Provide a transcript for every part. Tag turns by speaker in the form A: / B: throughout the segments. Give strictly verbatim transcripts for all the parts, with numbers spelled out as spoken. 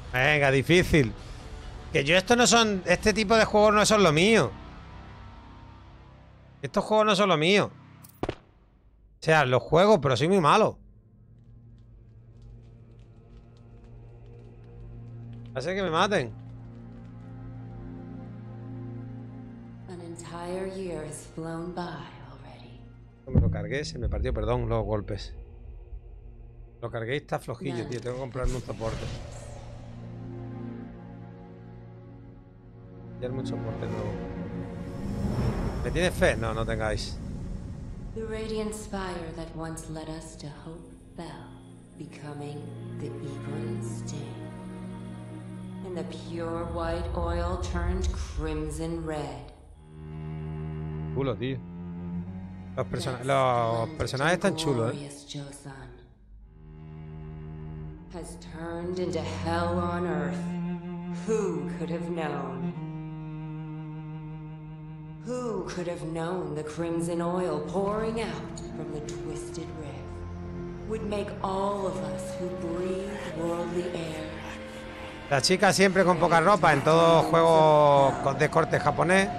A: Venga, difícil. Que yo esto no son... Este tipo de juegos no son lo mío. Estos juegos no son lo mío. O sea, los juegos, pero soy muy malo. Hace que me maten. Me lo cargué, se me partió, perdón, los golpes. Lo cargué y está flojillo, tío. Tengo que comprarme un soporte. Ya mucho soporte nuevo. ¿Me tienes fe? No, no tengáis.
B: The radiant spire that once led us to hope fell, becoming the Egon sting. And the pure white oil turned crimson red.
A: Culo, tío. Los, persona los personajes están chulos, eh.
B: Has turned into hell on earth. Who could have known? Who could have known the crimson oil pouring out from the twisted rift would make all of us who breathe worldly air?
A: La chica siempre con poca ropa en todo juego de corte japonés.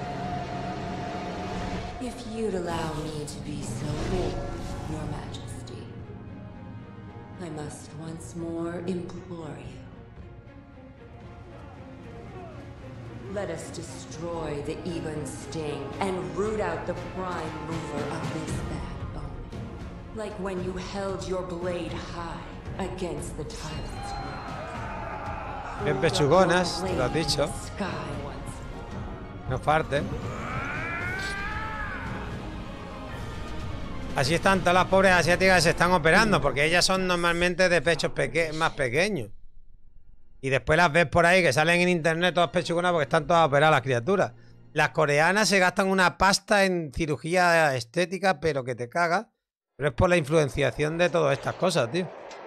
B: If you'd allow me to be so bold, Your Majesty, I must once more implore you. Let us destroy the Egon sting and root out the prime mover of this bad omen. Like when you held your blade high against the tyrant's will.
A: Bien pechugonas, te lo has dicho. No parte. Así están todas las pobres asiáticas que se están operando, porque ellas son normalmente de pechos peque más pequeños. Y después las ves por ahí que salen en internet todas pechugonas porque están todas operadas las criaturas. Las coreanas se gastan una pasta en cirugía estética, pero que te cagas. Pero es por la influenciación de todas estas cosas, tío.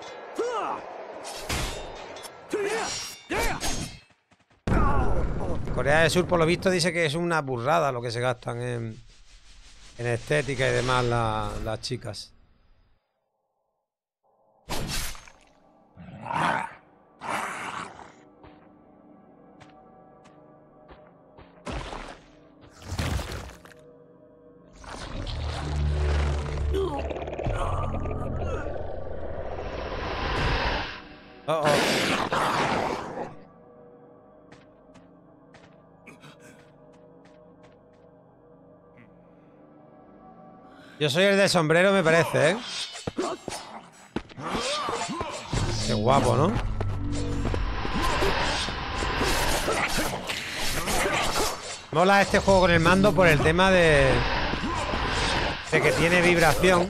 A: Corea del Sur, por lo visto, dice que es una burrada lo que se gastan en, en estética y demás la, las chicas. Oh, oh. Yo soy el del sombrero, me parece, ¿eh? Qué guapo, ¿no? Mola este juego con el mando por el tema de... de que tiene vibración.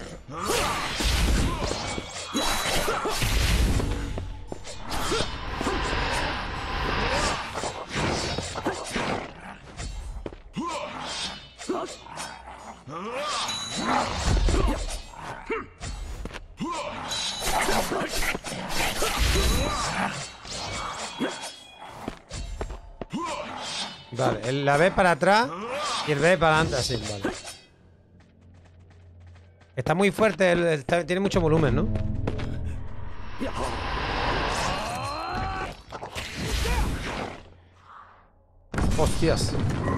A: Vale, el, la B para atrás y el B para adelante, así, vale. Está muy fuerte, el, el, está, tiene mucho volumen, ¿no? Hostias.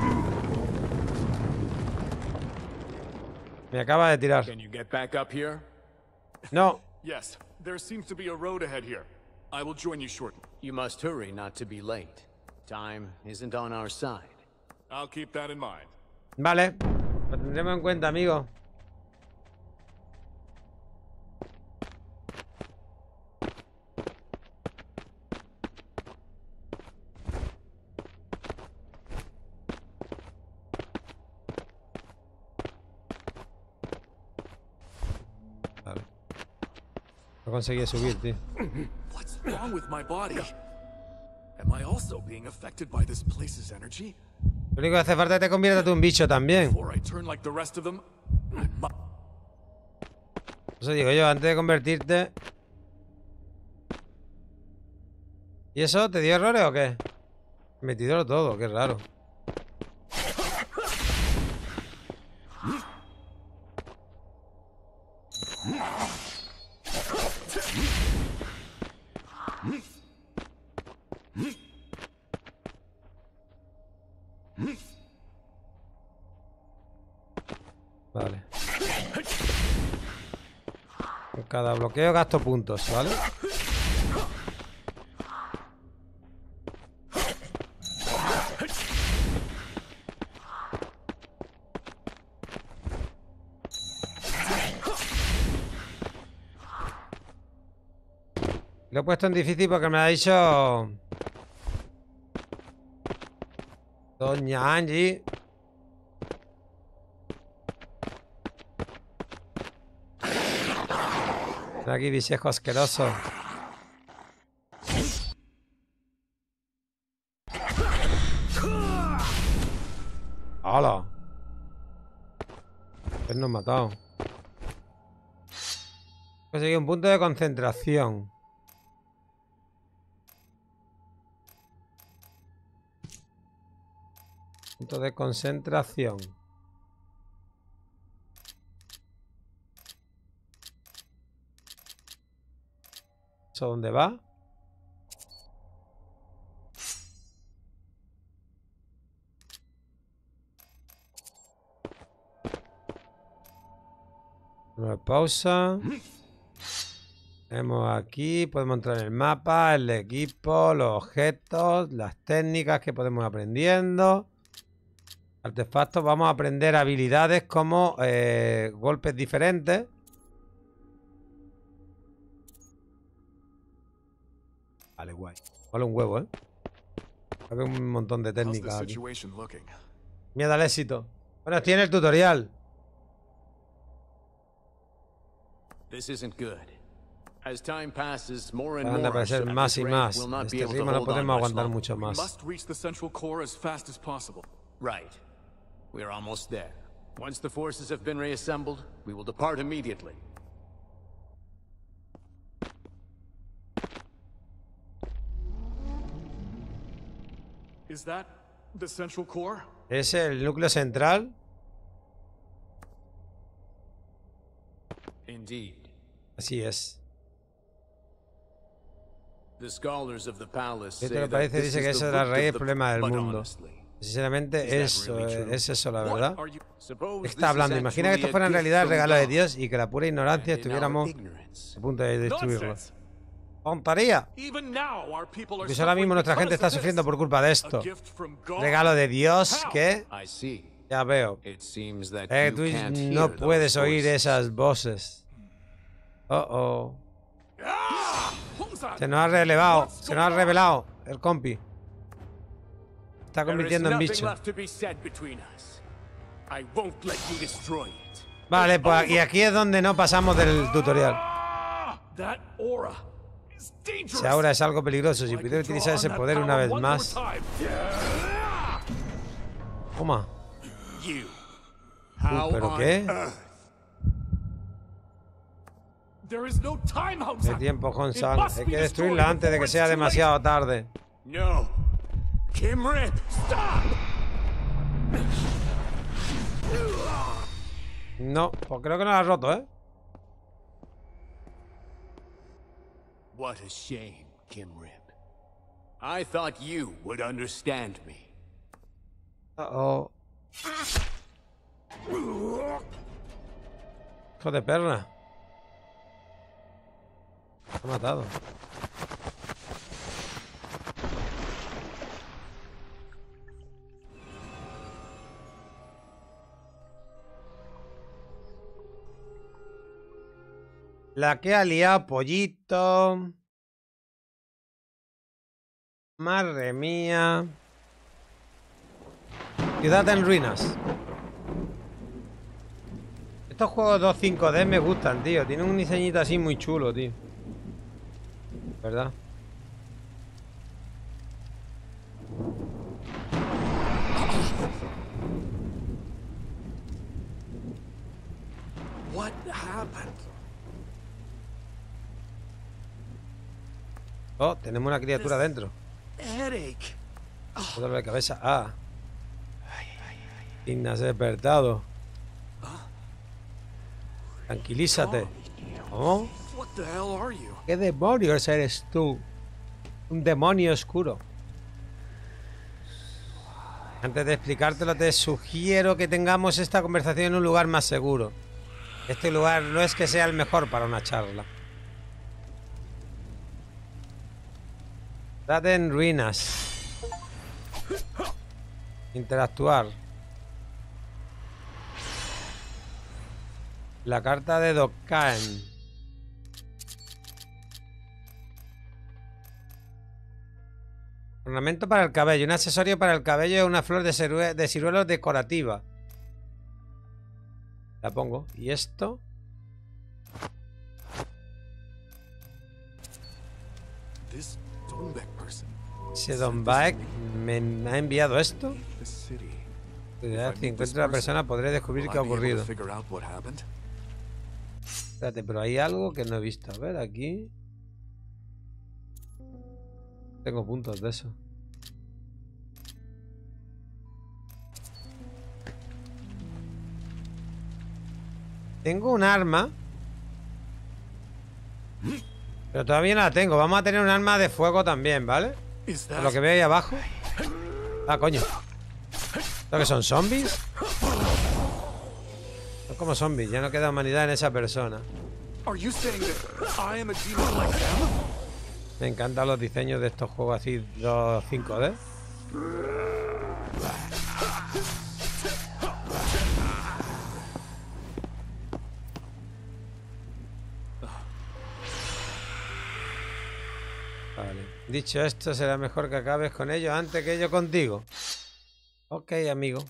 A: Me acaba de tirar.
C: Can you get back up here?
A: No.
C: Yes, there seems to be a road ahead here. I will join you shortly.
D: You must hurry not to be late. Time isn't on our side.
C: I'll keep that in mind.
A: Vale, lo tendremos en cuenta, amigo. Vale. No conseguí subir, tío.
C: What's wrong with my body? Am I also being affected by this place's energy?
A: Lo único que hace falta es que te conviertas en un bicho también.
C: Before I turn like the rest of them, I mu-
A: Eso digo yo, antes de convertirte. ¿Y eso? ¿Te dio errores o qué? Metido todo, qué raro. Cada bloqueo gasto puntos, ¿vale? Lo he puesto en difícil porque me lo ha dicho Doña Angie. Aquí bichejo asqueroso. ¡Hala! Él nos ha matado. Conseguí un punto de concentración. Punto de concentración. ¿Eso dónde va? Una pausa. Tenemos aquí, podemos entrar en el mapa, el equipo, los objetos, las técnicas que podemos ir aprendiendo. Artefactos, vamos a aprender habilidades como eh, golpes diferentes. Vale, guay. Vale un huevo, ¿eh? Hay un montón de técnicas aquí. Miedo al éxito. Bueno, estoy en el tutorial. Van a aparecer más y más. Este ritmo no podemos aguantar mucho más.
D: Right. We're almost there. Once the forces have been reassembled, we will depart immediately.
C: Is that the central core?
A: ¿Es el núcleo central?
D: Indeed.
A: Así es.
D: The scholars of the palace
A: ¿Qué te
D: say
A: lo
D: that
A: parece?
D: this
A: Dice que
D: is
A: eso
D: the
A: es la
D: root
A: raíz del
D: of the-
A: problema del
D: but
A: mundo.
D: honestly,
A: Sinceramente, eso, es eso la verdad.
C: What are you-
D: suppose this
A: Está
D: is
A: hablando. Imagina que esto
D: actually
A: fuera
D: a
A: en
D: gift
A: realidad el
D: from
A: regalo de
D: God,
A: Dios y que la pura ignorancia
D: and in our
A: estuviéramos
D: ignorance.
A: a punto de destruirlo.
C: Nonsense.
A: ¡Tontería!
C: Even now, our people are
A: Pues ahora mismo
C: suffering
A: nuestra gente
C: because
A: está
C: of
A: sufriendo
C: this.
A: por culpa de
C: A
A: esto.
C: gift from God.
A: Regalo de Dios
C: How?
A: que...
D: I see.
A: Ya veo.
D: It seems that
A: Eh,
D: you
A: tú
D: can't
A: no
D: hear those
A: puedes oír
D: voices.
A: esas voces. Oh, oh.
C: Ah! Who's that?
A: Se nos ha relevado. Se nos ha revelado el compi. Está
D: There is
A: convirtiendo en
D: nothing
A: bicho.
D: left to be said between us. I won't let you destroy it.
A: Vale, pues y aquí es donde no pasamos del tutorial.
C: Ah! That aura is dangerous.
A: Si ahora es algo peligroso, si
C: I
A: pudiera
C: could draw
A: utilizar
C: on
A: ese
C: that
A: poder una
C: power
A: vez
C: one more
A: más.
C: time.
A: Toma.
D: You.
A: Uh,
D: How
A: ¿Pero
D: on
A: qué?
D: earth?
C: There is no time,
A: ¿Qué
C: Hamza.
A: tiempo,
C: It
A: Honsan?
C: must
A: Hay
C: be
A: que
C: destroyed
A: destruirla antes de
C: before
A: que
C: it's
A: sea
C: too late.
A: demasiado tarde.
D: No. Kim Rip, stop!
A: No, pues creo que no la ha roto, ¿eh?
D: What a shame, Kim Rip. I thought you would understand me.
A: Uh oh. Hijo de perra. Me ha matado. La que ha liado, pollito. Madre mía. Ciudad en ruinas. Estos juegos dos cinco D me gustan, tío. Tienen un diseñito así muy chulo, tío. ¿Verdad?
C: What happened?
A: Oh, tenemos una criatura dentro.
C: Headache.
A: Dolor de cabeza. Ah. Digna, has despertado. Tranquilízate. ¿Cómo?
C: What the hell are you?
A: ¿Qué demonios eres tú? Un demonio oscuro. Antes de explicártelo, te sugiero que tengamos esta conversación en un lugar más seguro. Este lugar no es que sea el mejor para una charla. Date en ruinas. Interactuar. La carta de Dokkan. Ornamento para el cabello. Un accesorio para el cabello es una flor de, cirue de ciruelos decorativa. La pongo. ¿Y esto? Ese Dombaek me, me ha enviado esto. Si encuentro a la persona podré descubrir qué ha ocurrido. Espérate, pero hay algo que no he visto. A ver, aquí. Tengo puntos de eso. Tengo un arma. Pero todavía no la tengo. Vamos a tener un arma de fuego también, ¿vale? Por lo que veo ahí abajo. Ah, coño. ¿Esto que son zombies? Son como zombies. Ya no queda humanidad en esa persona. Me encantan los diseños de estos juegos así, los cinco D. Vale. Dicho esto, será mejor que acabes con ellos antes que yo contigo. Ok, amigo.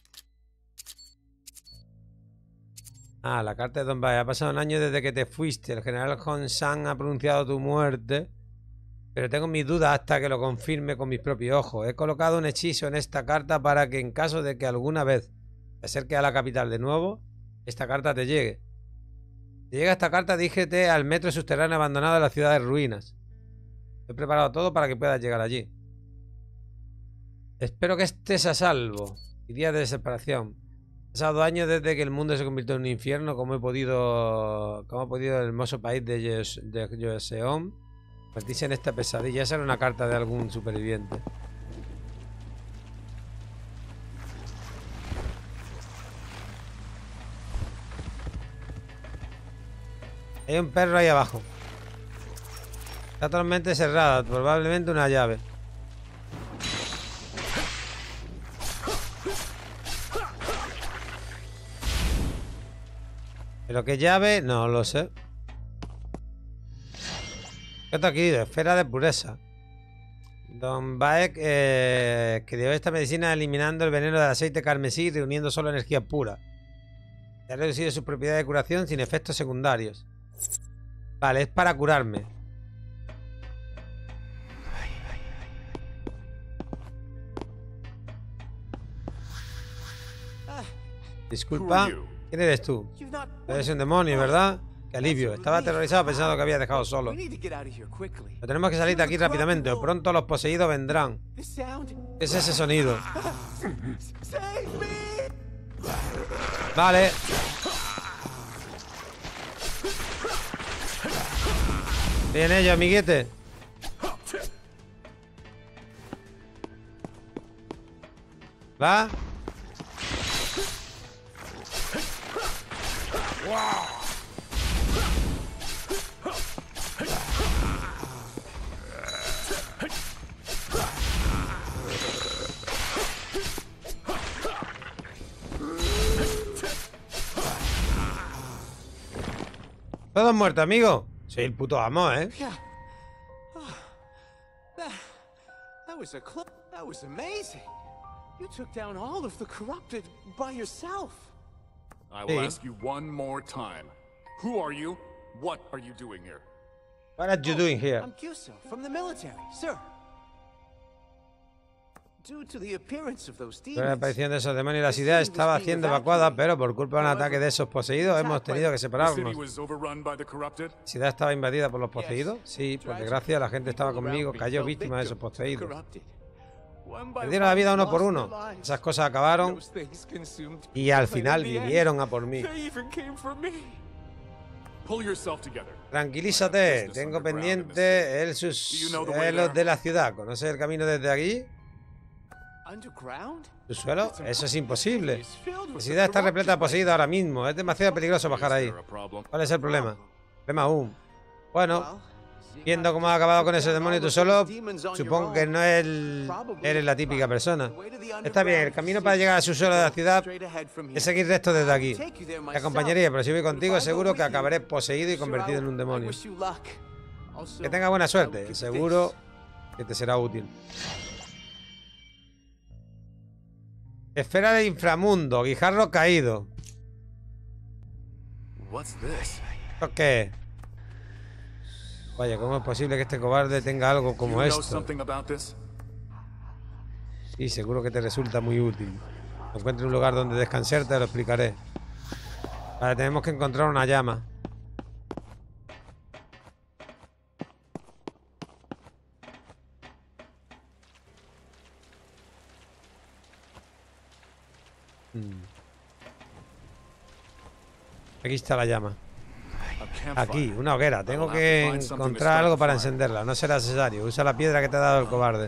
A: Ah, la carta de Dombaek. Ha pasado un año desde que te fuiste. El general Hong-San ha pronunciado tu muerte. Pero tengo mis dudas hasta que lo confirme con mis propios ojos. He colocado un hechizo en esta carta para que en caso de que alguna vez te acerques a la capital de nuevo, esta carta te llegue. Si llega esta carta, dígete al metro subterráneo abandonado de la ciudad de ruinas. He preparado todo para que puedas llegar allí. Espero que estés a salvo. Y días de desesperación. Han pasado dos años desde que el mundo se convirtió en un infierno. Como he podido, como ha podido el hermoso país de, Yes, de Joseon convertirse en esta pesadilla. Esa era una carta de algún superviviente. Hay un perro ahí abajo. Está totalmente cerrada. Probablemente una llave. ¿Pero qué llave? No lo sé. ¿Qué está aquí? Esfera de pureza. Dombaek eh, creó esta medicina eliminando el veneno del aceite carmesí y reuniendo solo energía pura. Ha reducido su propiedad de curación sin efectos secundarios. Vale, es para curarme. Disculpa. ¿Quién eres tú? Eres un demonio, ¿verdad? Qué alivio. Estaba aterrorizado pensando que había dejado solo. Pero tenemos que salir de aquí rápidamente o pronto los poseídos vendrán. ¿Qué es ese sonido? Vale. Bien ellos, amiguete. ¿Va? Todos muertos, amigo. Soy el puto amo, ¿eh?
D: That was a club. That was amazing. You took down all of the corrupted by yourself.
C: I will ask you one more time. Who are you? What are you doing here?
A: What are you doing here?
D: I'm Kyuso from the military, sir. Due to the appearance of those
A: Pero la
D: demons,
A: aparición de esos demonios y la ciudad estaba siendo evacuada, pero por culpa de un ataque de esos poseídos hemos tenido que
C: The city
A: separarnos.
C: was overrun by the corrupted.
A: ¿La ciudad estaba invadida por los poseídos? Sí, por desgracia la gente estaba conmigo, cayó víctima de esos poseídos. Perdieron la vida uno por uno. Esas cosas acabaron y al final vinieron a por mí.
C: Pull yourself together.
A: Tranquilízate, tengo pendiente el subsuelo de la ciudad. ¿Conoces el camino desde aquí?
D: Underground?
A: ¿Subsuelo? Eso es imposible. La ciudad está repleta de poseídos ahora mismo. Es demasiado peligroso bajar ahí. ¿Cuál es el problema? Problema aún. Bueno, viendo cómo has acabado con ese demonio tú solo, supongo que no el... eres la típica persona. Está bien, el camino para llegar al subsuelo de la ciudad es seguir recto desde aquí. Te acompañaría, pero si voy contigo seguro que acabaré poseído y convertido en un demonio. Que tenga buena suerte. Seguro que te será útil. Esfera de inframundo, guijarro caído. ¿Esto qué es? Vaya, ¿cómo es posible que este cobarde tenga algo como esto? Sí, seguro que te resulta muy útil. Cuando encuentre un lugar donde descansar, te lo explicaré. Vale, tenemos que encontrar una llama. Aquí está la llama. Aquí, una hoguera. Tengo que encontrar algo para encenderla. No será necesario. Usa la piedra que te ha dado el cobarde.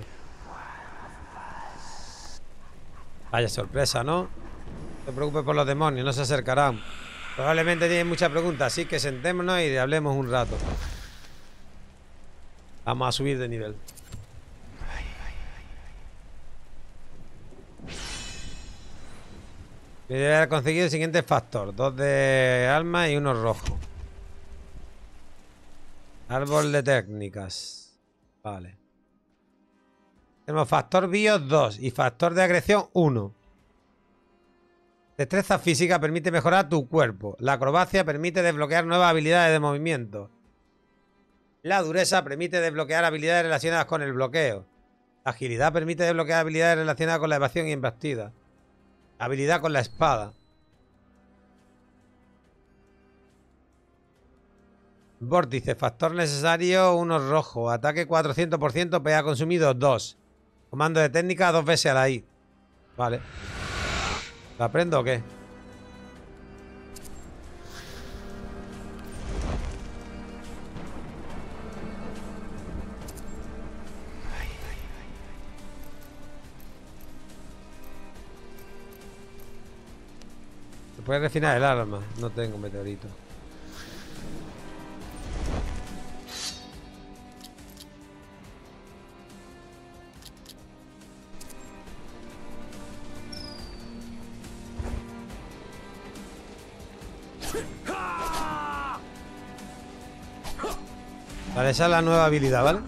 A: Vaya sorpresa, ¿no? No te preocupes por los demonios, no se acercarán. Probablemente tienen muchas preguntas, así que sentémonos y hablemos un rato. Vamos a subir de nivel. Me debe haber conseguido el siguiente factor. Dos de alma y uno rojo. Árbol de técnicas. Vale. Tenemos factor bios dos y factor de agresión uno. Destreza física permite mejorar tu cuerpo. La acrobacia permite desbloquear nuevas habilidades de movimiento. La dureza permite desbloquear habilidades relacionadas con el bloqueo. La agilidad permite desbloquear habilidades relacionadas con la evasión y embestida. Habilidad con la espada. Vórtice, factor necesario uno rojo. Ataque cuatrocientos por ciento, P A consumido dos. Comando de técnica dos veces a la I. Vale. ¿Lo aprendo o qué? Se puede refinar el arma. No tengo meteorito. Vale, esa es la nueva habilidad, ¿vale?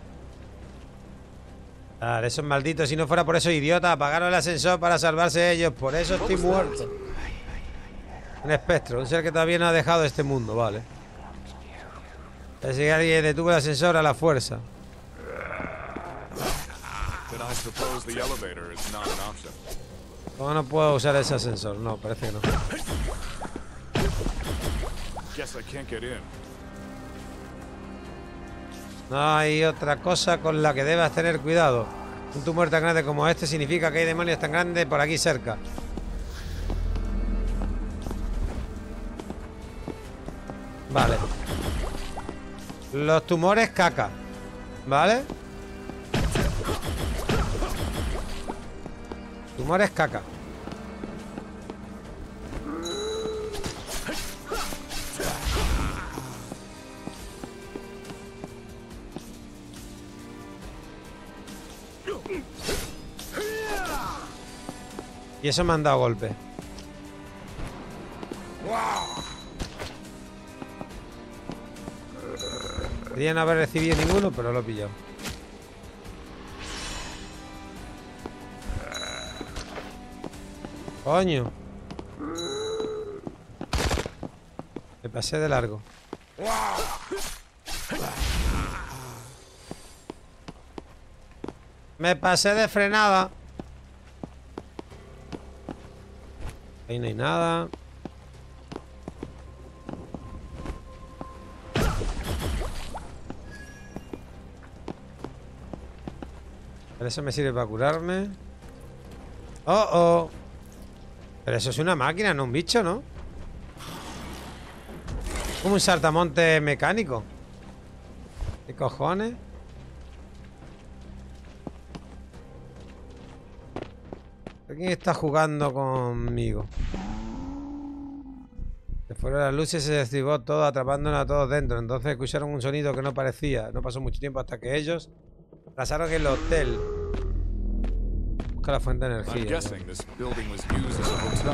A: Vale, esos malditos, si no fuera por esos idiotas, apagaron el ascensor para salvarse ellos. Por eso estoy muerto. Un espectro, un ser que todavía no ha dejado este mundo, vale. Parece que alguien detuvo el ascensor a la fuerza. ¿Cómo no puedo usar ese ascensor? No, parece que no. No hay otra cosa con la que debas tener cuidado. Un tumor tan grande como este significa que hay demonios tan grandes por aquí cerca. Vale. Los tumores caca. ¿Vale? Tumores caca. Y eso me han dado golpe. Podría no haber recibido ninguno, pero lo he pillado. Coño. Me pasé de largo. Me pasé de frenada. Ahí no hay nada. Pero eso me sirve para curarme. Oh, oh. Pero eso es una máquina, no un bicho, ¿no? Como un saltamonte mecánico. ¿Qué cojones? ¿Quién está jugando conmigo? Se fueron las luces y se desactivó todo, atrapándonos a todos dentro. Entonces escucharon un sonido que no parecía. No pasó mucho tiempo hasta que ellos pasaron el hotel. Busca la fuente de energía.
C: I'm guessing this building was used as a hotel.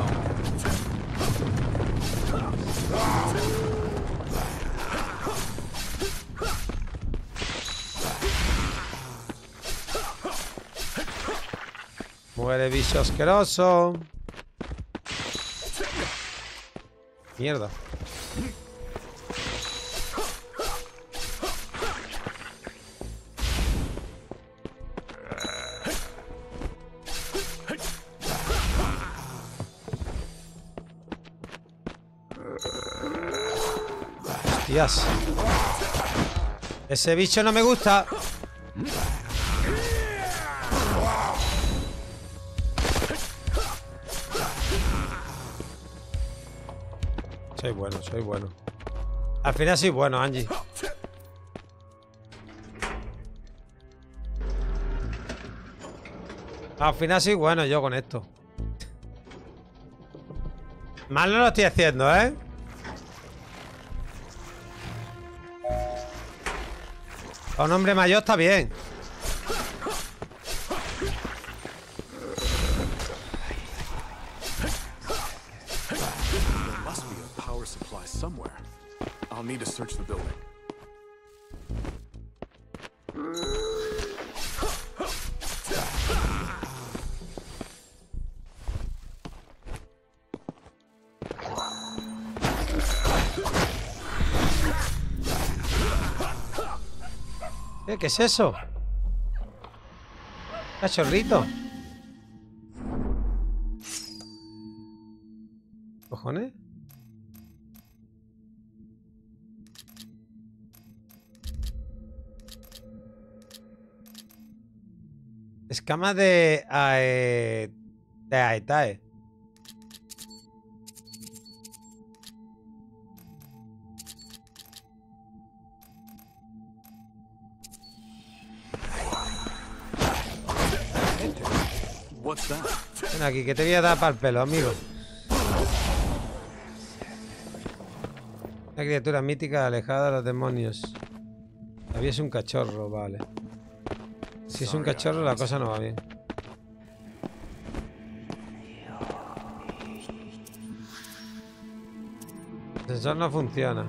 A: Muere, bicho asqueroso. Mierda. Hostias. Ese bicho no me gusta. Soy bueno, soy bueno. Al final soy bueno, Angie. Al final soy bueno yo con esto. Mal no lo estoy haciendo, ¿eh? A un hombre mayor está bien.
C: Somewhere. I'll need to search the building.
A: ¿Qué, ¿Qué es eso? Cachorrito. ¿Cojones? Escamas de Ae... de Aetae.
C: What's that?
A: Ven aquí, que te voy a dar para el pelo, amigo. Una criatura mítica alejada de los demonios. Había es un cachorro, vale. Si es un cachorro, la cosa no va bien. El sensor no funciona.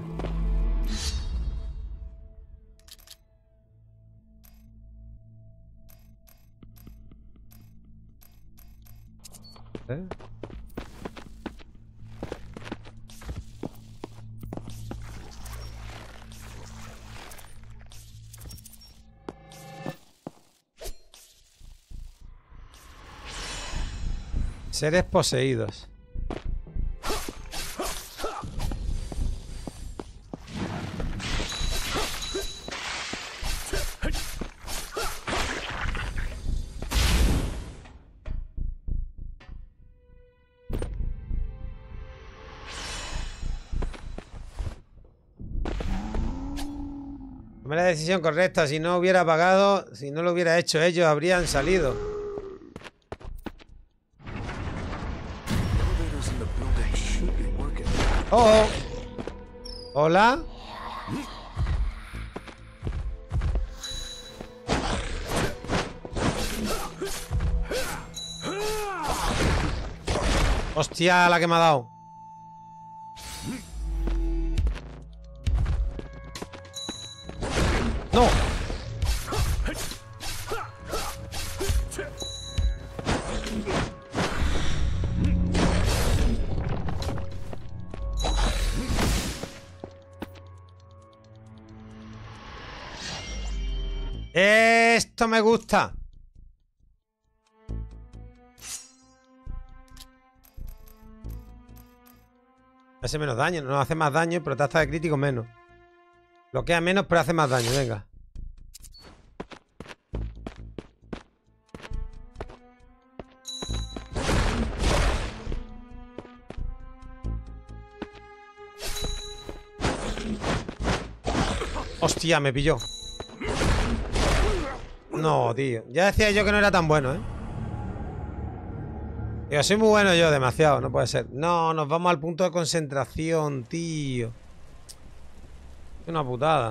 A: ¿Eh? Seres poseídos. Tomé la decisión correcta. Si no hubiera pagado, si no lo hubiera hecho ellos, habrían salido. Oh, oh. Hola. Hostia, la que me ha dado. No. Esto me gusta. Hace menos daño, no hace más daño, pero tasa de crítico menos. Bloquea menos, pero hace más daño, venga. Hostia, me pilló. No, tío. Ya decía yo que no era tan bueno, ¿eh? Yo soy muy bueno yo, demasiado, no puede ser. No, nos vamos al punto de concentración, tío. Es una putada.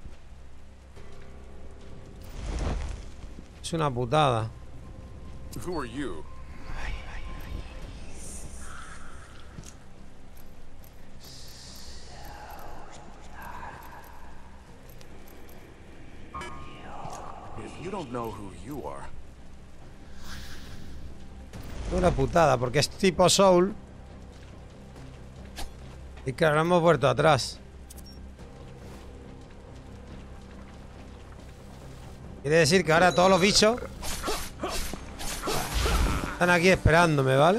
A: Es una putada.
C: Who are you? If you don't know who you are.
A: Es una putada, porque es tipo Soul. Y que ahora hemos vuelto atrás. Quiere decir que ahora todos los bichos están aquí esperándome, ¿vale?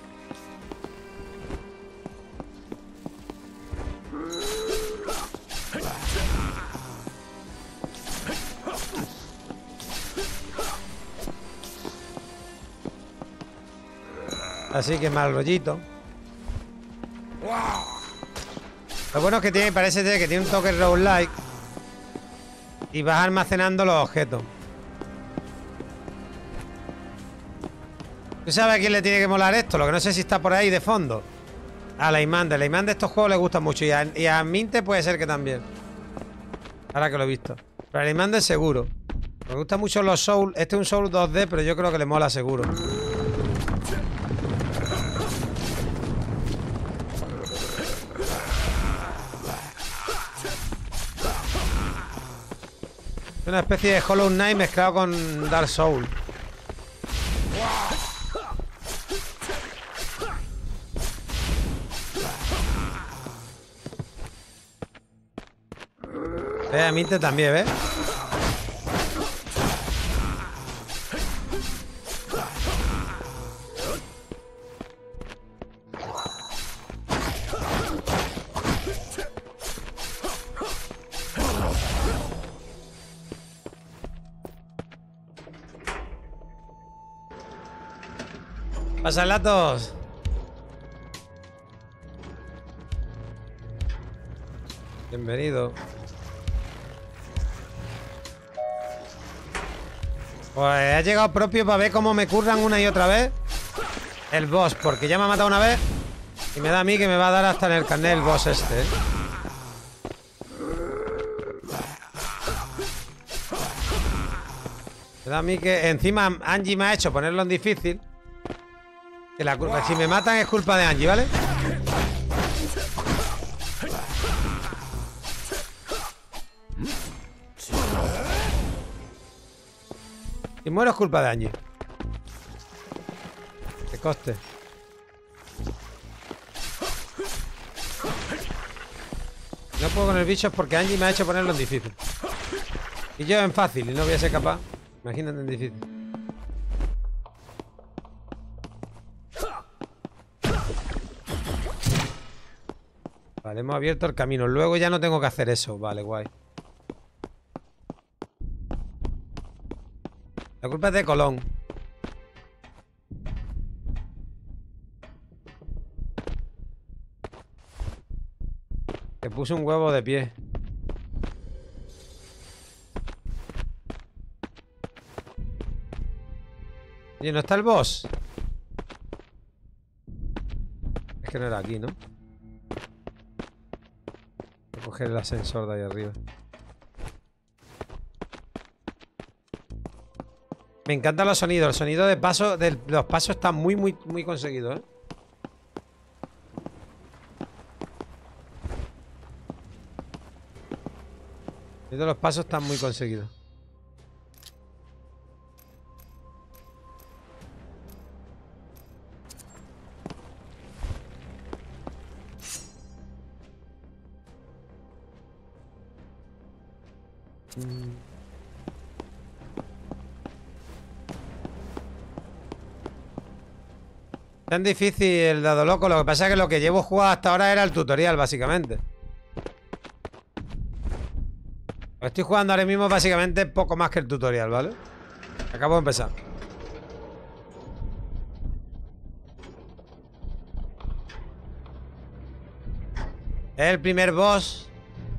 A: Así que mal rollito. Lo bueno es que tiene, parece ser que tiene un toque roguelike. Y vas almacenando los objetos. ¿Tú sabes a quién le tiene que molar esto? Lo que no sé si está por ahí de fondo. A la Imán. La Imán de estos juegos le gusta mucho. Y a, y a Minte puede ser que también. Ahora que lo he visto. Pero a la Imán de seguro. Me gustan mucho los Soul. Este es un Soul dos D, pero yo creo que le mola seguro. Una especie de Hollow Knight mezclado con Dark Soul. Eh, a Minte también, ¿ves? Pasalatos. Bienvenido. Pues ha llegado propio para ver cómo me curran una y otra vez el boss, porque ya me ha matado una vez y me da a mí que me va a dar hasta en el carnet el boss este, ¿eh? Me da a mí que encima Angie me ha hecho ponerlo en difícil. Que la culpa, si me matan es culpa de Angie, ¿vale? Si muero es culpa de Angie. Que coste. No puedo con el bicho es porque Angie me ha hecho ponerlo en difícil. Y yo en fácil y no voy a ser capaz. Imagínate en difícil. Vale, hemos abierto el camino. Luego ya no tengo que hacer eso. Vale, guay. La culpa es de Colón. Que puse un huevo de pie. Oye, ¿no está el boss? Es que no era aquí, ¿no? Voy a coger el ascensor de ahí arriba. Me encantan los sonidos. El sonido de paso, de los pasos está muy, muy, muy conseguido, ¿eh? El sonido de los pasos está muy conseguido. Mm. Tan difícil el dado loco. Lo que pasa es que lo que llevo jugado hasta ahora era el tutorial, básicamente. Lo que estoy jugando ahora mismo básicamente poco más que el tutorial, ¿vale? Acabo de empezar. Es el primer boss.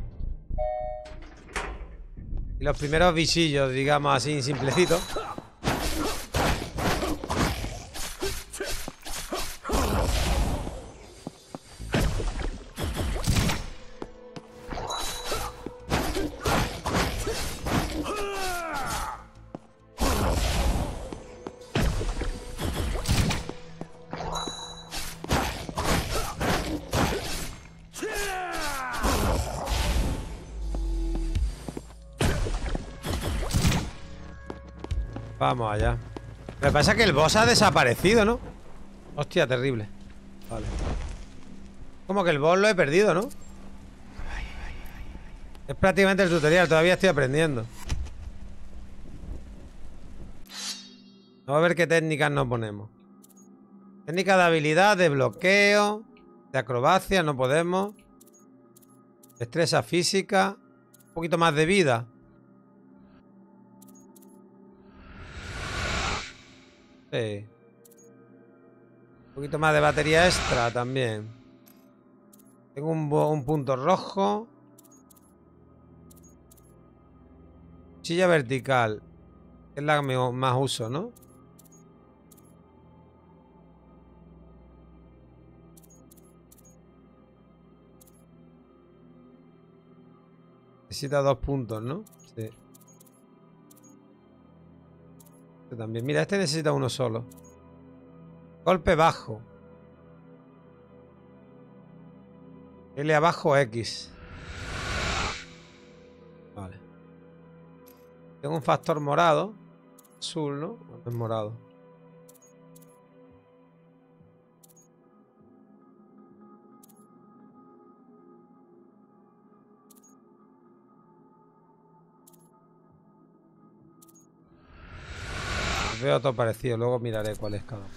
A: Y los primeros bichillos, digamos así, simplecitos. Vamos allá. Lo que pasa es que el boss ha desaparecido, ¿no? Hostia, terrible. Vale. Como que el boss lo he perdido, ¿no? Es prácticamente el tutorial, todavía estoy aprendiendo. Vamos a ver qué técnicas nos ponemos. Técnica de habilidad, de bloqueo, de acrobacia, no podemos. Destreza física. Un poquito más de vida. Sí. Un poquito más de batería extra también. Tengo un, un punto rojo. Silla vertical. Es la que más uso, ¿no? Necesita dos puntos, ¿no? Sí. Este también. Mira, este necesita uno solo. Golpe bajo. L abajo X. Vale. Tengo un factor morado. Azul, ¿no? No es morado. Veo todo parecido, luego miraré cuál es cada uno.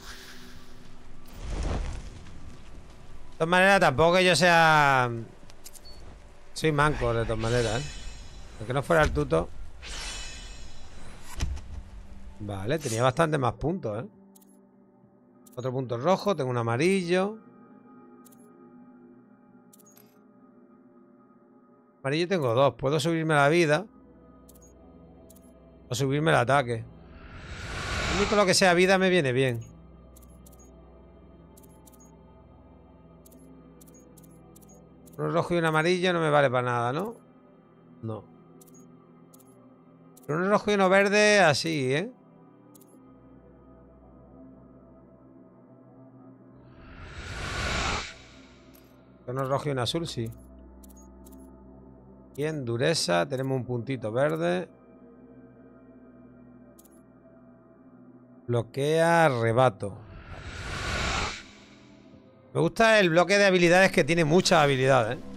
A: De todas maneras, tampoco que yo sea... Soy manco, de todas maneras, ¿eh? Aunque no fuera el tuto. Vale, tenía bastante más puntos, ¿eh? Otro punto rojo, tengo un amarillo. Amarillo tengo dos. Puedo subirme la vida. O subirme el ataque. A mí con lo que sea vida me viene bien. Uno rojo y un amarillo no me vale para nada, ¿no? No. Pero uno rojo y uno verde así, ¿eh? Uno rojo y un azul, sí. Y en dureza tenemos un puntito verde. Bloquea arrebato. Me gusta el bloque de habilidades, que tiene muchas habilidades, ¿eh?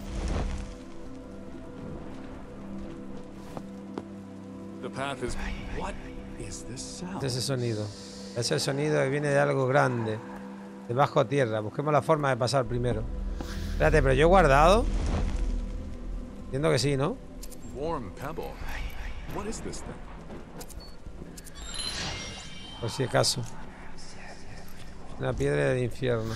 A: Es ese sonido. Es el sonido que viene de algo grande. Debajo tierra. Busquemos la forma de pasar primero. Espérate, pero yo he guardado. Entiendo que sí, ¿no? Por si acaso. Una piedra del infierno.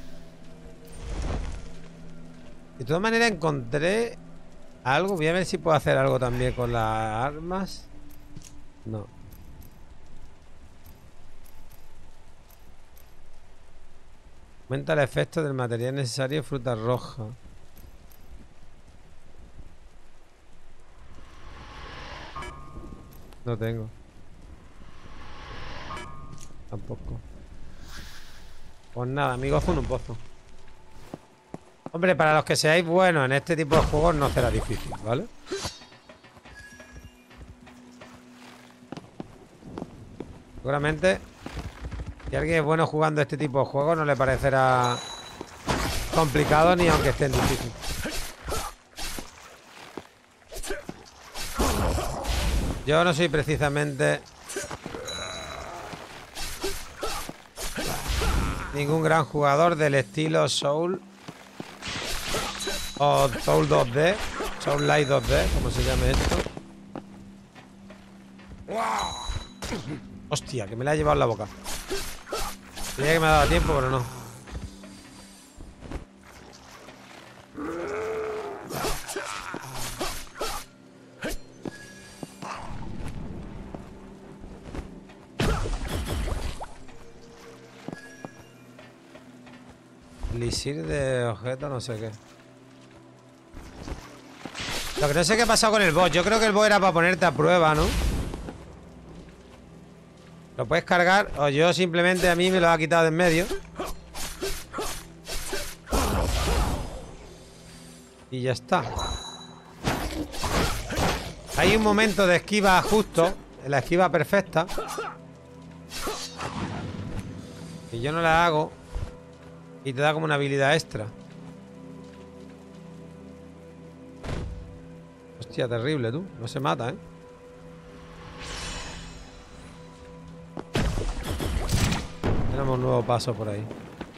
A: De todas maneras encontré algo. Voy a ver si puedo hacer algo también con las armas. No. Aumenta el efecto del material necesario, fruta roja. No tengo. Tampoco. Pues nada, amigos, con un pozo. Hombre, para los que seáis buenos en este tipo de juegos no será difícil, ¿vale? Seguramente, si alguien es bueno jugando este tipo de juegos, no le parecerá complicado ni aunque estén difíciles. Yo no soy precisamente ningún gran jugador del estilo Soul o Soul dos D, Soul Light dos D, como se llame esto. Hostia, que me la ha llevado en la boca. Tenía que me ha dado tiempo, pero no. Elixir de objeto, no sé qué. Lo que no sé qué ha pasado con el boss. Yo creo que el boss era para ponerte a prueba, ¿no? Lo puedes cargar, o yo simplemente a mí me lo ha quitado de en medio. Y ya está. Hay un momento de esquiva justo, la esquiva perfecta. Y yo no la hago. Y te da como una habilidad extra. Hostia, terrible, tú. No se mata, ¿eh? Tenemos un nuevo paso por ahí.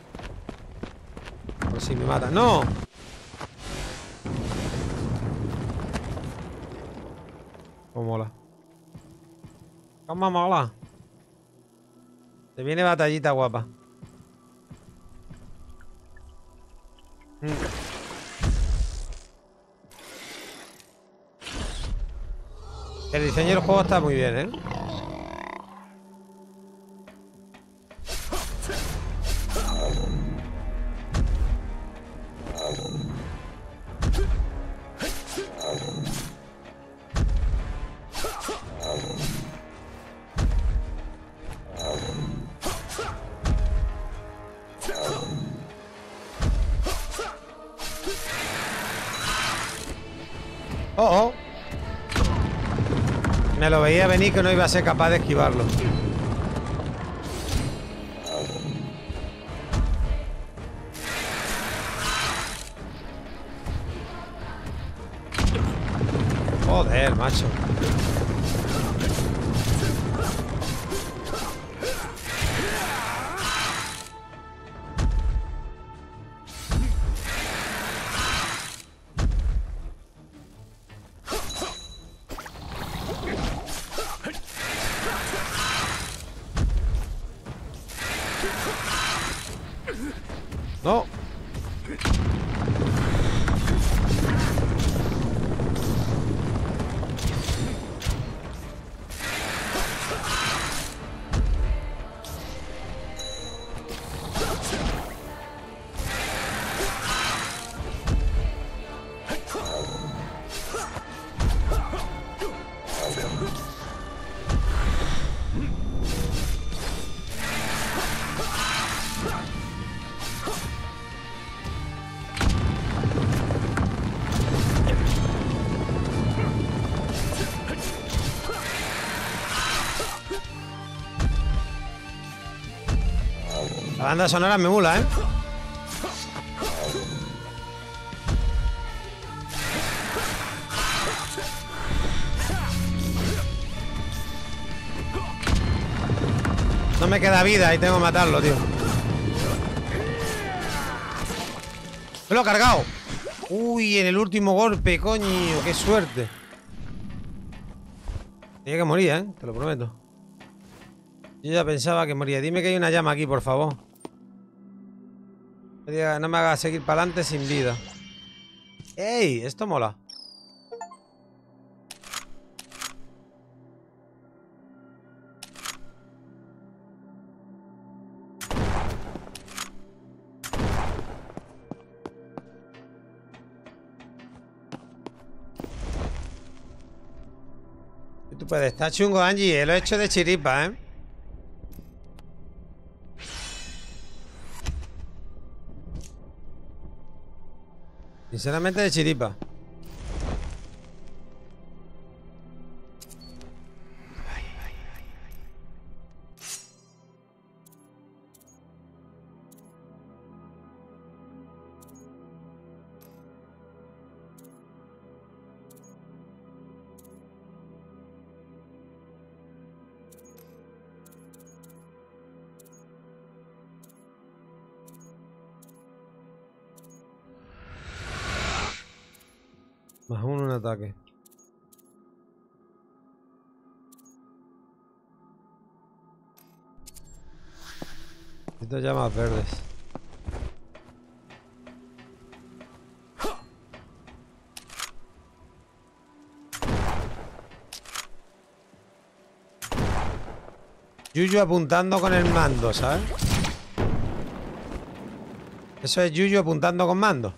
A: Por si me mata. ¡No! Cómo mola. Cómo mola. Te viene batallita guapa. Mm. El diseño del juego está muy bien, ¿eh? Oh, oh. Me lo veía venir que no iba a ser capaz de esquivarlo. Joder, macho. No. La banda sonora me mula, ¿eh? No me queda vida y tengo que matarlo, tío. Me lo he cargado. Uy, en el último golpe, coño. Qué suerte. Tenía que morir, ¿eh? Te lo prometo. Yo ya pensaba que moría. Dime que hay una llama aquí, por favor. No me hagas seguir para adelante sin vida. ¡Ey! Esto mola. Tú puedes estar chungo, Angie. Lo he hecho de chiripa, ¿eh? Sinceramente de chiripa. Más uno en ataque. Necesito llamas verdes. Yuyu apuntando con el mando, ¿sabes? Eso es Yuyu apuntando con mando.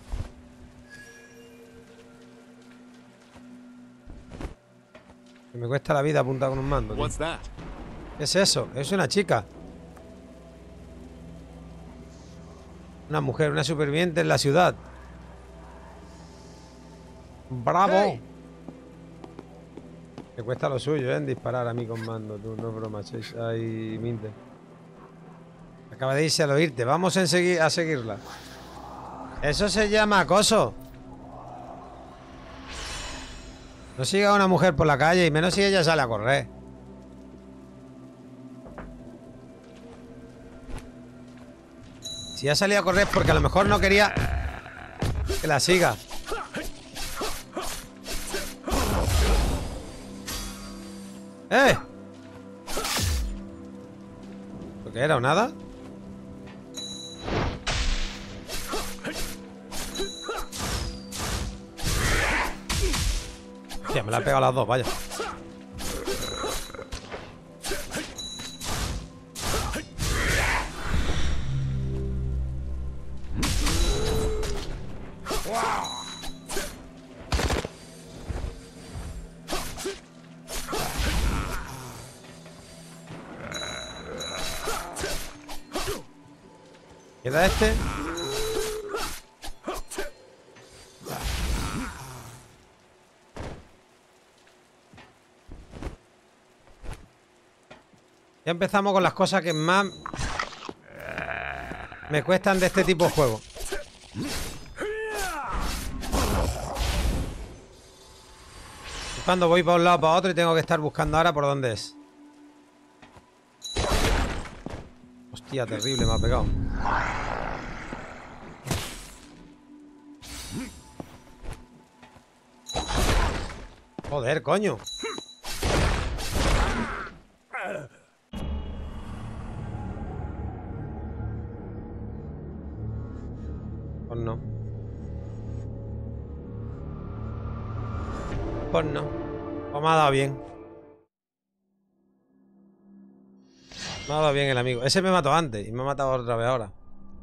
A: Me cuesta la vida apuntar con un mando, tío. ¿Qué es eso? Es una chica. Una mujer, una superviviente en la ciudad. ¡Bravo! Hey. Me cuesta lo suyo, ¿eh? En disparar a mí con mando, tú, no broma, hay Minte. Acaba de irse al oírte. Vamos a, seguir, a seguirla. Eso se llama acoso. No siga a una mujer por la calle y menos si ella sale a correr. Si ha salido a correr porque a lo mejor no quería que la siga. ¡Eh! ¿Lo que era o nada? Hostia, me la he pegado a las dos, vaya. ¿Queda este? Ya empezamos con las cosas que más me cuestan de este tipo de juego. Cuando voy para un lado para otro y tengo que estar buscando ahora por dónde es. Hostia, terrible, me ha pegado. Joder, coño. Pues no. Pues no. Pues me ha dado bien. Me ha dado bien el amigo. Ese me mató antes y me ha matado otra vez ahora.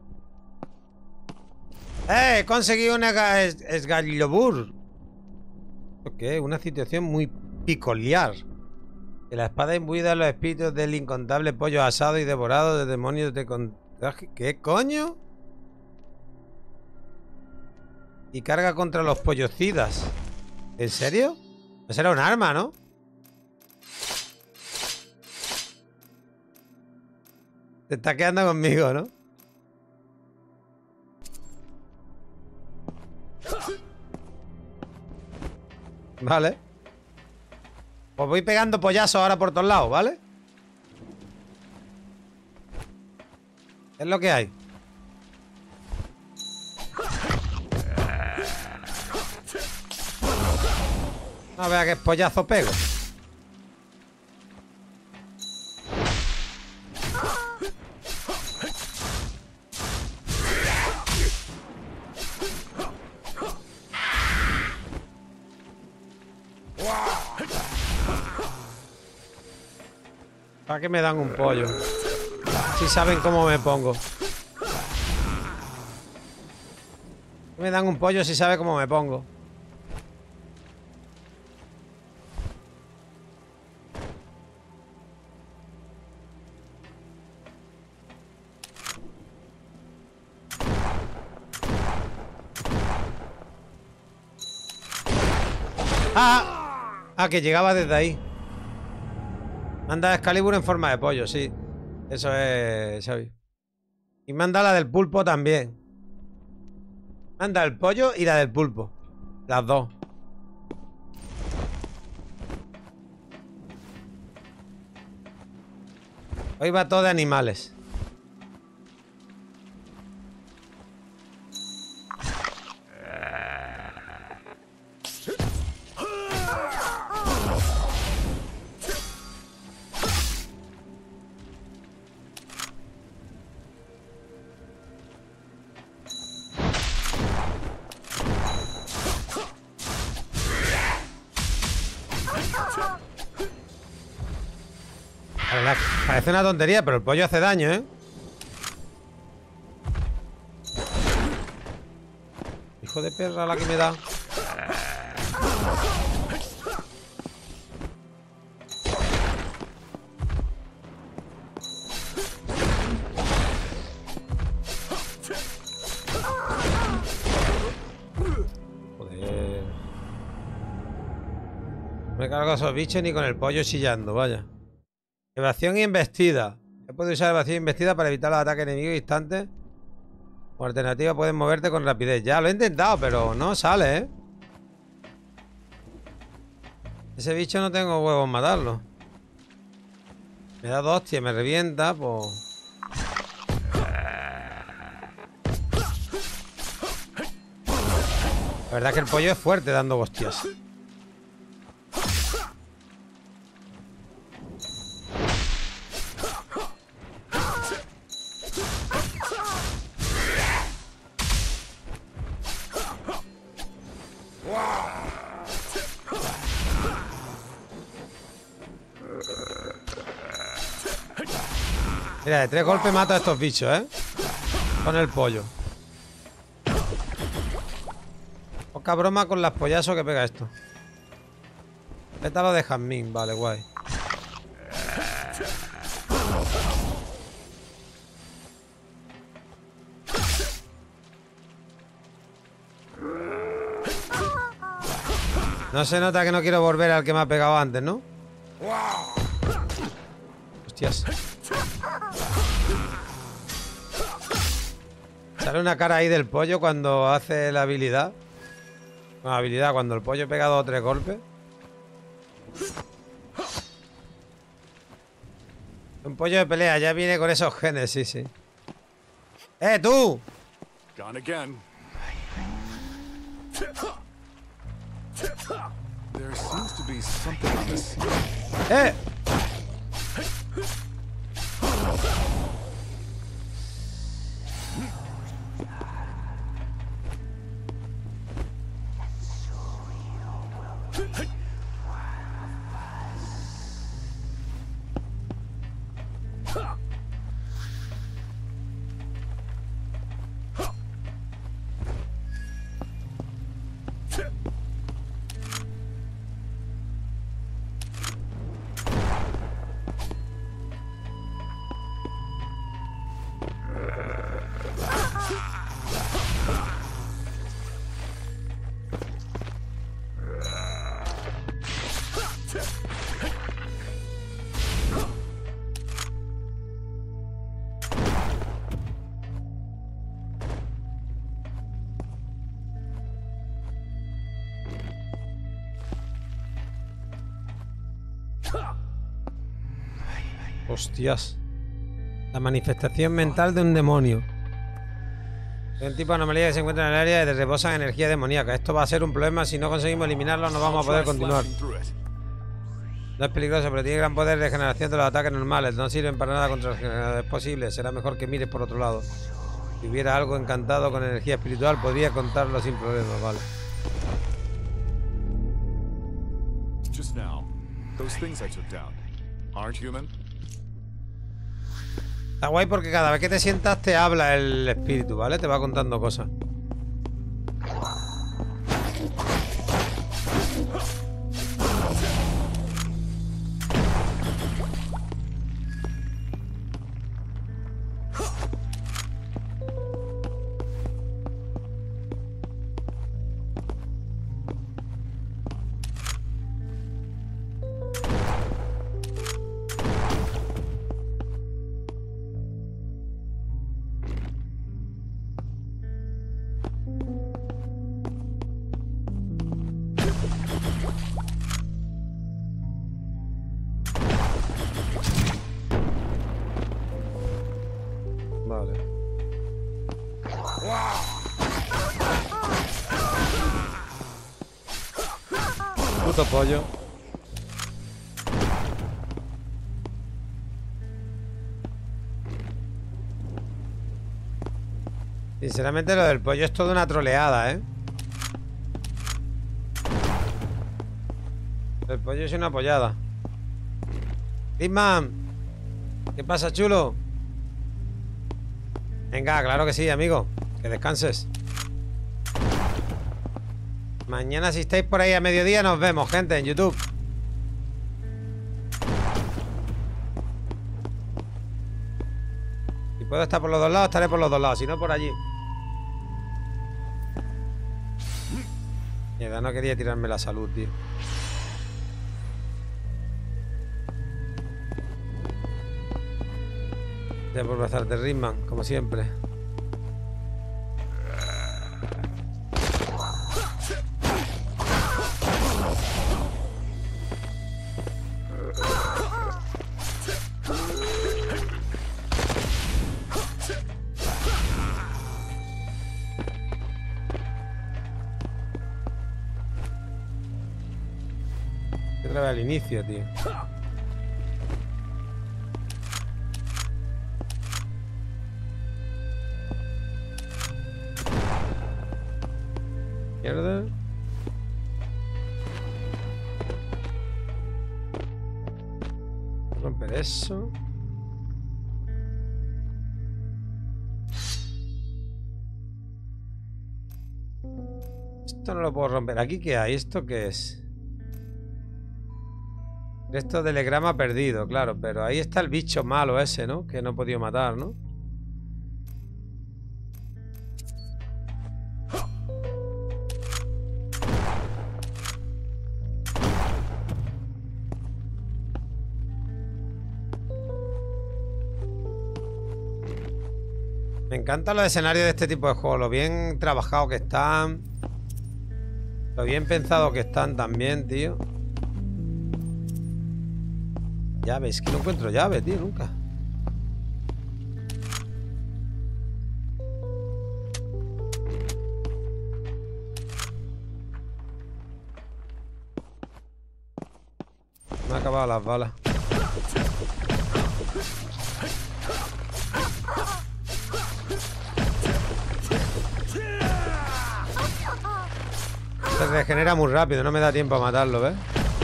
A: ¡Eh! He conseguido una Excalibur. ¿Qué? Una situación muy peculiar. Que la espada imbuida en los espíritus del incontable pollo asado y devorado de demonios de contagio. ¿Qué coño? Y carga contra los pollocidas. ¿En serio? Pues era un arma, ¿no? Te está quedando conmigo, ¿no? Vale. Pues voy pegando pollazos ahora por todos lados, ¿vale? Es lo que hay. No vea qué pollazo pego. ¿Para qué me dan un pollo? Si saben cómo me pongo. Me dan un pollo si saben cómo me pongo. ¡Ah! Ah, que llegaba desde ahí. Manda Excalibur en forma de pollo, sí. Eso es, Xavi. Y manda la del pulpo también. Manda el pollo y la del pulpo. Las dos. Hoy va todo de animales. Parece una tontería, pero el pollo hace daño, ¿eh? Hijo de perra la que me da. Joder. Me cargo a esos bichos ni con el pollo chillando, vaya. Evasión y embestida. Se puede usar evasión y embestida para evitar los ataques enemigos instantes. Como alternativa puedes moverte con rapidez. Ya lo he intentado, pero no sale, ¿eh? Ese bicho no tengo huevos en matarlo. Me da dos hostias, me revienta, pues... La verdad es que el pollo es fuerte dando hostias. Mira, de tres golpes mato a estos bichos, ¿eh? Con el pollo. Poca broma con las pollazos que pega esto. Pétalo de jazmín, vale, guay. No se nota que no quiero volver al que me ha pegado antes, ¿no? Hostias. Sale una cara ahí del pollo cuando hace la habilidad. La habilidad, cuando el pollo pega dos o tres golpes. Un pollo de pelea, ya viene con esos genes, sí, sí. ¡Eh, tú!
C: Gone again. There seems to be something on this.
A: ¡Eh! Hostias. La manifestación mental de un demonio. Es un tipo de anomalía que se encuentra en el área de reposan energía demoníaca. Esto va a ser un problema. Si no conseguimos eliminarlo, no vamos a poder continuar. No es peligroso, pero tiene gran poder de regeneración de los ataques normales. No sirven para nada contra la regeneración. Es posible. Será mejor que mires por otro lado. Si hubiera algo encantado con energía espiritual, podría contarlo sin problemas, vale.
C: Just now, those things I took down aren't human.
A: Está guay porque cada vez que te sientas te habla el espíritu, ¿vale? Te va contando cosas. Puto pollo. Sinceramente lo del pollo es toda una troleada, ¿eh? El pollo es una pollada. Hitman, ¿qué pasa, chulo? Venga, claro que sí, amigo. Que descanses. Mañana, si estáis por ahí a mediodía, nos vemos, gente, en YouTube. Si puedo estar por los dos lados, estaré por los dos lados. Si no, por allí. Mierda, no quería tirarme la salud, tío. Ya por pasarte Ritman, como siempre. Otra vez al inicio, tío. Mierda. Romper eso. Esto no lo puedo romper. ¿Aquí qué hay? ¿Esto qué es? Esto de telegrama perdido, claro. Pero ahí está el bicho malo ese, ¿no? Que no he podido matar, ¿no? Me encantan los escenarios de este tipo de juegos, lo bien trabajados que están, lo bien pensados que están también, tío. Llaves, que no encuentro llave, tío, nunca. Me han acabado las balas. Se regenera muy rápido, no me da tiempo a matarlo, ¿ves?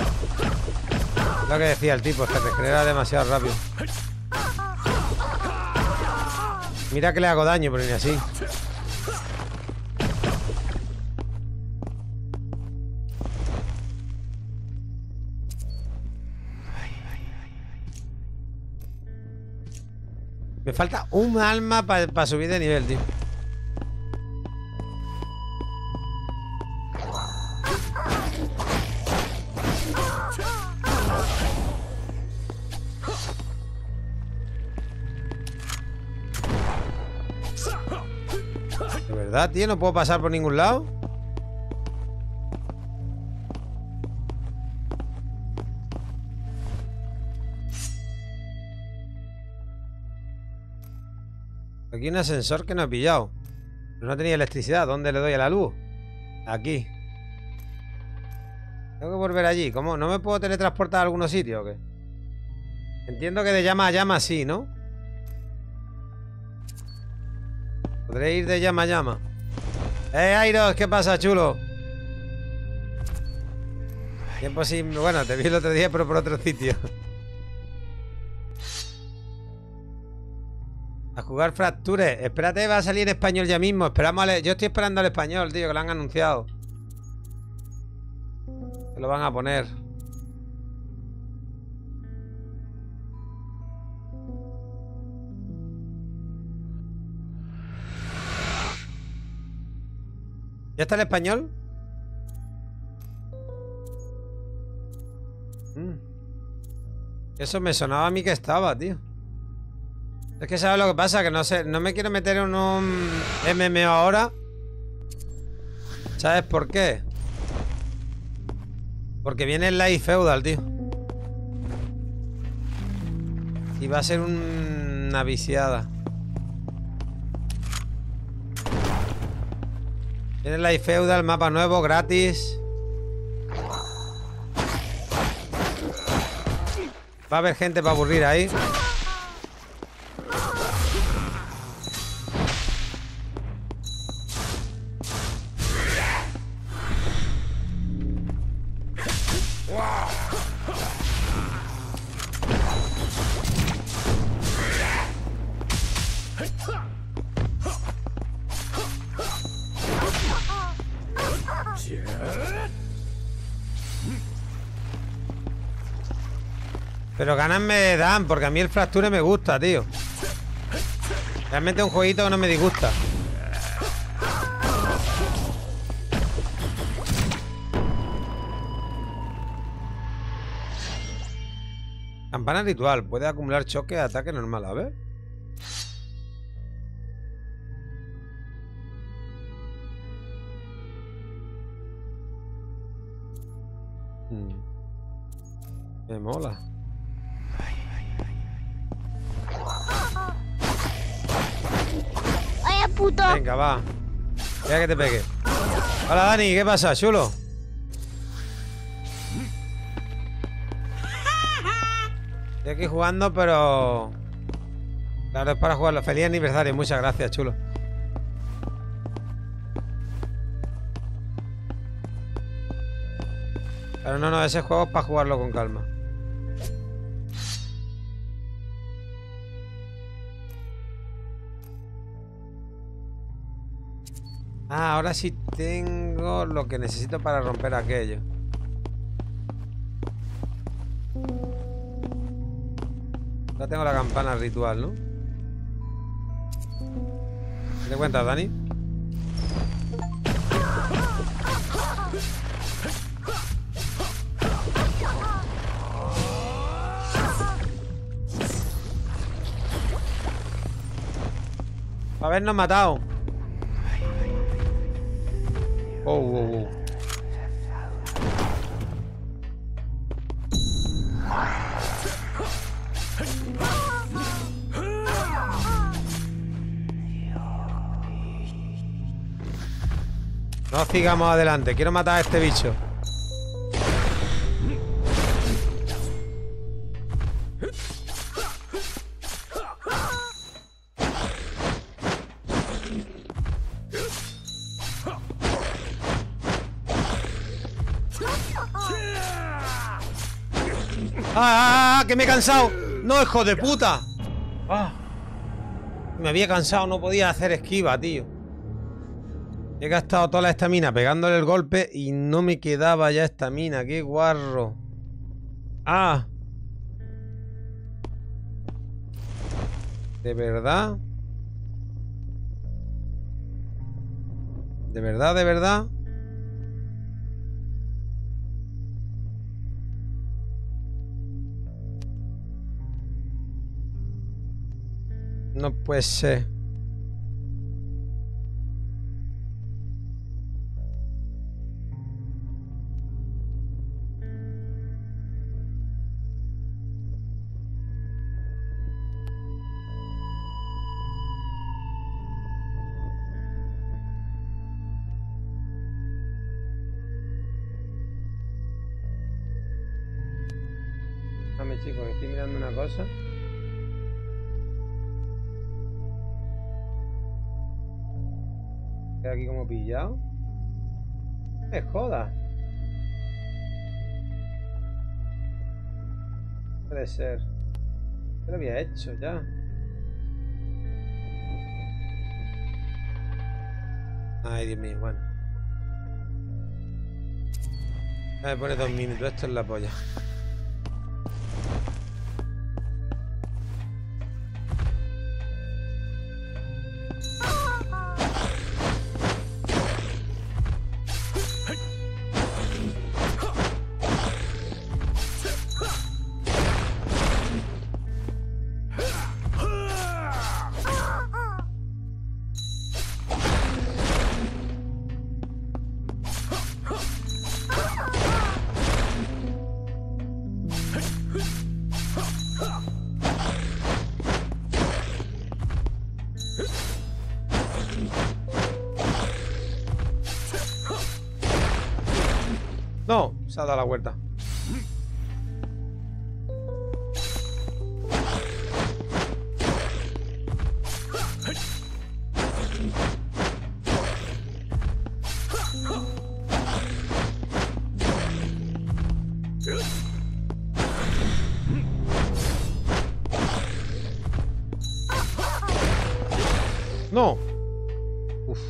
A: Lo que decía el tipo, se regenera demasiado rápido. Mira que le hago daño, pero ni así. Me falta un alma para pa subir de nivel, tío. ¿De verdad, tío? ¿No puedo pasar por ningún lado? Aquí hay un ascensor que no he pillado. Pero no tenía electricidad. ¿Dónde le doy a la luz? Aquí. Tengo que volver allí. ¿Cómo? ¿No me puedo teletransportar a algunos sitios o qué? Entiendo que de llama a llama sí, ¿no? Podré ir de llama a llama. ¡Eh, Airos! ¿Qué pasa, chulo? Tiempo sin... Bueno, te vi el otro día, pero por otro sitio. A jugar Fracture. Espérate, va a salir en español ya mismo. Esperamos al... Yo estoy esperando al español, tío, que lo han anunciado. Que lo van a poner. ¿Ya está el español? Mm. Eso me sonaba a mí que estaba, tío. Es que sabes lo que pasa, que no sé, no me quiero meter en un M M O ahora. ¿Sabes por qué? Porque viene el Life Feudal, tío. Y va a ser un... una viciada. Viene el Life Feudal, mapa nuevo, gratis. Va a haber gente para aburrir ahí. Pero ganas me dan, porque a mí el Fracture me gusta, tío. Realmente es un jueguito que no me disgusta. Campana ritual. Puede acumular choque, ataque normal, a ver. Me mola.
E: ¡Vaya puto!
A: Venga, va. Deja que te pegue. Hola, Dani, ¿qué pasa, chulo? Estoy aquí jugando, pero... Claro, es para jugarlo. Feliz aniversario, muchas gracias, chulo. Pero no, no, ese juego es para jugarlo con calma. Ah, ahora sí tengo lo que necesito para romper aquello. Ya tengo la campana ritual, ¿no? ¿Qué te cuentas, Dani? Habernos matado. Oh, oh, oh. No sigamos adelante. Quiero matar a este bicho. ¡Ah, ah, ah! ¡Que me he cansado! ¡No, hijo de puta! ¡Ah! Me había cansado, no podía hacer esquiva, tío. He gastado toda la estamina pegándole el golpe y no me quedaba ya estamina. ¡Qué guarro! ¡Ah! ¿De verdad? ¿De verdad, de verdad? No puede ser. Dame, chicos, estoy mirando una cosa. Queda aquí como pillado. Me joda. Puede ser. Yo lo había hecho ya. Ay, Dios mío, bueno. Me pone dos minutos. Esto es la polla. No, se ha dado la vuelta. No. Uf.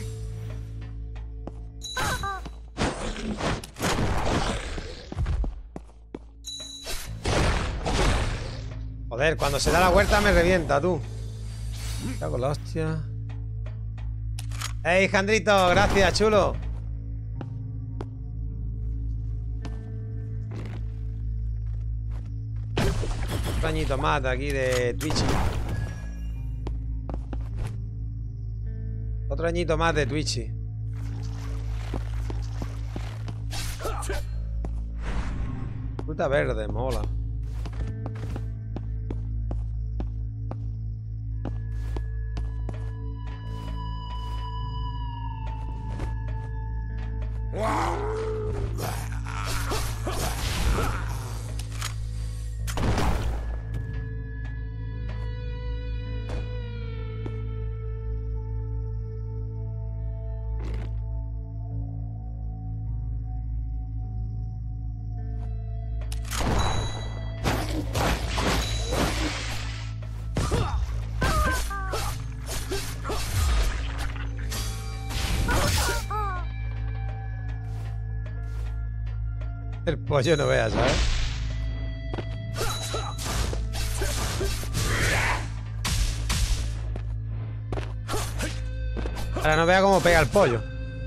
A: Joder, cuando se da la vuelta me revienta, tú. Me cago en la hostia. ¡Ey, Jandrito! Gracias, chulo. Otro añito más de aquí de Twitch. Otro añito más de Twitch. Fruta verde, mola. El pollo no veas, ¿sabes? Ahora no vea cómo pega el pollo.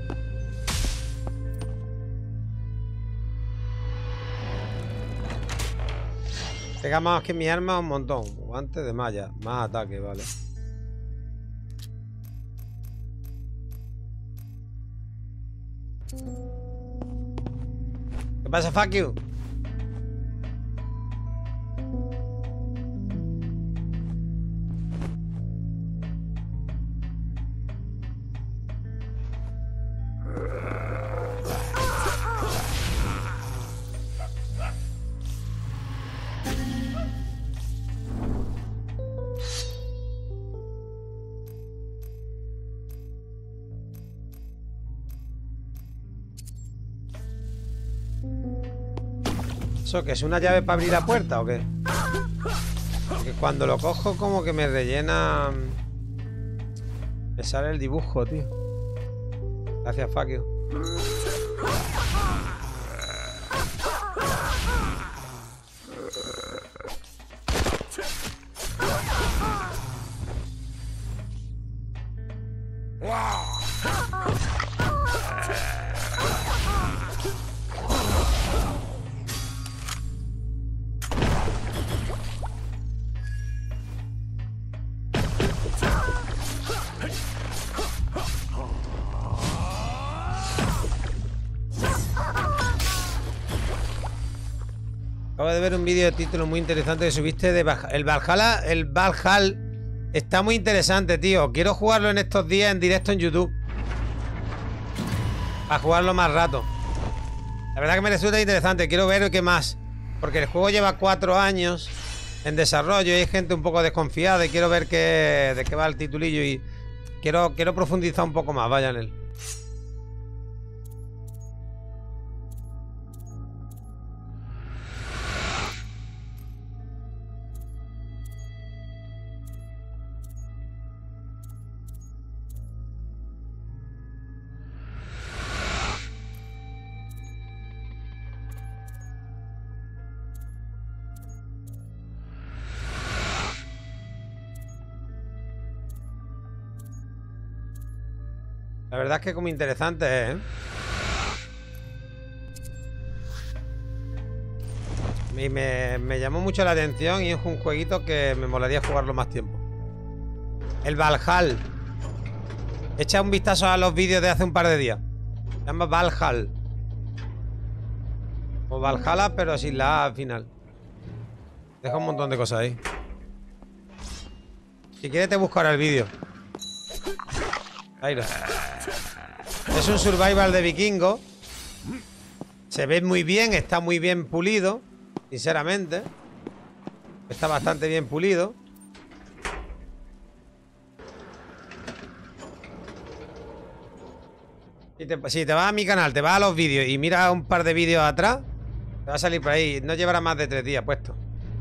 A: Pega más que mi arma un montón. Guantes de malla. Más ataque, vale. ¿Qué pasa, fuck you? ¿Eso qué es? ¿Una llave para abrir la puerta o qué? Porque cuando lo cojo como que me rellena... Me sale el dibujo, tío. Gracias, fuck you. Acabo de ver un vídeo de título muy interesante que subiste de Valhalla. El Valhalla, el Valhalla está muy interesante, tío. Quiero jugarlo en estos días en directo en YouTube. A jugarlo más rato. La verdad que me resulta interesante. Quiero ver qué más. Porque el juego lleva cuatro años en desarrollo y hay gente un poco desconfiada y quiero ver qué, de qué va el titulillo y quiero, quiero profundizar un poco más. Vaya en él. La verdad es que como interesante, ¿eh? Y me, me llamó mucho la atención y es un jueguito que me molaría jugarlo más tiempo. El Valhalla. Echa un vistazo a los vídeos de hace un par de días. Se llama Valhalla. O Valhalla, pero sin la A al final. Deja un montón de cosas ahí. Si quieres te busco ahora el vídeo. Ahí lo. Es un survival de vikingo. Se ve muy bien, está muy bien pulido. Sinceramente. Está bastante bien pulido. Si te, si te vas a mi canal, te vas a los vídeos y mira un par de vídeos atrás, te va a salir por ahí. No llevará más de tres días puesto.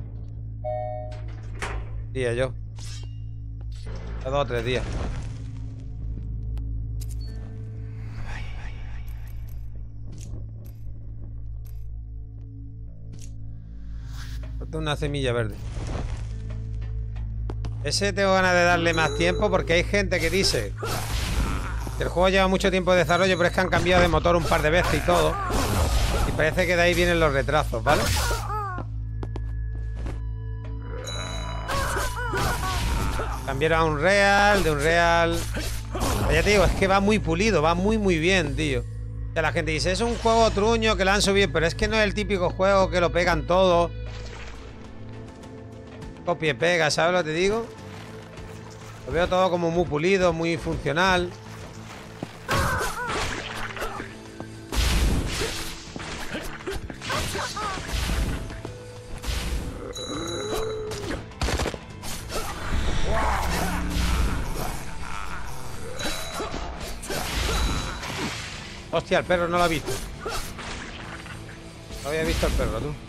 A: Día yo. Dos o tres días. Una semilla verde. Ese tengo ganas de darle más tiempo porque hay gente que dice que el juego lleva mucho tiempo de desarrollo, pero es que han cambiado de motor un par de veces y todo. Y parece que de ahí vienen los retrasos, ¿vale? Cambiaron a un Real, de un Real. Ya te digo, es que va muy pulido, va muy muy bien, tío. O sea, la gente dice, es un juego truño que lo han subido, pero es que no es el típico juego que lo pegan todo. Copia y pega, ¿sabes lo que te digo? Lo veo todo como muy pulido, muy funcional. Hostia, el perro no lo ha visto. No había visto el perro, tú.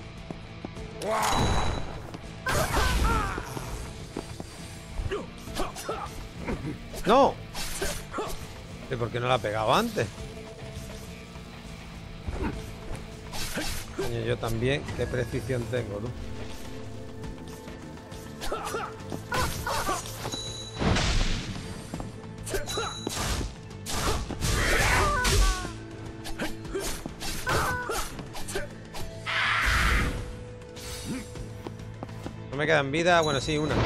A: ¡No! ¿Y por qué no la ha pegado antes? Coño, yo también. ¿Qué precisión tengo, tú? No me quedan vida. Bueno, sí, una.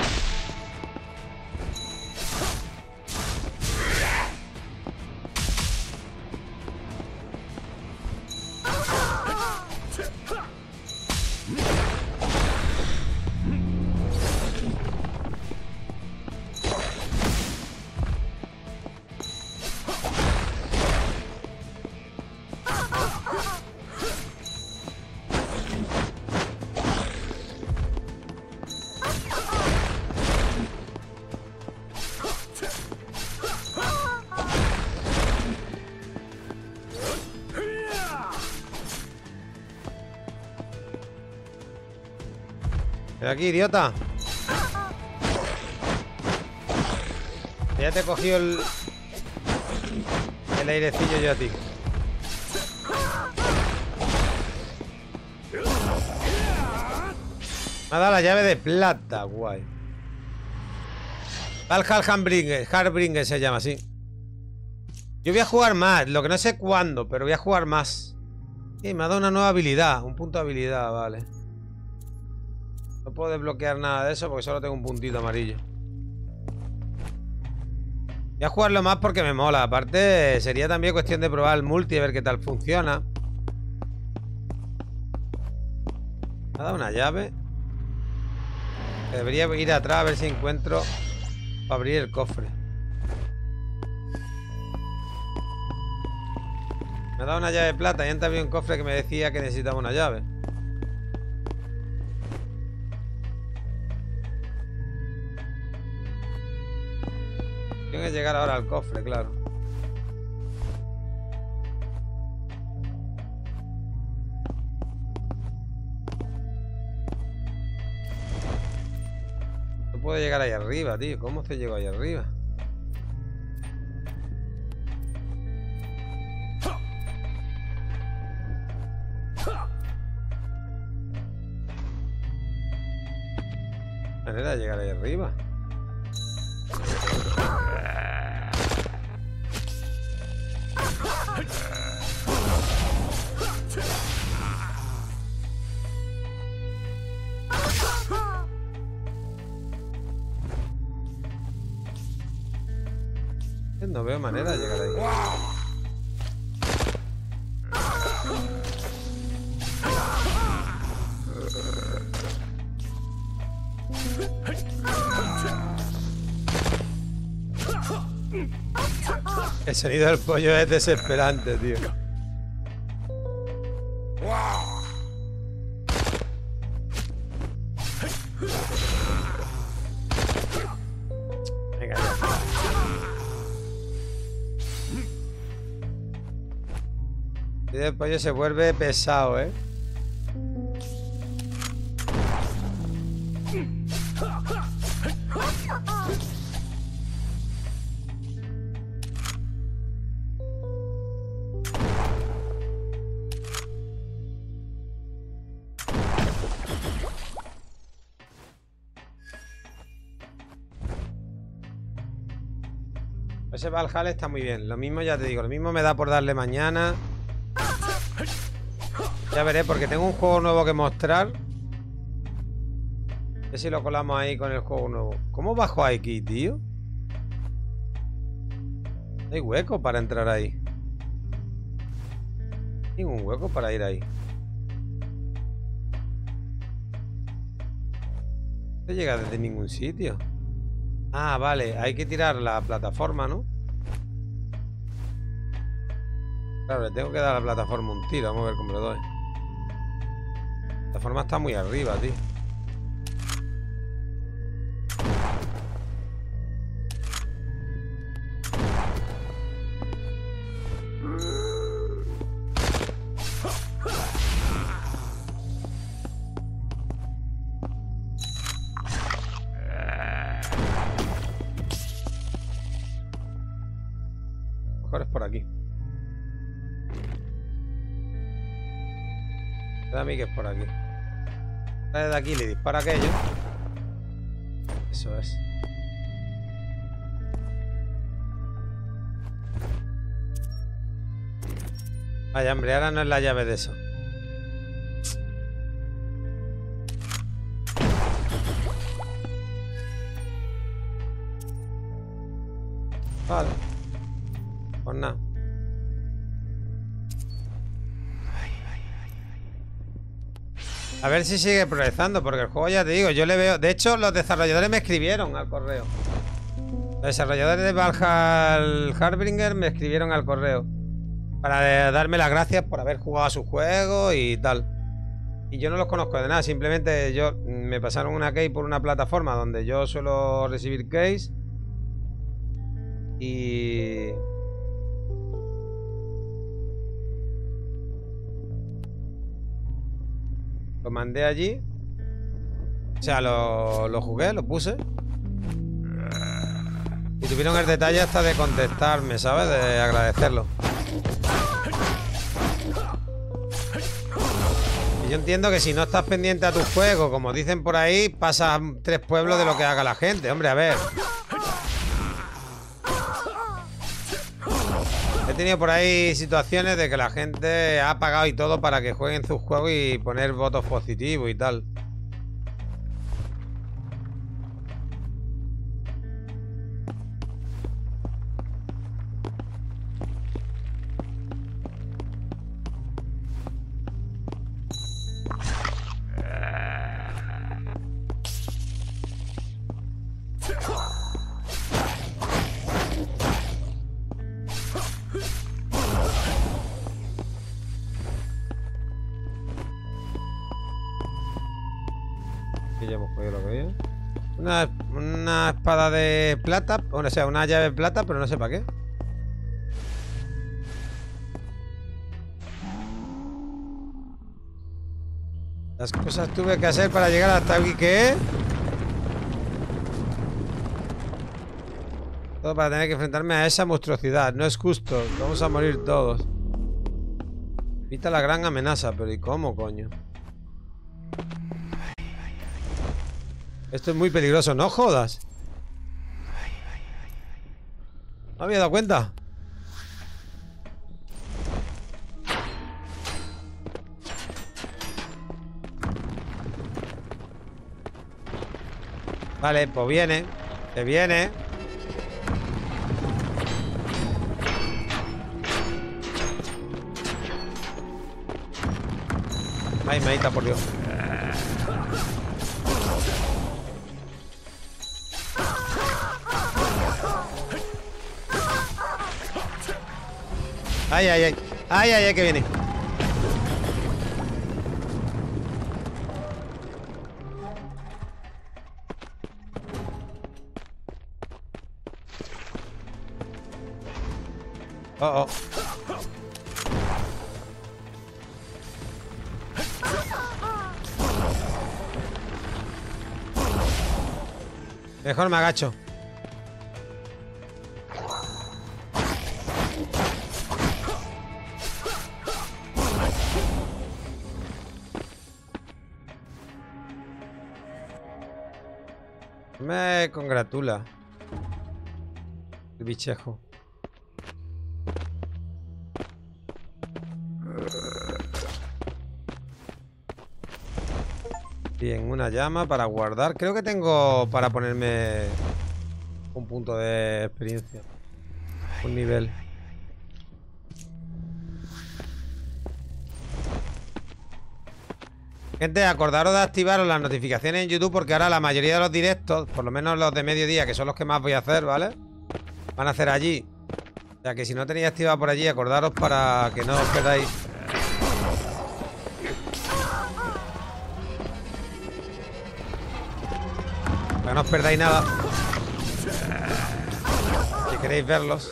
A: Ven aquí, idiota. Ya te he cogido el... el airecillo yo a ti. Me ha dado la llave de plata, guay. Valhalla Hardbringer, Hardbringer se llama así. Yo voy a jugar más, lo que no sé cuándo, pero voy a jugar más. Sí, me ha dado una nueva habilidad, un punto de habilidad, vale. No puedo desbloquear nada de eso porque solo tengo un puntito amarillo. Voy a jugarlo más porque me mola. Aparte, sería también cuestión de probar el multi, a ver qué tal funciona. Me ha dado una llave. Debería ir atrás a ver si encuentro para abrir el cofre. Me ha dado una llave de plata y antes había un cofre que me decía que necesitaba una llave. Tengo que llegar ahora al cofre, claro. No puedo llegar ahí arriba, tío. ¿Cómo se llegó ahí arriba? Manera de llegar ahí arriba. No veo manera de llegar ahí. El sonido del pollo es desesperante, tío. Venga, ya. El pollo se vuelve pesado, ¿eh? Ese Valhalla está muy bien. Lo mismo ya te digo, lo mismo me da por darle mañana. Ya veré, porque tengo un juego nuevo que mostrar. A ver si lo colamos ahí con el juego nuevo. ¿Cómo bajo aquí, tío? Hay hueco para entrar ahí. Ningún hueco para ir ahí. No llega desde ningún sitio. Ah, vale. Hay que tirar la plataforma, ¿no? Claro, le tengo que dar a la plataforma un tiro. Vamos a ver cómo le doy. La plataforma está muy arriba, tío. Mejor es por aquí. A mí que es por aquí. Desde aquí le dispara aquello. Eso es. Vaya, hombre, ahora no es la llave de eso. Vale. Pues nada. A ver si sigue progresando, porque el juego, ya te digo, yo le veo... De hecho, los desarrolladores me escribieron al correo. Los desarrolladores de Valhalla Harbinger me escribieron al correo para darme las gracias por haber jugado a su juego y tal. Y yo no los conozco de nada, simplemente yo me pasaron una key por una plataforma donde yo suelo recibir keys. Y... lo mandé allí. O sea, lo, lo jugué, lo puse. Y tuvieron el detalle hasta de contestarme, ¿sabes? De agradecerlo. Y yo entiendo que si no estás pendiente a tu juego, como dicen por ahí, pasas tres pueblos de lo que haga la gente. Hombre, a ver. He tenido por ahí situaciones de que la gente ha pagado y todo para que jueguen sus juegos y poner votos positivos y tal. Aquí ya hemos cogido lo que había. Una, una espada de plata, o sea, una llave de plata, pero no sé para qué. Las cosas tuve que hacer para llegar hasta aquí, ¿qué? Todo para tener que enfrentarme a esa monstruosidad. No es justo, vamos a morir todos. Evita la gran amenaza, pero ¿y cómo, coño? Esto es muy peligroso, no jodas. No me había dado cuenta. Vale, pues viene. Que viene. Ay, maita, por Dios. Ay, ay, ay. Ay, ay, ay, que viene. Oh, oh. Mejor me agacho. Me congratula el bichejo. Bien, una llama para guardar. Creo que tengo para ponerme un punto de experiencia. Un nivel. Gente, acordaros de activaros las notificaciones en YouTube porque ahora la mayoría de los directos, por lo menos los de mediodía, que son los que más voy a hacer, ¿vale? Van a hacer allí. O sea que si no tenéis activado por allí, acordaros para que no os perdáis. Para que no os perdáis nada. Si queréis verlos.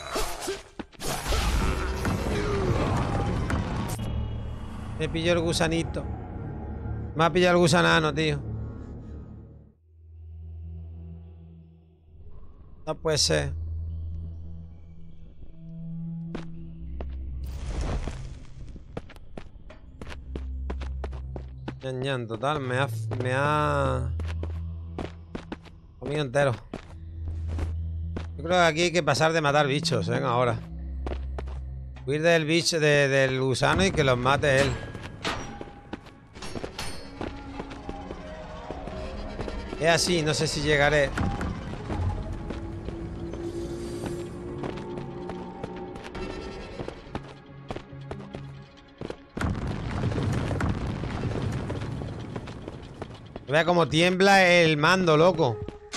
A: Me pilló el gusanito. Me ha pillado el gusanano, tío. No puede ser. Ñan, ñan, total, me ha... Me ha... comido entero. Yo creo que aquí hay que pasar de matar bichos, ¿eh? Ahora. Huir del bicho, de, del gusano y que los mate él. Es así, no sé si llegaré. Vea cómo tiembla el mando, loco.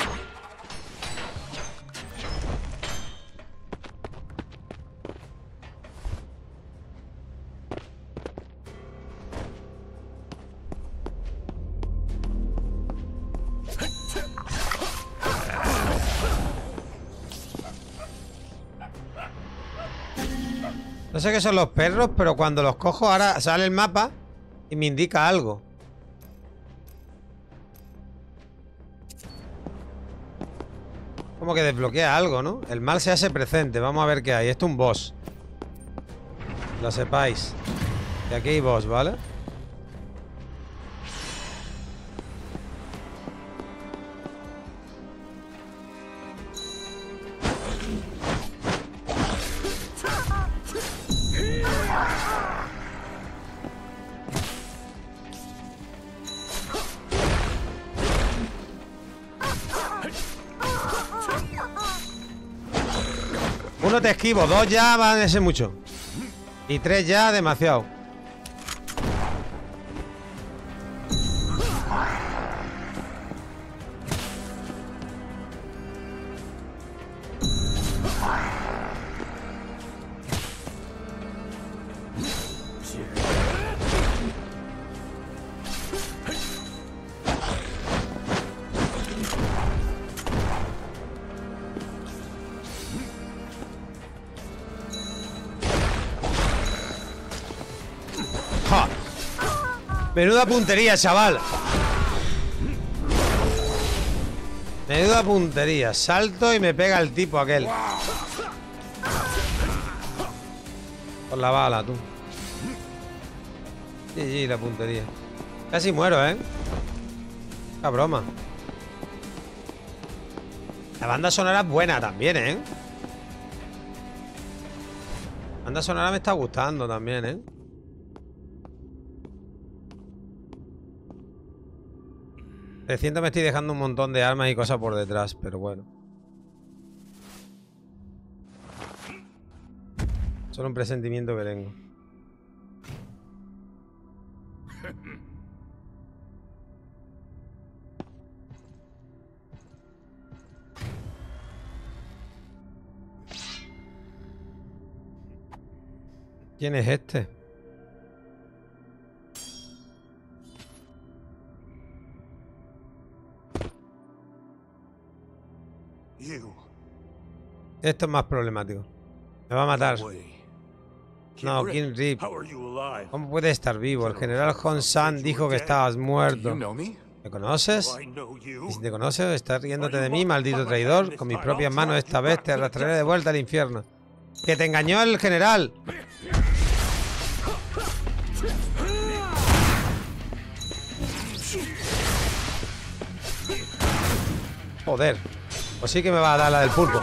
A: No sé qué son los perros, pero cuando los cojo ahora sale el mapa y me indica algo. Como que desbloquea algo, ¿no? El mal se hace presente. Vamos a ver qué hay. Esto es un boss. Lo sepáis. Y aquí hay boss, ¿vale? Uno te esquivo, dos ya van a ser mucho. Y tres ya demasiado. Menuda puntería, chaval. Menuda puntería. Salto y me pega el tipo aquel. Por la bala, tú. Sí, sí, la puntería. Casi muero, ¿eh? La broma. La banda sonora es buena también, ¿eh? La banda sonora me está gustando también, ¿eh? Reciente me estoy dejando un montón de armas y cosas por detrás, pero bueno. Solo un presentimiento que tengo. ¿Quién es este? Esto es más problemático. Me va a matar. No, Kim Rip. ¿Cómo puede estar vivo? El general Hong San dijo que estabas muerto. ¿Me conoces? Y si te conoces, estás riéndote de mí, maldito traidor. Con mis propias manos esta vez te arrastraré de vuelta al infierno. ¡Que te engañó el general! Joder. Pues sí que me va a dar la del pulpo.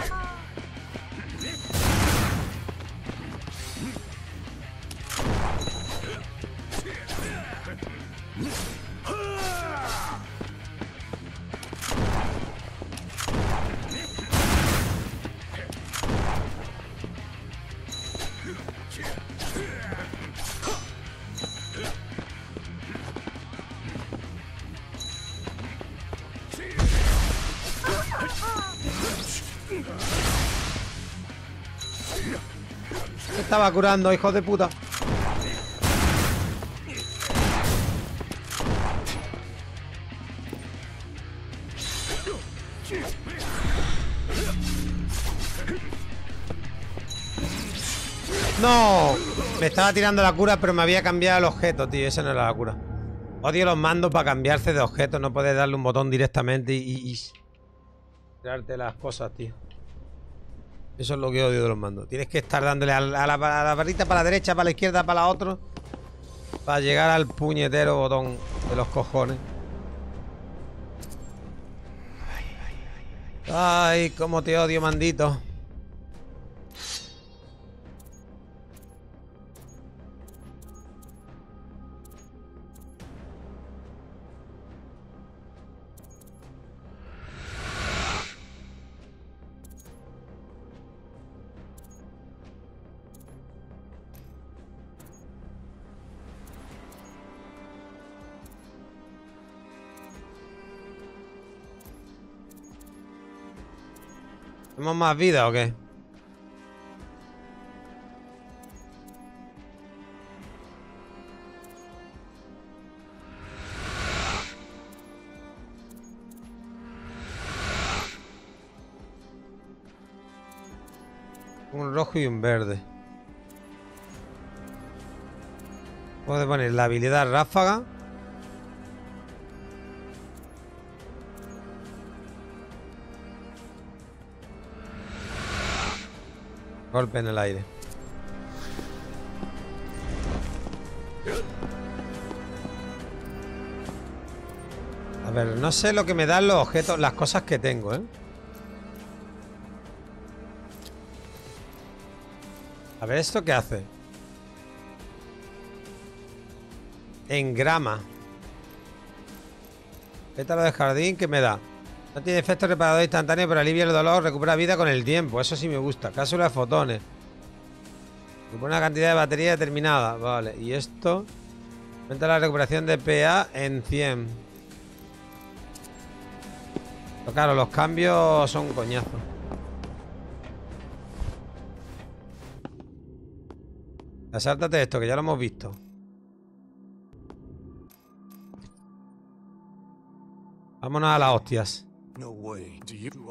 A: Me estaba curando, hijo de puta. ¡No! Me estaba tirando la cura, pero me había cambiado el objeto, tío. Esa no era la cura. Odio los mandos para cambiarse de objeto. No puedes darle un botón directamente y... y, y... tirarte las cosas, tío. Eso es lo que odio de los mandos. Tienes que estar dándole a la, a la, a la barrita para la derecha, para la izquierda, para la otra, para llegar al puñetero botón de los cojones. Ay, cómo te odio, mandito. ¿Tenemos más vida o qué? Un rojo y un verde. Puedo poner la habilidad ráfaga. Golpe en el aire. A ver, no sé lo que me dan los objetos, las cosas que tengo, ¿eh? A ver, ¿esto qué hace? Engrama. Pétalo de jardín, ¿qué me da? No tiene efecto reparador instantáneo, pero alivia el dolor, recupera vida con el tiempo. Eso sí me gusta. Cápsula de fotones. Supone una cantidad de batería determinada. Vale, y esto aumenta la recuperación de P A en cien. Pero claro, los cambios son un coñazo. Sáltate esto, que ya lo hemos visto. Vámonos a las hostias.
C: No way. Do you...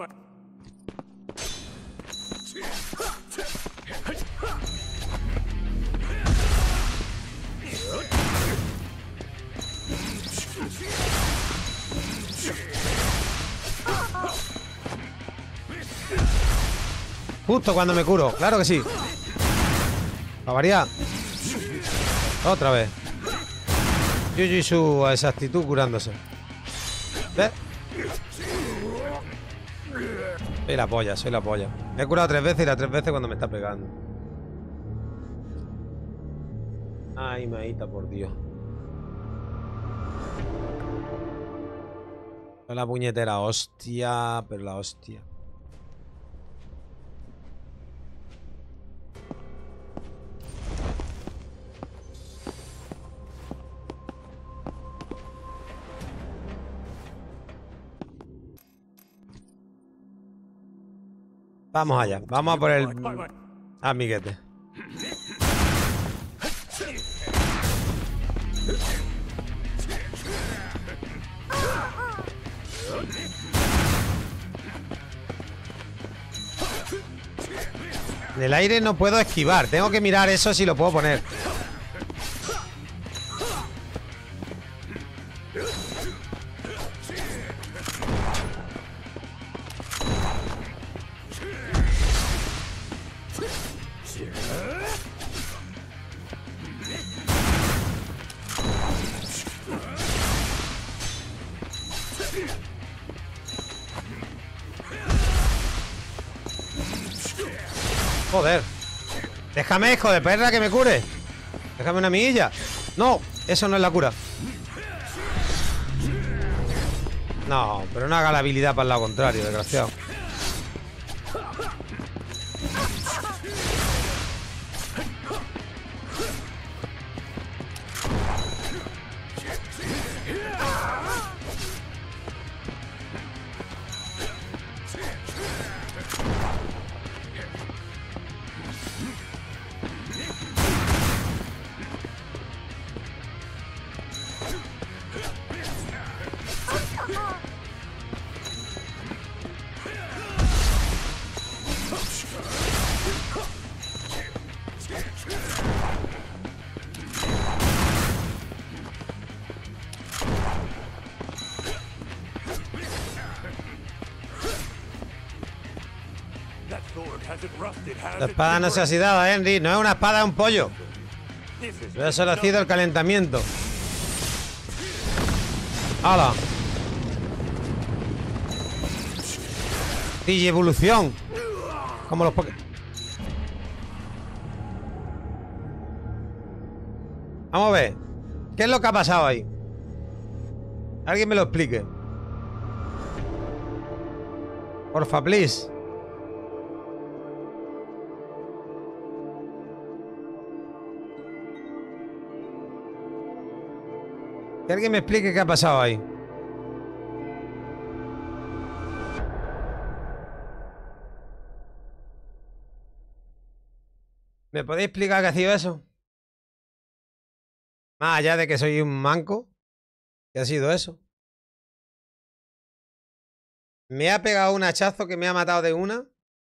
A: Justo cuando me curo, claro que sí. A variar. Otra vez. Yuyu y su exactitud curándose. ¿Ves? Soy la polla, soy la polla. Me he curado tres veces y las tres veces cuando me está pegando. Ay, maíta, por Dios. Soy la puñetera hostia, pero la hostia. Vamos allá, vamos a por el amiguete. En el aire no puedo esquivar, tengo que mirar eso si lo puedo poner. Joder. Déjame, hijo de perra, que me cure. Déjame una milla. No, eso no es la cura. No, pero no haga la habilidad para el lado contrario, desgraciado. La espada no se ha oxidado, ¿eh, Henry? No es una espada, es un pollo. Pero solo ha sido el calentamiento. ¡Hala! Digievolución. Como los Pokémon. Vamos a ver. ¿Qué es lo que ha pasado ahí? Alguien me lo explique. Porfa, please. Que alguien me explique qué ha pasado ahí. ¿Me podéis explicar qué ha sido eso? Más allá de que soy un manco. ¿Qué ha sido eso? Me ha pegado un hachazo que me ha matado de una.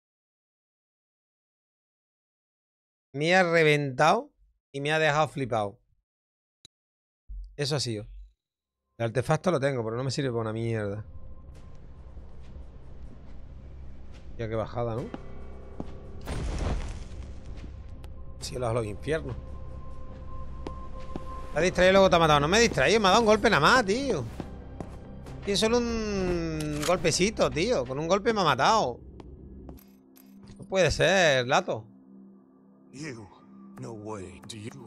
A: Me ha reventado y me ha dejado flipado. Eso ha sido. El artefacto lo tengo, pero no me sirve para una mierda. Ya que bajada, ¿no? Cielos a los infiernos. Te ha distraído y luego te ha matado. No me he distraído, me ha dado un golpe nada más, tío. Y es solo un golpecito, tío. Con un golpe me ha matado. No puede ser, Lato.
C: You, no way. Do you?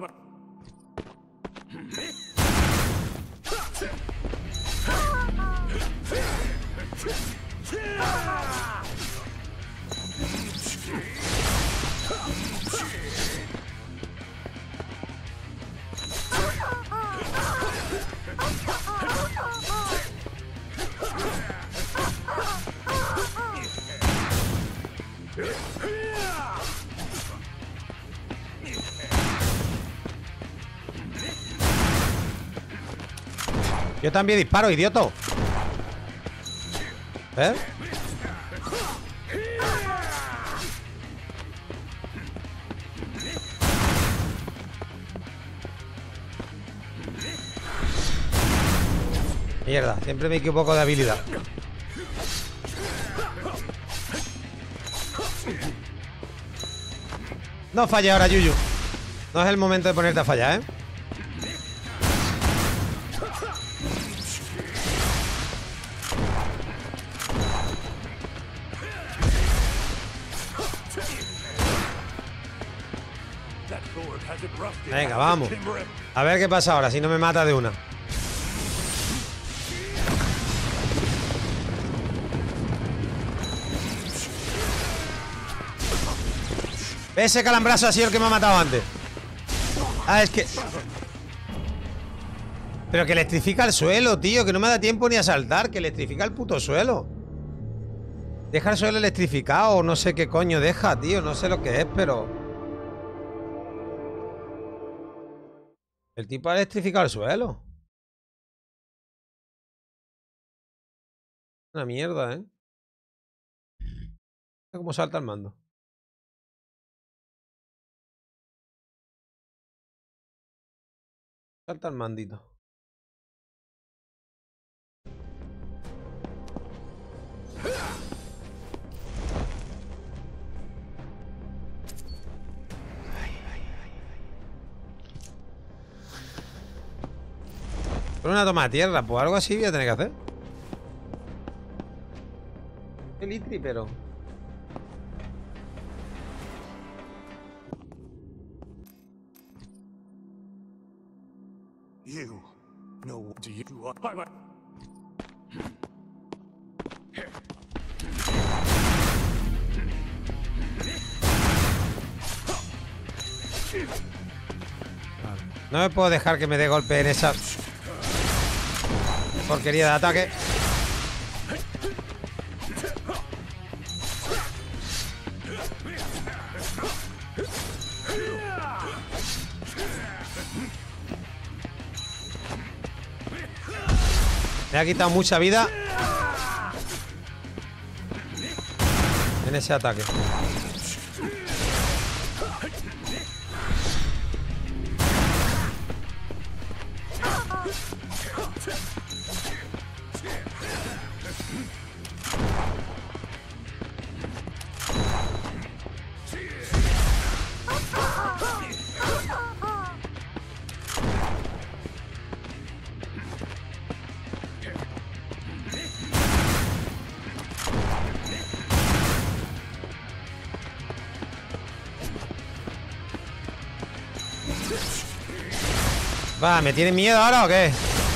A: Yo también disparo, idiota. ¿Eh? Mierda, siempre me equivoco de habilidad. No falle ahora, Yuyu. No es el momento de ponerte a fallar, ¿eh? Venga, vamos. A ver qué pasa ahora, si no me mata de una. Ese calambrazo ha sido el que me ha matado antes. Ah, es que... Pero que electrifica el suelo, tío. Que no me da tiempo ni a saltar. Que electrifica el puto suelo. Deja el suelo electrificado. No sé qué coño deja, tío. No sé lo que es, pero... El tipo ha electrificado el suelo. Una mierda, ¿eh? Mira cómo salta el mando. Salta el mandito. Por una toma de tierra, pues algo así voy a tener que hacer. Qué litri, pero...
C: You, no. Do you?
A: No me puedo dejar que me dé golpe en esa porquería de ataque. Me ha quitado mucha vida en ese ataque. Va, ¿me tiene miedo ahora o qué?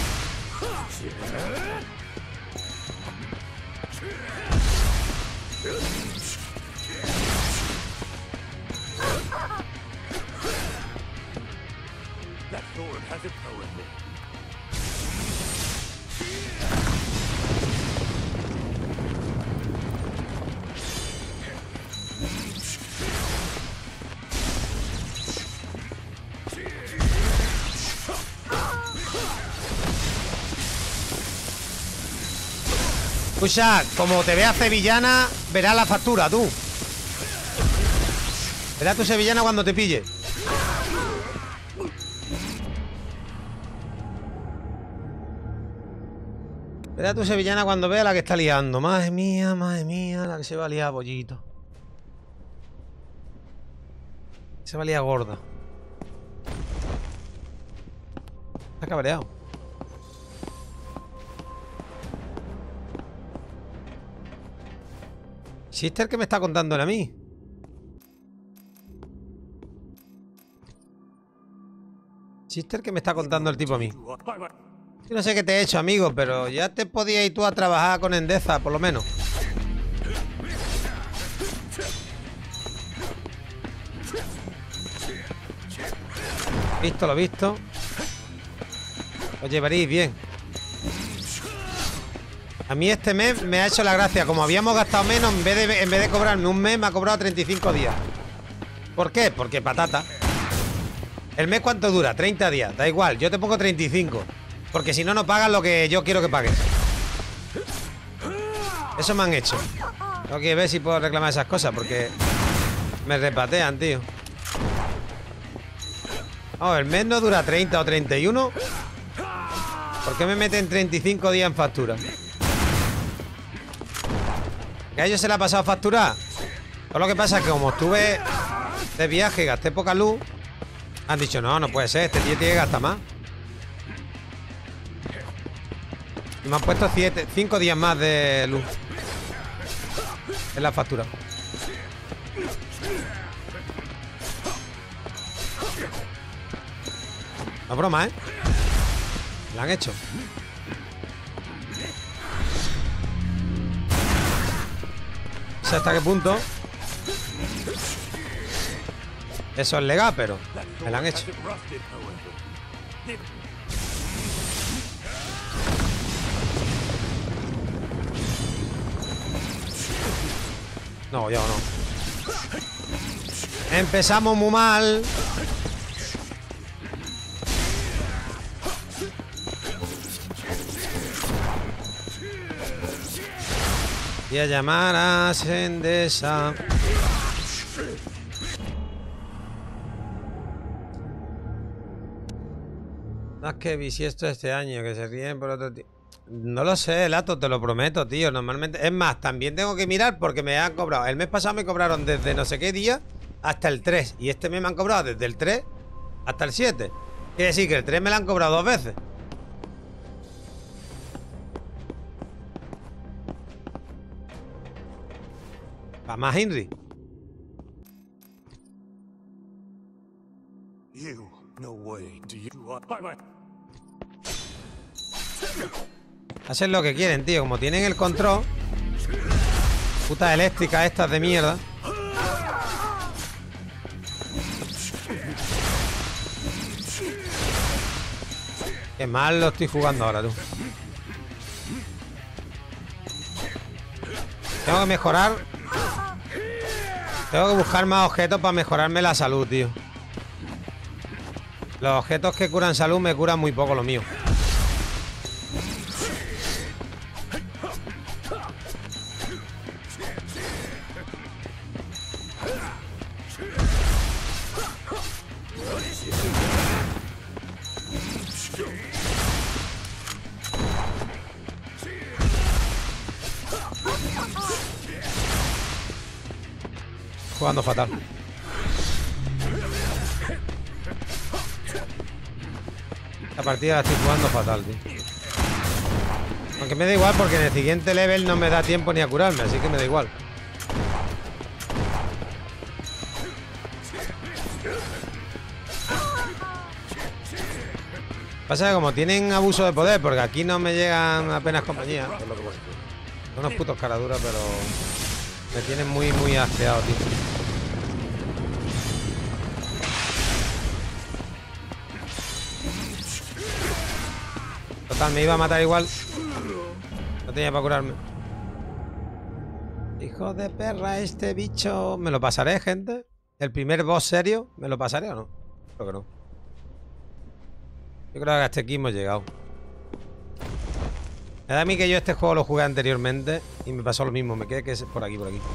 C: That sword has its power.
A: Escucha, como te veas sevillana, verás la factura, tú. Verás tu sevillana cuando te pille. Verás tu sevillana cuando vea la que está liando. Madre mía, madre mía, la que se va a liar, pollito. Se va a liar gorda. Está cabreado. Sister, ¿qué me está contando a mí? Sister, ¿qué me está contando el tipo a mí? Yo no sé qué te he hecho, amigo, pero ya te podías ir tú a trabajar con Endeza, por lo menos. Visto lo visto. Os llevaréis bien. A mí este mes me ha hecho la gracia. Como habíamos gastado menos, en vez de, en vez de cobrarme un mes, me ha cobrado treinta y cinco días. ¿Por qué? Porque patata. ¿El mes cuánto dura? treinta días. Da igual, yo te pongo treinta y cinco. Porque si no, no pagas lo que yo quiero que pagues. Eso me han hecho. Tengo que ver si puedo reclamar esas cosas, porque me repatean, tío. Oh, el mes no dura treinta o treinta y uno. ¿Por qué me meten treinta y cinco días en factura? ¿Que a ellos se le ha pasado a facturar? Todo lo que pasa es que como estuve de viaje y gasté poca luz, han dicho, no, no puede ser, este tío tiene que gastar más. Y me han puesto cinco días más de luz en la factura. No es broma, ¿eh? La han hecho. No sé hasta qué punto eso es legal, pero me la han hecho. No, yo no. Empezamos muy mal. Y a llamar a Endesa. No es que bisiesto este año, que se ríen por otro tío. No lo sé, Lato, te lo prometo, tío. Normalmente. Es más, también tengo que mirar porque me han cobrado. El mes pasado me cobraron desde no sé qué día hasta el tres. Y este mes me han cobrado desde el tres hasta el siete. Quiere decir que el tres me lo han cobrado dos veces. ¿Para más, Henry? Hacen lo que quieren, tío. Como tienen el control. Putas eléctricas estas de mierda. Qué mal lo estoy jugando ahora, tú. Tengo que mejorar. Tengo que buscar más objetos para mejorarme la salud, tío. Los objetos que curan salud me curan muy poco lo mío. Jugando fatal. Esta partida la estoy jugando fatal, tío. Aunque me da igual porque en el siguiente level no me da tiempo ni a curarme, así que me da igual. Pasa que como tienen abuso de poder, porque aquí no me llegan apenas compañía. Es lo que pasa. Son unos putos caraduras, pero me tienen muy, muy asqueado, tío. Total, me iba a matar igual. No tenía para curarme. Hijo de perra, este bicho. ¿Me lo pasaré, gente? ¿El primer boss serio? ¿Me lo pasaré o no? Creo que no. Yo creo que hasta aquí hemos llegado. Me da a mí que yo este juego lo jugué anteriormente y me pasó lo mismo. Me quedé que es por aquí, por aquí.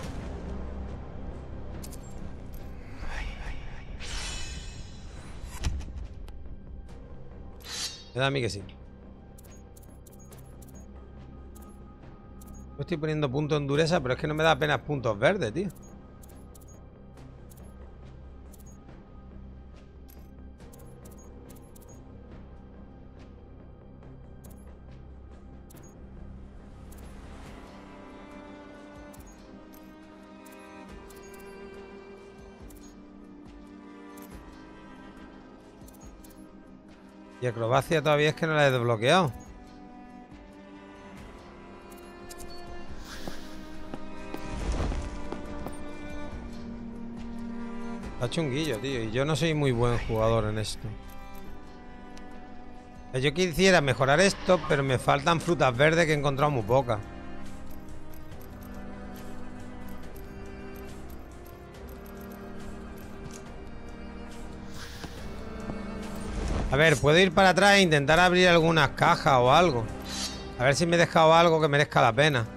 A: Me da a mí que sí. No estoy poniendo puntos en dureza, pero es que no me da apenas puntos verdes, tío. Y acrobacia todavía es que no la he desbloqueado. Está chunguillo, tío. Y yo no soy muy buen jugador en esto. Yo quisiera mejorar esto, pero me faltan frutas verdes que he encontrado muy pocas. A ver, puedo ir para atrás e intentar abrir algunas cajas o algo. A ver si me he dejado algo que merezca la pena.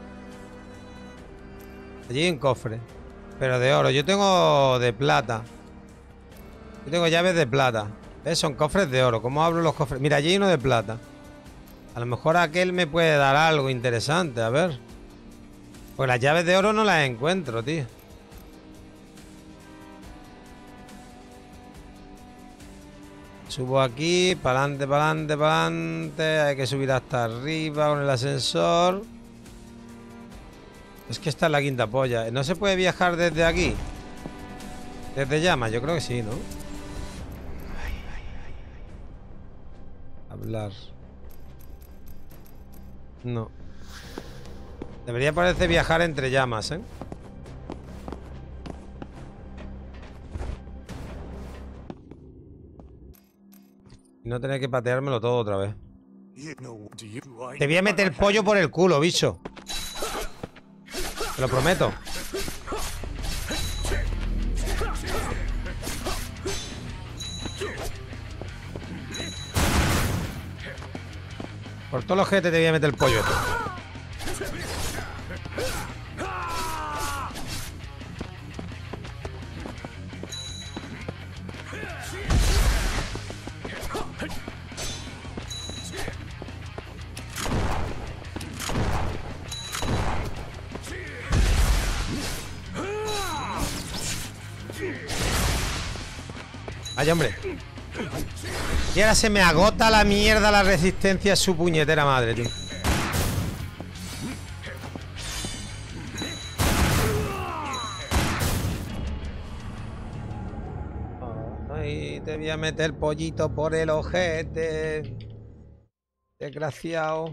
A: Allí hay un cofre, pero de oro. Yo tengo de plata. Yo tengo llaves de plata. ¿Ves? Son cofres de oro. ¿Cómo abro los cofres? Mira, allí hay uno de plata. A lo mejor aquel me puede dar algo interesante. A ver. Pues las llaves de oro no las encuentro, tío. Subo aquí, para adelante, para adelante, para adelante. Hay que subir hasta arriba con el ascensor. Es que esta es la quinta polla. ¿No se puede viajar desde aquí? Desde llamas, yo creo que sí, ¿no? Hablar. No. Debería parecer viajar entre llamas, ¿eh? Y no tener que pateármelo todo otra vez. Te voy a meter pollo por el culo, bicho. Te lo prometo. Por todos los jetes te voy a meter el pollo. Vaya, hombre. Y ahora se me agota la mierda la resistencia a su puñetera madre, tío. Ay, te voy a meter pollito por el ojete. Desgraciado.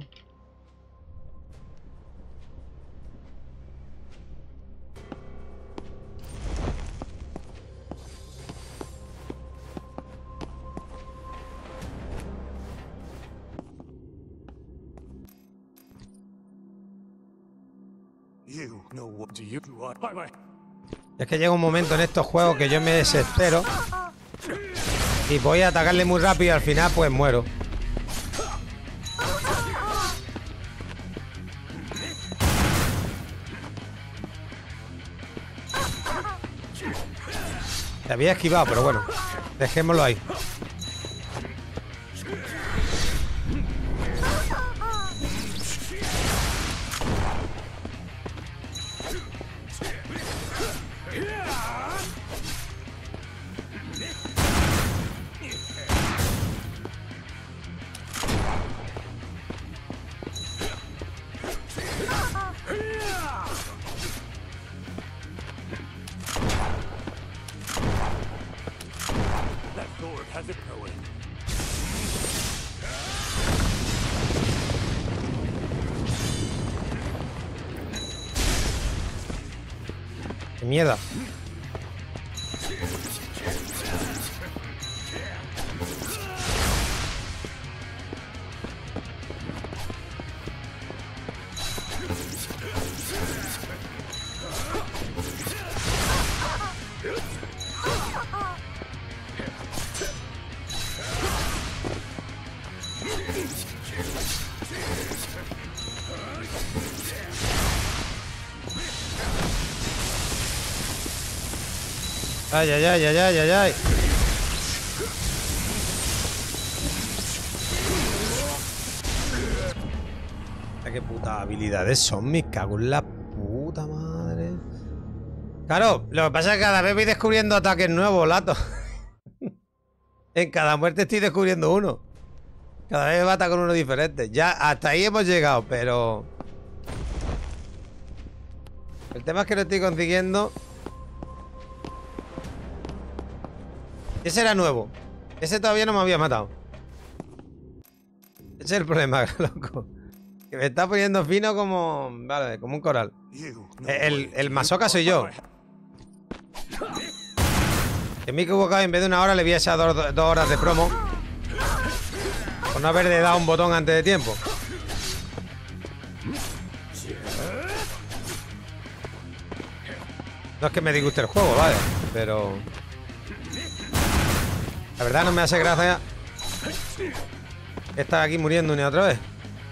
A: Es que llega un momento en estos juegos que yo me desespero y voy a atacarle muy rápido y al final pues muero. Te había esquivado, pero bueno, dejémoslo ahí. ¡Qué mierda! Ay, ay, ay, ay, ay, ay, ay. Qué putas habilidades son, me cago en la puta madre. Claro, lo que pasa es que cada vez voy descubriendo ataques nuevos, Lato. En cada muerte estoy descubriendo uno. Cada vez me mata con uno diferente. Ya hasta ahí hemos llegado, pero... El tema es que lo estoy consiguiendo. Ese era nuevo. Ese todavía no me había matado. Ese es el problema, loco. Que me está poniendo fino como... Vale, como un coral. El, el masoca soy yo. Que me he equivocado, en vez de una hora le voy a echar dos, dos horas de promo. Por no haberle dado un botón antes de tiempo. No es que me disguste el juego, vale. Pero... La verdad no me hace gracia estar aquí muriendo ni otra vez.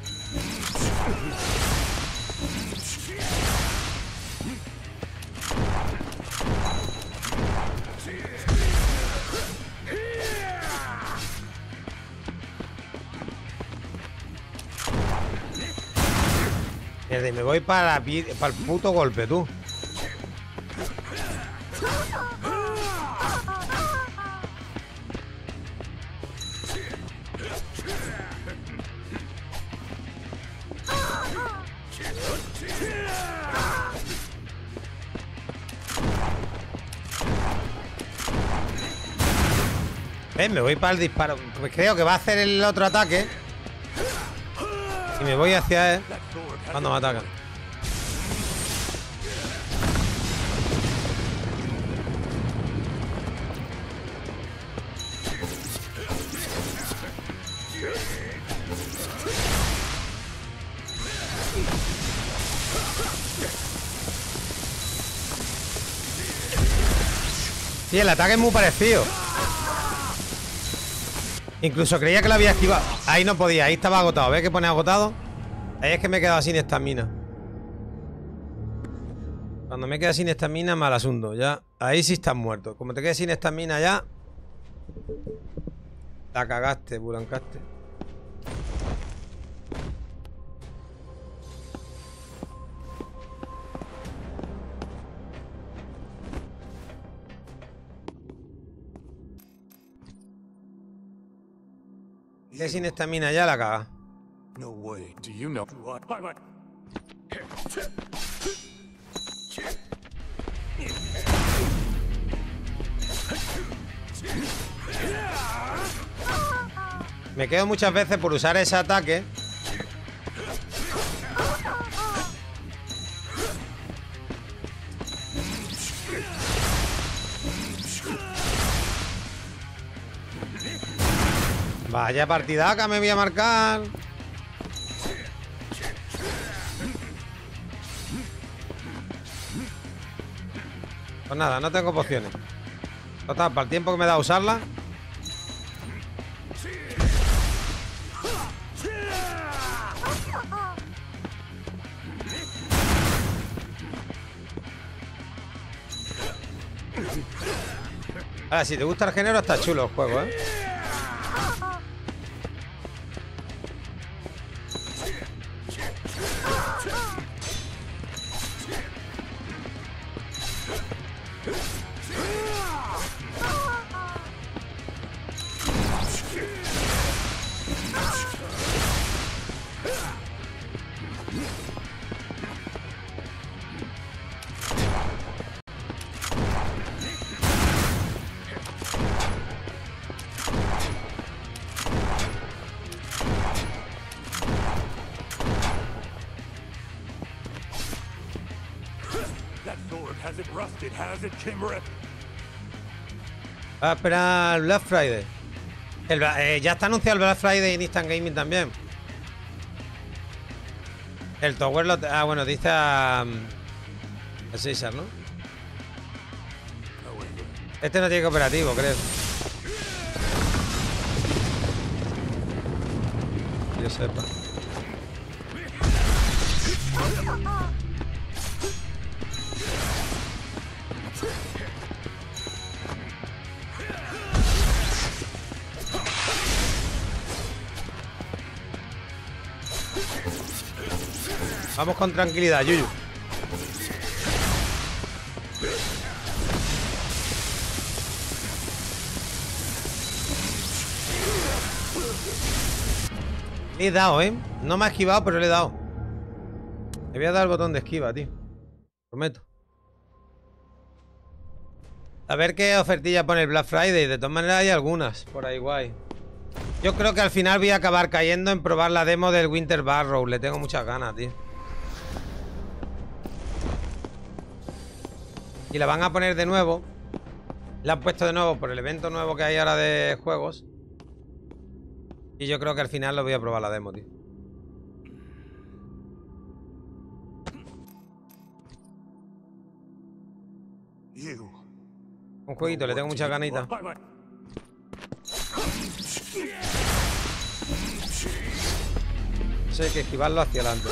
A: Mierda, y me voy para, para el puto golpe, tú. Eh, me voy para el disparo. Pues creo que va a hacer el otro ataque. Y me voy hacia él cuando me atacan. Sí, el ataque es muy parecido. Incluso creía que lo había esquivado. Ahí no podía, ahí estaba agotado. ¿Ves que pone agotado? Ahí es que me he quedado sin estamina. Cuando me queda sin estamina, mal asunto. Ya, ahí sí estás muerto. Como te quedes sin estamina ya, la cagaste, burancaste. Que sin estamina ya la caga.
C: No way. Do you know who I...
A: Me quedo muchas veces por usar ese ataque. Vaya partidaca me voy a marcar. Pues nada, no tengo pociones. Total, para el tiempo que me da a usarla. Ahora, si te gusta el género, está chulo el juego, ¿eh?
C: That sword hasn't rusted, has it, Kimrip?
A: Va a esperar el Black Friday. El, eh, ya está anunciado el Black Friday en Instant Gaming también. El Tower lo... Ah, bueno, dice a... a Caesar, ¿no? Este no tiene cooperativo, creo. Que yo sepa. Vamos con tranquilidad, Yuyu. Le he dado, ¿eh? No me ha esquivado, pero le he dado. Le voy a dar el botón de esquiva, tío. Prometo. A ver qué ofertilla pone el Black Friday. De todas maneras hay algunas por ahí guay. Yo creo que al final voy a acabar cayendo en probar la demo del Winter Barrow. Le tengo muchas ganas, tío. Y la van a poner de nuevo. La han puesto de nuevo por el evento nuevo que hay ahora de juegos. Y yo creo que al final lo voy a probar la demo, tío. Un jueguito, le tengo muchas ganitas. Eso hay que esquivarlo hacia adelante.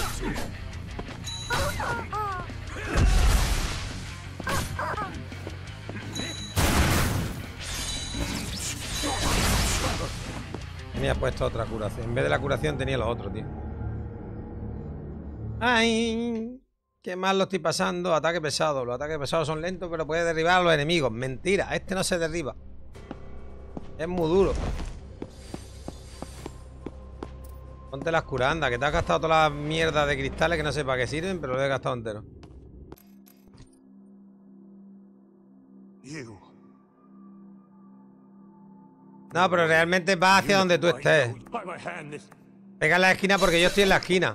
A: Tenía puesto otra curación. En vez de la curación tenía lo otro, tío. ¡Ay! Qué mal lo estoy pasando. Ataque pesado. Los ataques pesados son lentos, pero puede derribar a los enemigos. Mentira, este no se derriba. Es muy duro. Ponte las curandas, que te has gastado todas las mierdas de cristales que no sé para qué sirven, pero lo he gastado entero. No, pero realmente va hacia donde tú estés. Pega en la esquina porque yo estoy en la esquina.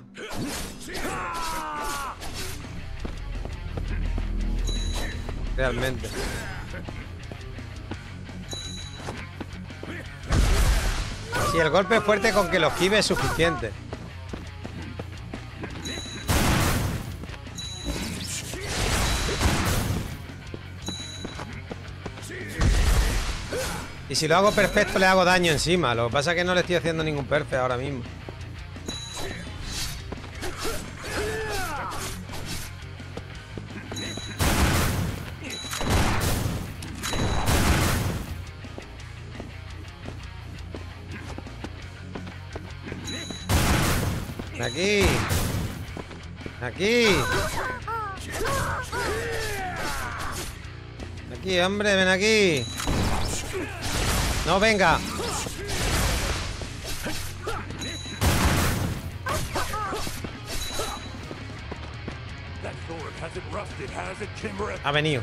A: Realmente. Si el golpe es fuerte, con que lo esquive es suficiente. Y si lo hago perfecto, le hago daño encima. Lo que pasa es que no le estoy haciendo ningún perfect ahora mismo. Ven aquí. Ven aquí. Ven aquí, hombre, ven aquí. No, venga. Ha venido.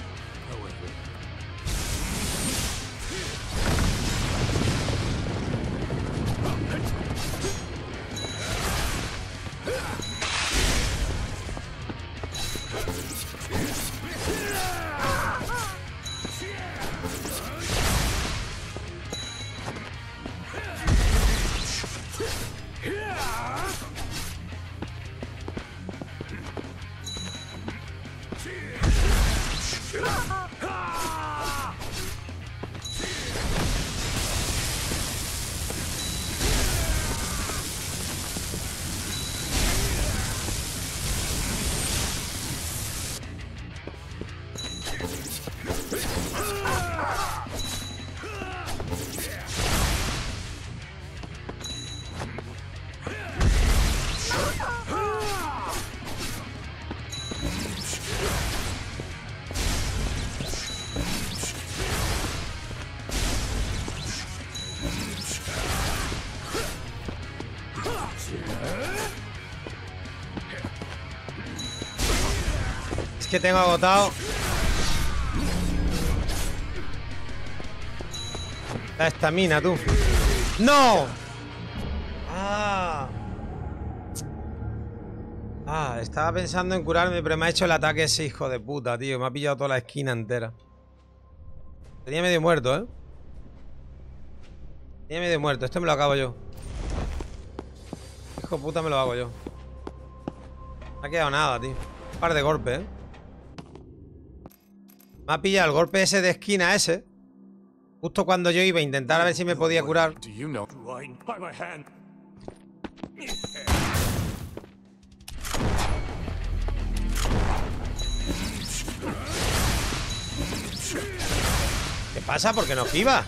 A: Que tengo agotado la estamina, tú. ¡No! ¡Ah! Ah, estaba pensando en curarme, pero me ha hecho el ataque ese hijo de puta, tío. Me ha pillado toda la esquina entera. Tenía medio muerto, ¿eh? Tenía medio muerto. Esto me lo acabo yo. Hijo de puta, me lo hago yo. No ha quedado nada, tío. Un par de golpes, ¿eh? Me ha pillado el golpe ese de esquina ese. Justo cuando yo iba a intentar a ver si me podía curar.
C: Do you know? Right by my hand.
A: ¿Qué pasa? ¿Por qué no esquiva?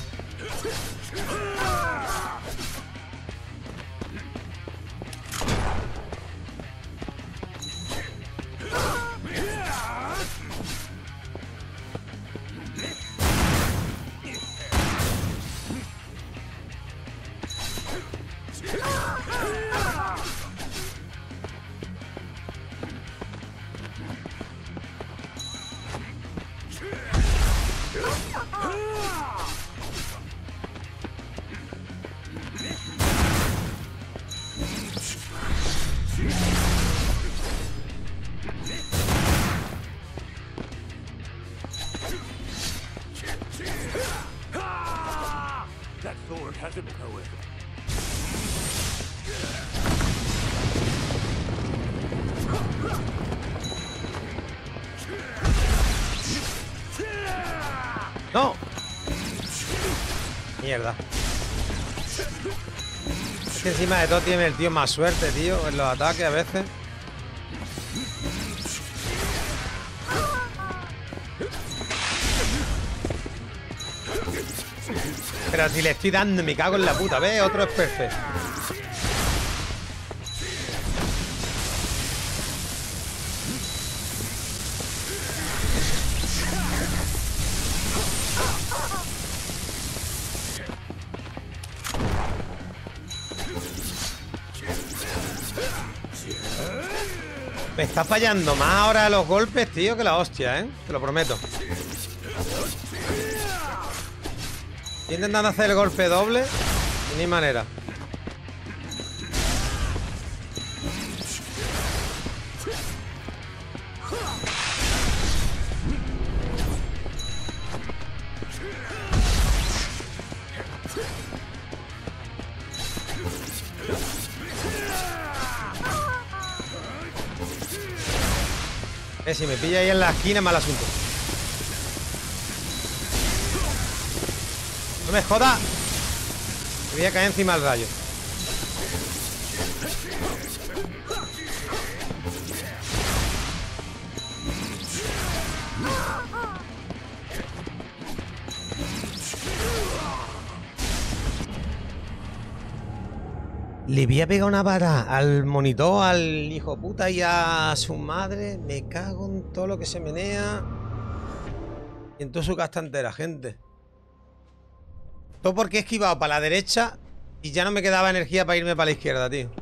C: That sword has a power.
A: ¡No! Mierda. Es que encima de todo tiene el tío más suerte, tío, en los ataques a veces. Pero si le estoy dando, me cago en la puta. ¿Ves? Otro es perfecto. Me está fallando más ahora los golpes, tío, que la hostia, ¿eh? Te lo prometo. Estoy intentando hacer el golpe doble y ni manera. Eh, si me pilla ahí en la esquina, mal asunto. ¡No me jodas! Me voy a caer encima del rayo. Le voy a pegar una vara al monitor, al hijo puta y a su madre. Me cago en todo lo que se menea. Y en toda su casta entera, gente. Todo porque he esquivado para la derecha y ya no me quedaba energía para irme para la izquierda, tío.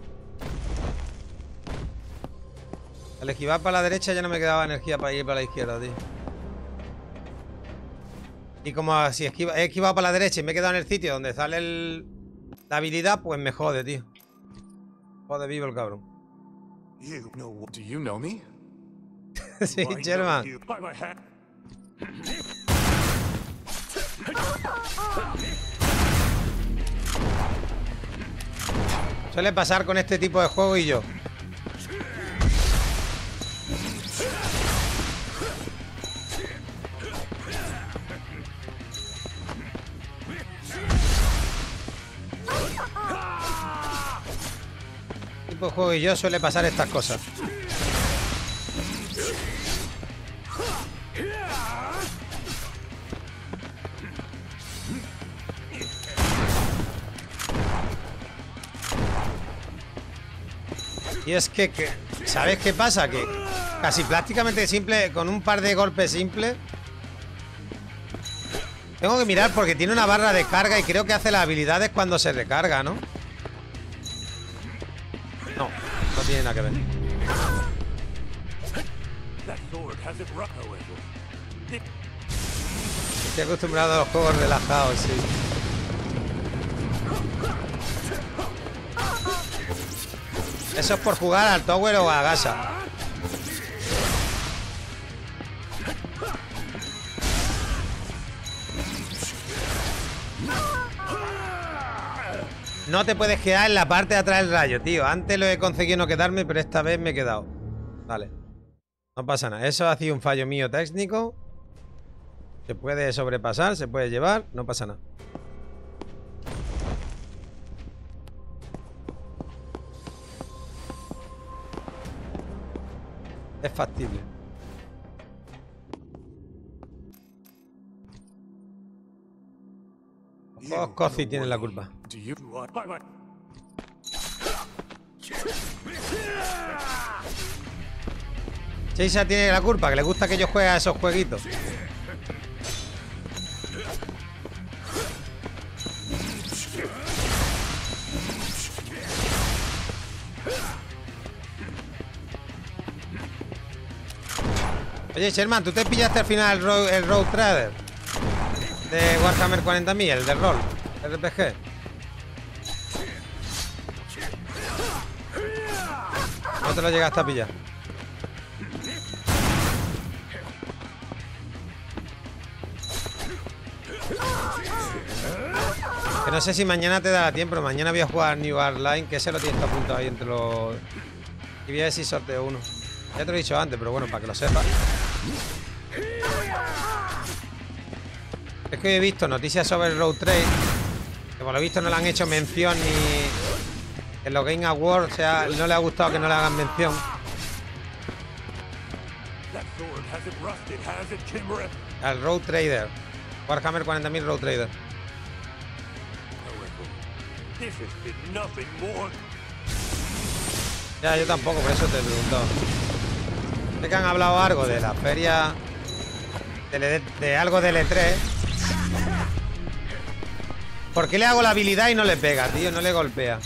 A: Al esquivar para la derecha ya no me quedaba energía para ir para la izquierda, tío. Y como si esquiva, he esquivado para la derecha y me he quedado en el sitio donde sale el, la habilidad, pues me jode, tío. Jode vivo el cabrón.
C: You know, do you know me?
A: Sí, Sherman.
C: By my hand.
A: Suele pasar con este tipo de juego y yo. Tipo de juego y yo suele pasar estas cosas. Y es que, que, ¿sabes qué pasa? Que casi prácticamente simple, con un par de golpes simples. Tengo que mirar porque tiene una barra de carga y creo que hace las habilidades cuando se recarga, ¿no? No, no tiene nada que ver. Estoy acostumbrado a los juegos relajados, sí. Eso es por jugar al Tower o a Gasha. No te puedes quedar en la parte de atrás del rayo, tío. Antes lo he conseguido no quedarme, pero esta vez me he quedado. Vale. No pasa nada. Eso ha sido un fallo mío técnico. Se puede sobrepasar, se puede llevar. No pasa nada. Es factible. Los Cozy tienen la culpa. Chase tiene la culpa, que le gusta que yo juegue a esos jueguitos. Oye, Sherman, ¿tú te pillaste al final el Road, el Road Trader de Warhammer cuarenta mil, el de rol, el R P G? No te lo llegaste a pillar. Que no sé si mañana te dará tiempo, pero mañana voy a jugar New Line, que ese lo tienes que apuntar ahí entre los... Y voy a ver si sorteo uno. Ya te lo he dicho antes, pero bueno, para que lo sepas. Es que he visto noticias sobre el Road Trade, que por lo visto no le han hecho mención ni en los Game Awards, o sea, no le ha gustado que no le hagan mención. Al Road Trader. Warhammer cuarenta mil Road Trader. Ya, yo tampoco, por eso te he preguntado. Sé que han hablado algo de la feria de, de algo del E tres. ¿Por qué le hago la habilidad y no le pega, tío? No le golpea.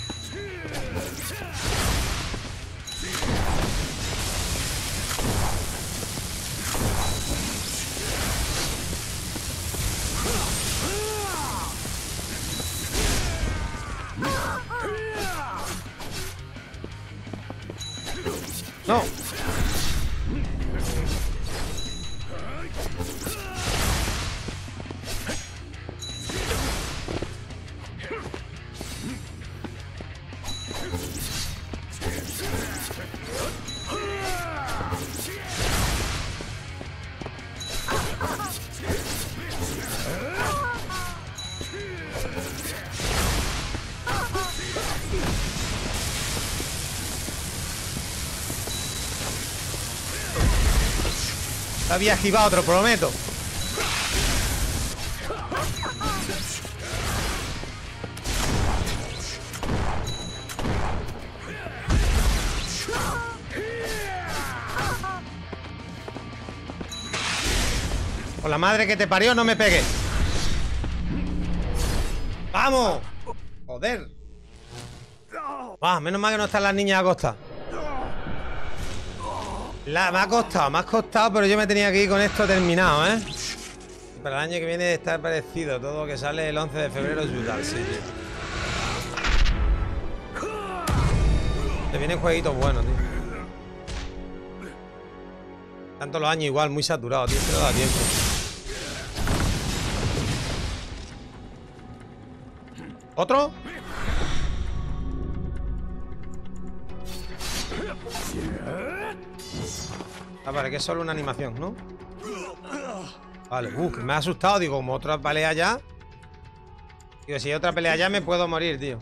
A: No. Había esquivado otro, prometo. Por la madre que te parió, no me pegues. ¡Vamos! Joder. Ah, menos mal que no están las niñas acostadas. La, me ha costado, me ha costado, pero yo me tenía que ir con esto terminado, ¿eh? Para el año que viene está parecido. Todo lo que sale el once de febrero es brutal, sí, tío. Te vienen jueguitos buenos, tío. Tanto los años igual, muy saturado, tío. Pero da tiempo. ¿Otro? Ah, vale, que es solo una animación, ¿no? Vale, uh, que me ha asustado, digo, como otra pelea ya. Digo, si hay otra pelea ya me puedo morir, tío.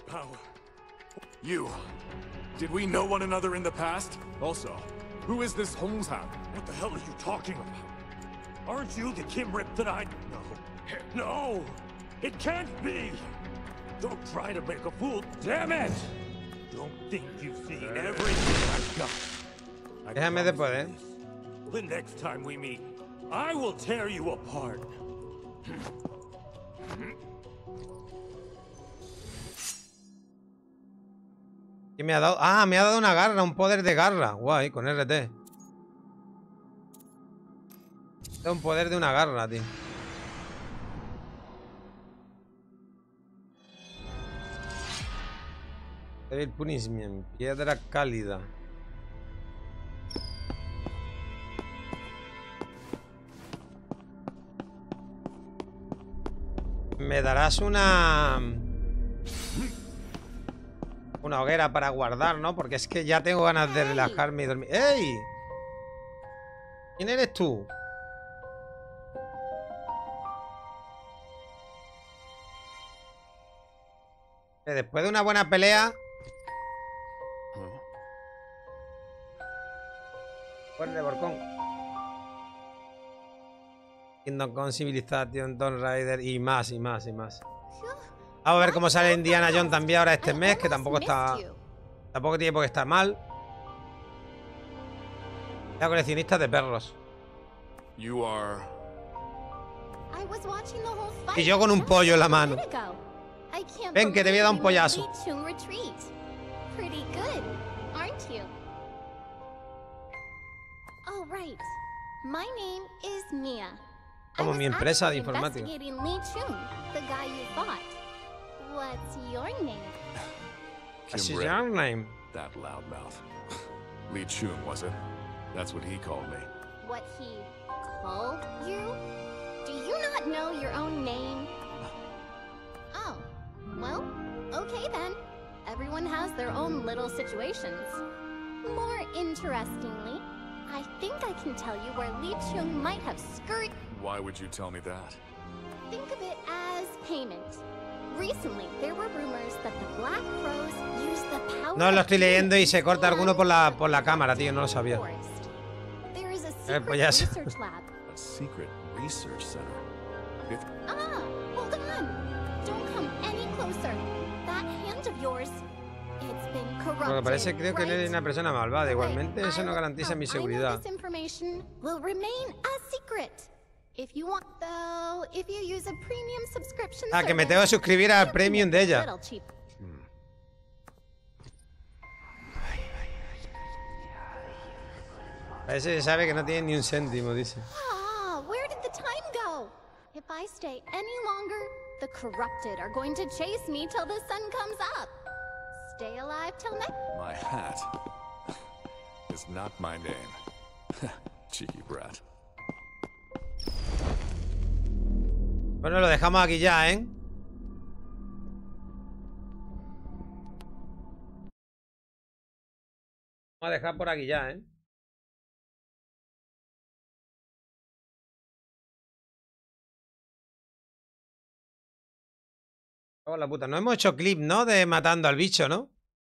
C: You. Did we know one another in the past? Also, who is this Holmeshound? What the hell are you talking about? Aren't you the Kim Rip that I... No. No! It can't be! Don't try to make a fool. Damn it! Don't think you've seen everything I've got.
A: Déjame después, ¿eh?
C: The next time we meet, I will tear you apart.
A: ¿Qué me ha dado? Ah, me ha dado una garra, un poder de garra. Guay, con R T. Es un poder de una garra, tío. Devil Punishment, piedra cálida. Me darás una... Una hoguera para guardar, ¿no? Porque es que ya tengo ganas de relajarme y dormir. ¡Ey! ¿Quién eres tú? Que después de una buena pelea... Fuerte, Borcón. Kingdom Come, Civilization, Tomb Raider y más, y más, y más. Vamos a ver cómo sale Indiana Jones también ahora este mes, que tampoco está... Tampoco tiene por qué estar mal. La coleccionista de perros.
C: You are...
A: Y yo con un pollo en la mano. Ven, que te voy a dar un pollazo. Como mi empresa de informática.
E: What's your name?
A: What's
C: Kim
A: your
C: Rip.
A: name?
C: That loudmouth. Li Chun, was it? That's what he called me.
E: What he called you? Do you not know your own name? Oh, well, okay then. Everyone has their own little situations. More interestingly, I think I can tell you where Li Chun might have scurried.
C: Why would you tell me that?
E: Think of it as payment. Recently, there were rumors that the Black Crows use the power.
A: No lo estoy leyendo y se corta alguno por la por la cámara, tío, no lo sabía.
E: There is a
A: Eh, pues ya sé.
E: secret research lab.
C: A secret research center. If
E: Ah, hold on. Don't come any closer. That hand of yours, it's been corrupted.
A: Lo que parece, creo que él es
E: right?
A: una persona malvada. Igualmente, eso no
E: I-
A: garantiza
E: oh,
A: mi
E: I know
A: seguridad.
E: this information will remain a secret. If you want, though, if you use a premium subscription
A: Ah, que me
E: service,
A: tengo que suscribir al
E: you can
A: premium
E: get
A: de
E: a
A: ella.
E: little cheap.
A: Parece que sabe que no tiene ni un céntimo, dice.
E: Ah, where did the time go? If I stay any longer, the corrupted are going to chase me till the sun comes up. Stay alive till next.
C: my hat is not my name. Cheeky brat.
A: Bueno, lo dejamos aquí ya, ¿eh? Vamos a dejar por aquí ya, ¿eh? Oh, la puta. No hemos hecho clip, ¿no? De matando al bicho, ¿no?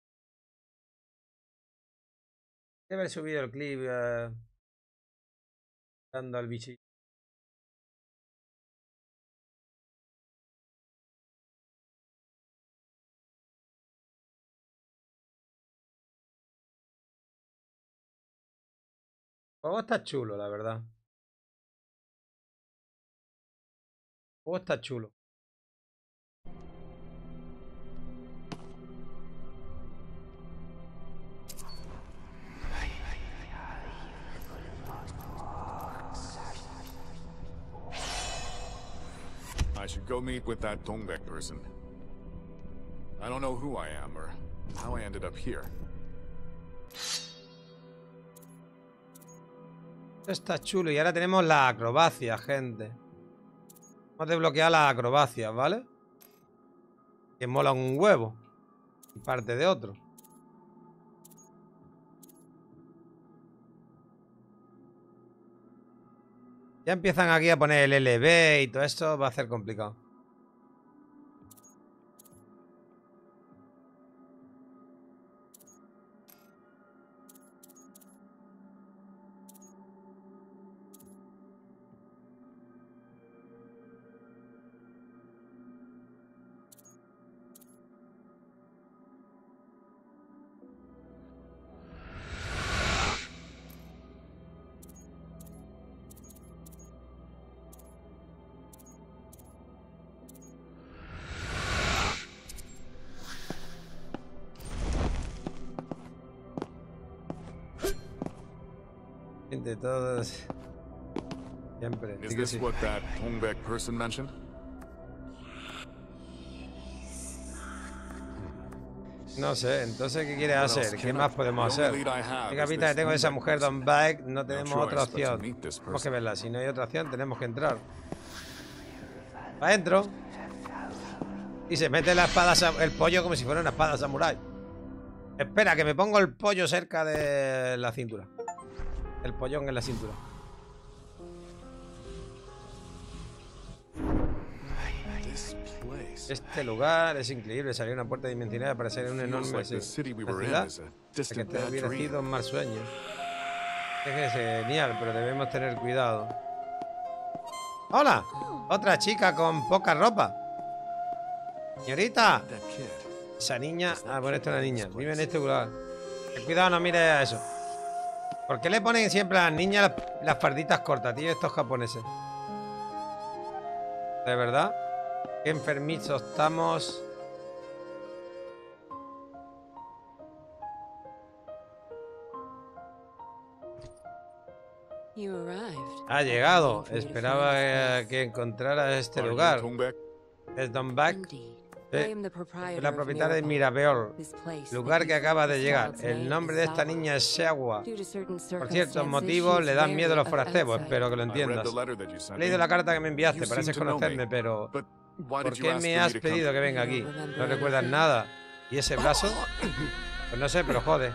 A: Hay que haber subido el clip eh, matando al bicho. El juego está chulo, la verdad. El juego está chulo.
C: I should go meet with that Dongbek person. I don't know who I am or how I ended up here.
A: Esto está chulo. Y ahora tenemos la acrobacia, gente. Hemos desbloqueado las acrobacias, ¿vale? Que mola un huevo. Y parte de otro. Ya empiezan aquí a poner el L B y todo esto va a ser complicado. De todos. Siempre.
C: Is
A: Sí que
C: this
A: sí.
C: what that Dongbek person mentioned?
A: No sé, entonces, ¿qué quieres hacer? ¿Qué más podemos hacer? ¿Qué capita que tengo de esa mujer, Don Bike? No tenemos otra opción. Tenemos que verla. Si no hay otra opción, tenemos que entrar. Para adentro. Y se mete la espada, el pollo como si fuera una espada samurái. Espera, que me pongo el pollo cerca de la cintura. El pollón en la cintura. Este lugar es increíble. Salió una puerta dimensional para ser un enorme ciudad que te hubiera sido un mal sueño. Es genial, pero debemos tener cuidado. ¡Hola! Otra chica con poca ropa. Señorita. Esa niña... Ah, bueno, esta es una niña. Vive en este lugar. Ten cuidado, no mires a eso. ¿Por qué le ponen siempre a las niñas las, las farditas cortas, tío, estos japoneses? ¿De verdad? Qué enfermizos estamos. Ha llegado. Esperaba que, que encontrara este lugar. Es Don Back. Sí, la propietaria de Mirabeol, lugar que acaba de llegar. El nombre de esta niña es Shewa. Por ciertos motivos le dan miedo a los forasteros. Espero que lo entiendas. He leído la carta que me enviaste. Pareces conocerme, pero ¿por qué me has pedido que venga aquí? ¿No recuerdas nada? ¿Y ese brazo? Pues no sé, pero jode.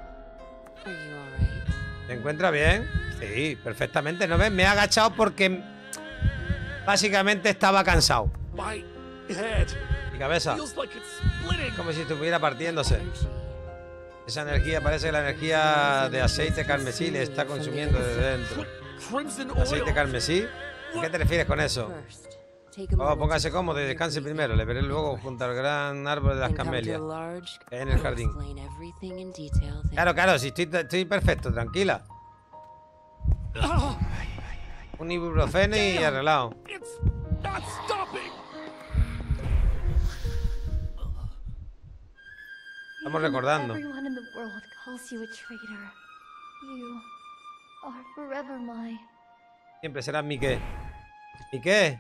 A: ¿Te encuentras bien? Sí, perfectamente. ¿No ves? Me he agachado porque básicamente estaba cansado. Mi cabeza. Como si estuviera partiéndose. Esa energía, parece que la energía de aceite carmesí le está consumiendo desde dentro. ¿Aceite carmesí? ¿A qué te refieres con eso? Oh, póngase cómodo y descanse primero. Le veré luego junto al gran árbol de las camelias en el jardín. Claro, claro, sí, estoy, estoy perfecto, tranquila. Un ibuprofeno y arreglado. Estamos recordando. Siempre serás mi qué. ¿Mi qué?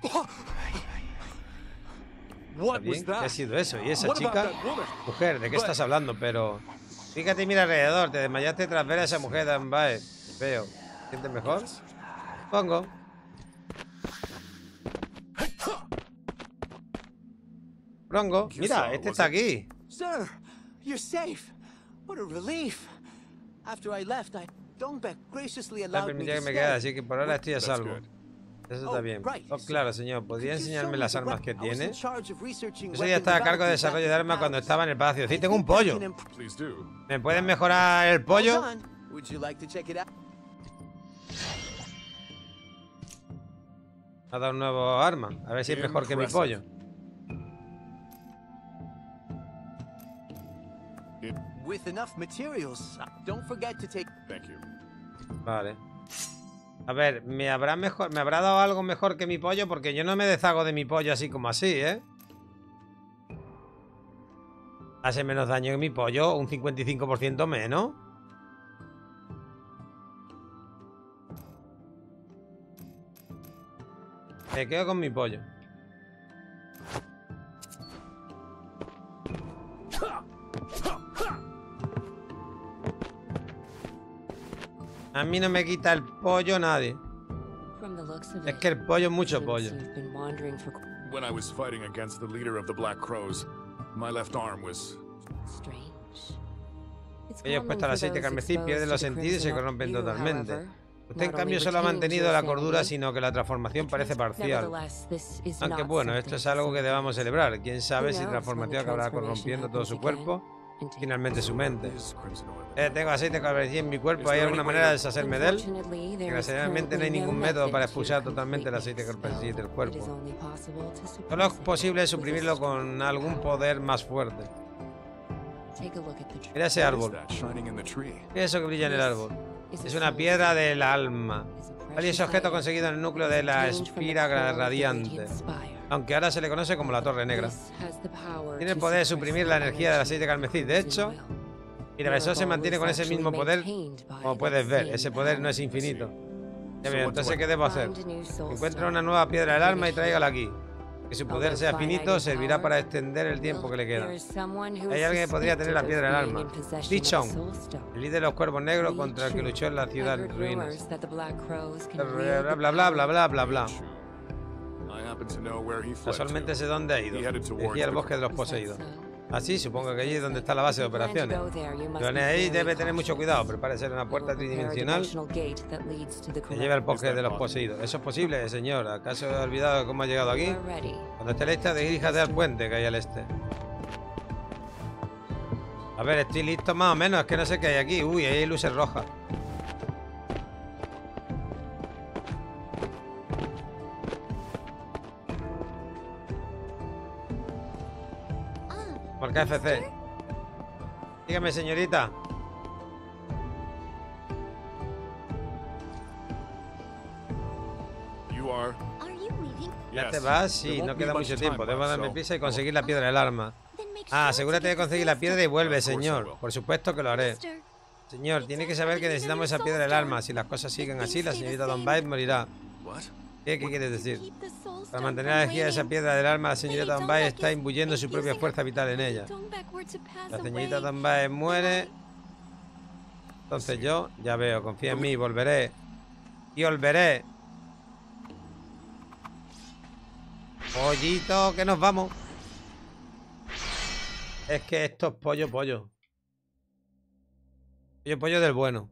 A: ¿Qué ha sido eso? ¿Y esa chica? Mujer, ¿de qué estás hablando? Pero fíjate y mira alrededor. Te desmayaste tras ver a esa mujer de Ambae. Veo. ¿Sientes mejor? Pongo. Prongo. Mira, este está aquí.
F: You're safe. What a relief. After I left, I Dongbaek graciously
A: Me
F: allowed me
A: permitía
F: to
A: que me
F: stay.
A: quedara, así que por ahora estoy a salvo. Eso está bien. Oh, claro, señor. ¿Podría enseñarme las armas que tiene? Yo solía estar a cargo de desarrollo de armas cuando estaba en el palacio. Sí, tengo un pollo. ¿Me pueden mejorar el pollo?
F: Would you like to check it out?
A: Ha dado un nuevo arma. A ver si es mejor que mi pollo.
F: With enough materials. Don't forget to take.
C: Thank you.
A: Vale. A ver, ¿me habrá mejor, me habrá dado algo mejor que mi pollo? Porque yo no me deshago de mi pollo así como así, ¿eh? Hace menos daño que mi pollo, un cincuenta y cinco por ciento menos. Me quedo con mi pollo. A mí no me quita el pollo nadie. Es que el pollo es mucho pollo.
C: When I was fighting against the leader of the Black Crows, my left arm was
A: Ellos puestos al aceite carmesí pierden los sentidos y se corrompen totalmente. Usted en cambio solo ha mantenido la cordura, sino que la transformación parece parcial. Aunque bueno, esto es algo que debamos celebrar. Quién sabe si la transformación acabará corrompiendo todo su cuerpo, finalmente su mente. Eh, tengo aceite carmesí en mi cuerpo. ¿Hay alguna manera de deshacerme de él? Desgraciadamente no hay ningún método para expulsar totalmente el aceite carmesí del cuerpo. Solo es posible suprimirlo con algún poder más fuerte. Mira ese árbol. ¿Qué es eso que brilla en el árbol? Es una piedra del alma. Valioso objeto conseguido en el núcleo de la espira radiante, aunque ahora se le conoce como la Torre Negra. Tiene el poder de suprimir la energía del aceite carmesí. De hecho, Mirabeol se mantiene con ese mismo poder. Como puedes ver, ese poder no es infinito. Ya bien, entonces ¿qué debo hacer? Encuentra una nueva piedra del alma y tráigala aquí. Que su poder sea finito, servirá para extender el tiempo que le queda. Hay alguien que podría tener la piedra del alma. Dichon, el líder de los cuervos negros contra el que luchó en la ciudad en ruinas. Bla bla bla bla bla bla bla. Casualmente sé dónde ha ido. Decía el bosque de los poseídos. Así, supongo que allí es donde está la base de operaciones. Pero ahí debe tener mucho cuidado. Prepárese una puerta tridimensional que lleva al bosque de los poseídos. ¿Eso es posible, señor? ¿Acaso he olvidado cómo ha llegado aquí? Cuando esté lista, diríjate al puente que hay al este. A ver, estoy listo más o menos. Es que no sé qué hay aquí. Uy, ahí hay luces rojas. Marca F C. Dígame, señorita. ¿Ya te vas? Sí, no queda mucho tiempo. Debo darme prisa y conseguir la piedra del arma. Ah, asegúrate de conseguir la piedra y vuelve, señor. Por supuesto que lo haré. Señor, tiene que saber que necesitamos esa piedra del arma. Si las cosas siguen así, la señorita Donbite morirá. ¿Qué, ¿Qué quieres decir? Para mantener la energía de esa piedra del alma, la señorita Donbite está imbuyendo su propia fuerza vital en ella. La señorita Donbite muere. Entonces yo, ya veo, confía en mí, volveré. Y volveré. Pollito, que nos vamos. Es que esto es pollo, pollo. Pollo, pollo del bueno.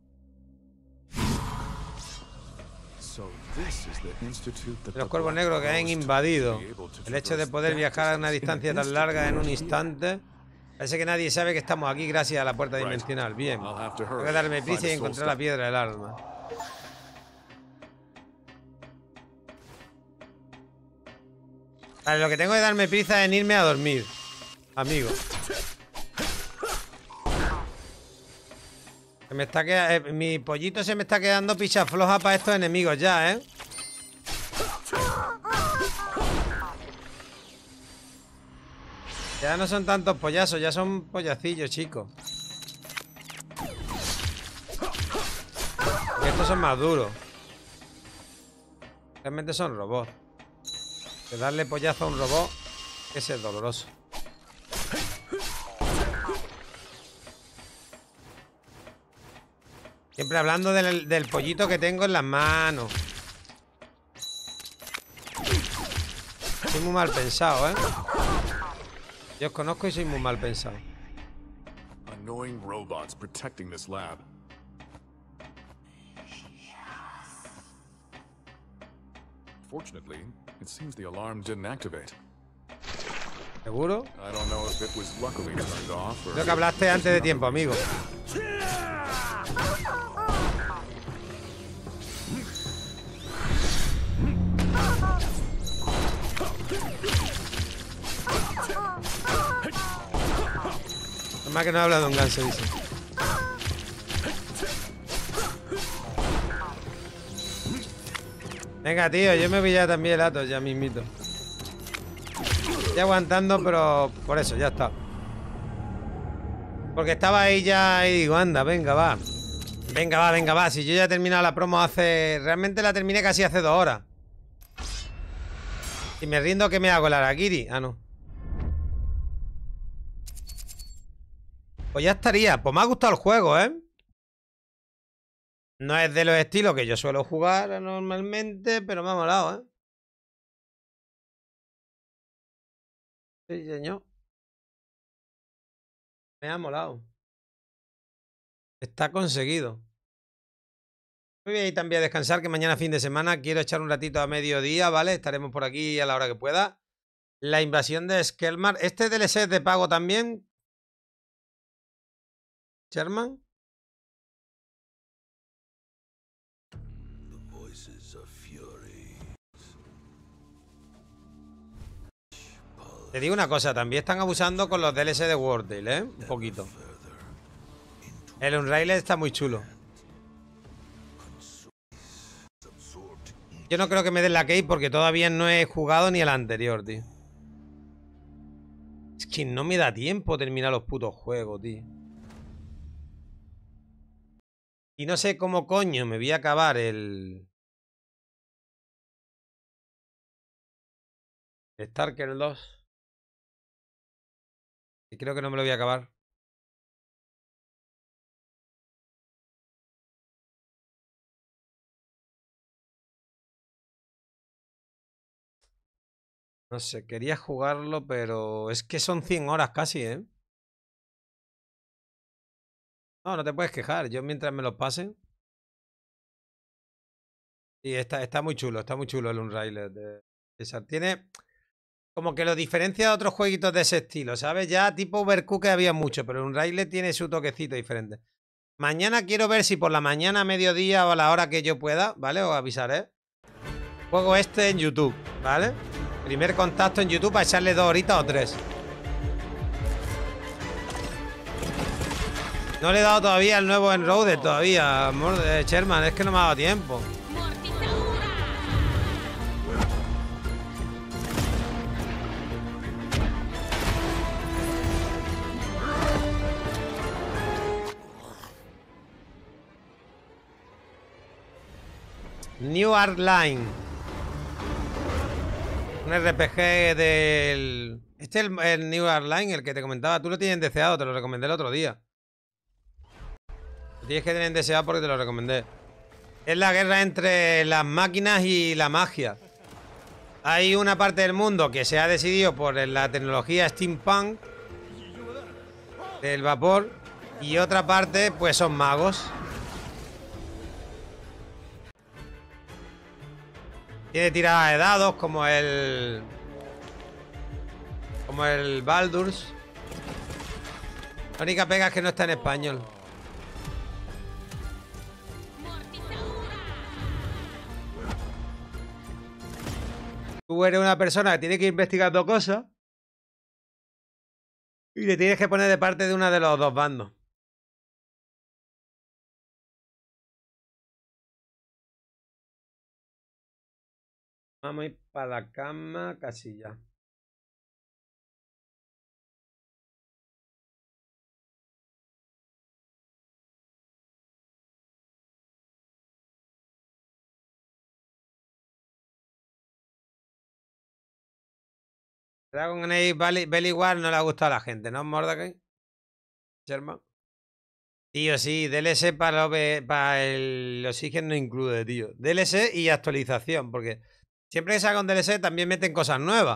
A: Los cuervos negros que han invadido. El hecho de poder viajar a una distancia tan larga en un instante. Parece que nadie sabe que estamos aquí gracias a la puerta dimensional. Bien. Tengo que darme prisa y encontrar la piedra del alma. Vale, lo que tengo que darme prisa es en irme a dormir. Amigo. Se me está queda... eh, mi pollito se me está quedando picha floja para estos enemigos ya, ¿eh? Ya no son tantos pollazos, ya son pollacillos, chicos. Porque estos son más duros. Realmente son robots. Que darle pollazo a un robot, ese es doloroso. Siempre hablando del, del pollito que tengo en las manos. Soy muy mal pensado, ¿eh? Yo os conozco y soy muy mal pensado.
C: Annoying robots protecting this lab. Fortunately, it seems the alarm didn't activate.
A: ¿Seguro?
C: I don't know if it was luckily turned off or...
A: Creo que hablaste antes de tiempo, amigo. Más que no habla de un ganso, dice. Venga, tío, yo me voy ya también el Atos, ya mismito. Estoy aguantando, pero por eso, ya está. Porque estaba ahí ya y digo, anda, venga, va. Venga, va, venga, va. Si yo ya he terminado la promo hace... Realmente la terminé casi hace dos horas. Y me rindo, ¿qué me hago? ¿El Harakiri? Ah, no. Pues ya estaría. Pues me ha gustado el juego, ¿eh? No es de los estilos que yo suelo jugar normalmente, pero me ha molado, ¿eh? Sí, señor. Me ha molado. Está conseguido. Me voy a ir también a descansar, que mañana fin de semana quiero echar un ratito a mediodía, ¿vale? Estaremos por aquí a la hora que pueda. La invasión de Skelmar. ¿Este D L C es de pago también? ¿Sherman? Te digo una cosa, también están abusando con los D L C de Worldale, ¿eh? Un poquito. El Unrailed está muy chulo. Yo no creo que me den la key porque todavía no he jugado ni el anterior, tío. Es que no me da tiempo terminar los putos juegos, tío. Y no sé cómo coño me voy a acabar el... Stalker dos. Y creo que no me lo voy a acabar. No sé, quería jugarlo, pero es que son cien horas casi, ¿eh? No, no te puedes quejar. Yo mientras me los pasen. Y está, está muy chulo, está muy chulo el Unrailed de César. Tiene como que lo diferencia de otros jueguitos de ese estilo, ¿sabes? Ya tipo Overcooked había mucho, pero Unrailed tiene su toquecito diferente. Mañana quiero ver si por la mañana, a mediodía o a la hora que yo pueda, ¿vale? Os avisaré. Juego este en YouTube, ¿vale? Primer contacto en YouTube para echarle dos horitas o tres. No le he dado todavía el nuevo Enroaded todavía, amor de Sherman, es que no me ha dado tiempo. New Art Line. Un R P G del... Este es el, el New Art Line, el que te comentaba. Tú lo tienes deseado, te lo recomendé el otro día. Lo tienes que tener deseado porque te lo recomendé. Es la guerra entre las máquinas y la magia. Hay una parte del mundo que se ha decidido por la tecnología steampunk del vapor y otra parte pues son magos. Tiene tiradas de dados como el... Como el Baldur's. La única pega es que no está en español. Tú eres una persona que tiene que ir investigando cosas y le tienes que poner de parte de uno de los dos bandos. Vamos a ir para la cama casi ya. Dragon Age Belly War no le ha gustado a la gente, ¿no? Mordecai. Sherman. Tío, sí, D L C para, para el Oxygen no incluye, tío. D L C y actualización, porque siempre que saca un D L C también meten cosas nuevas.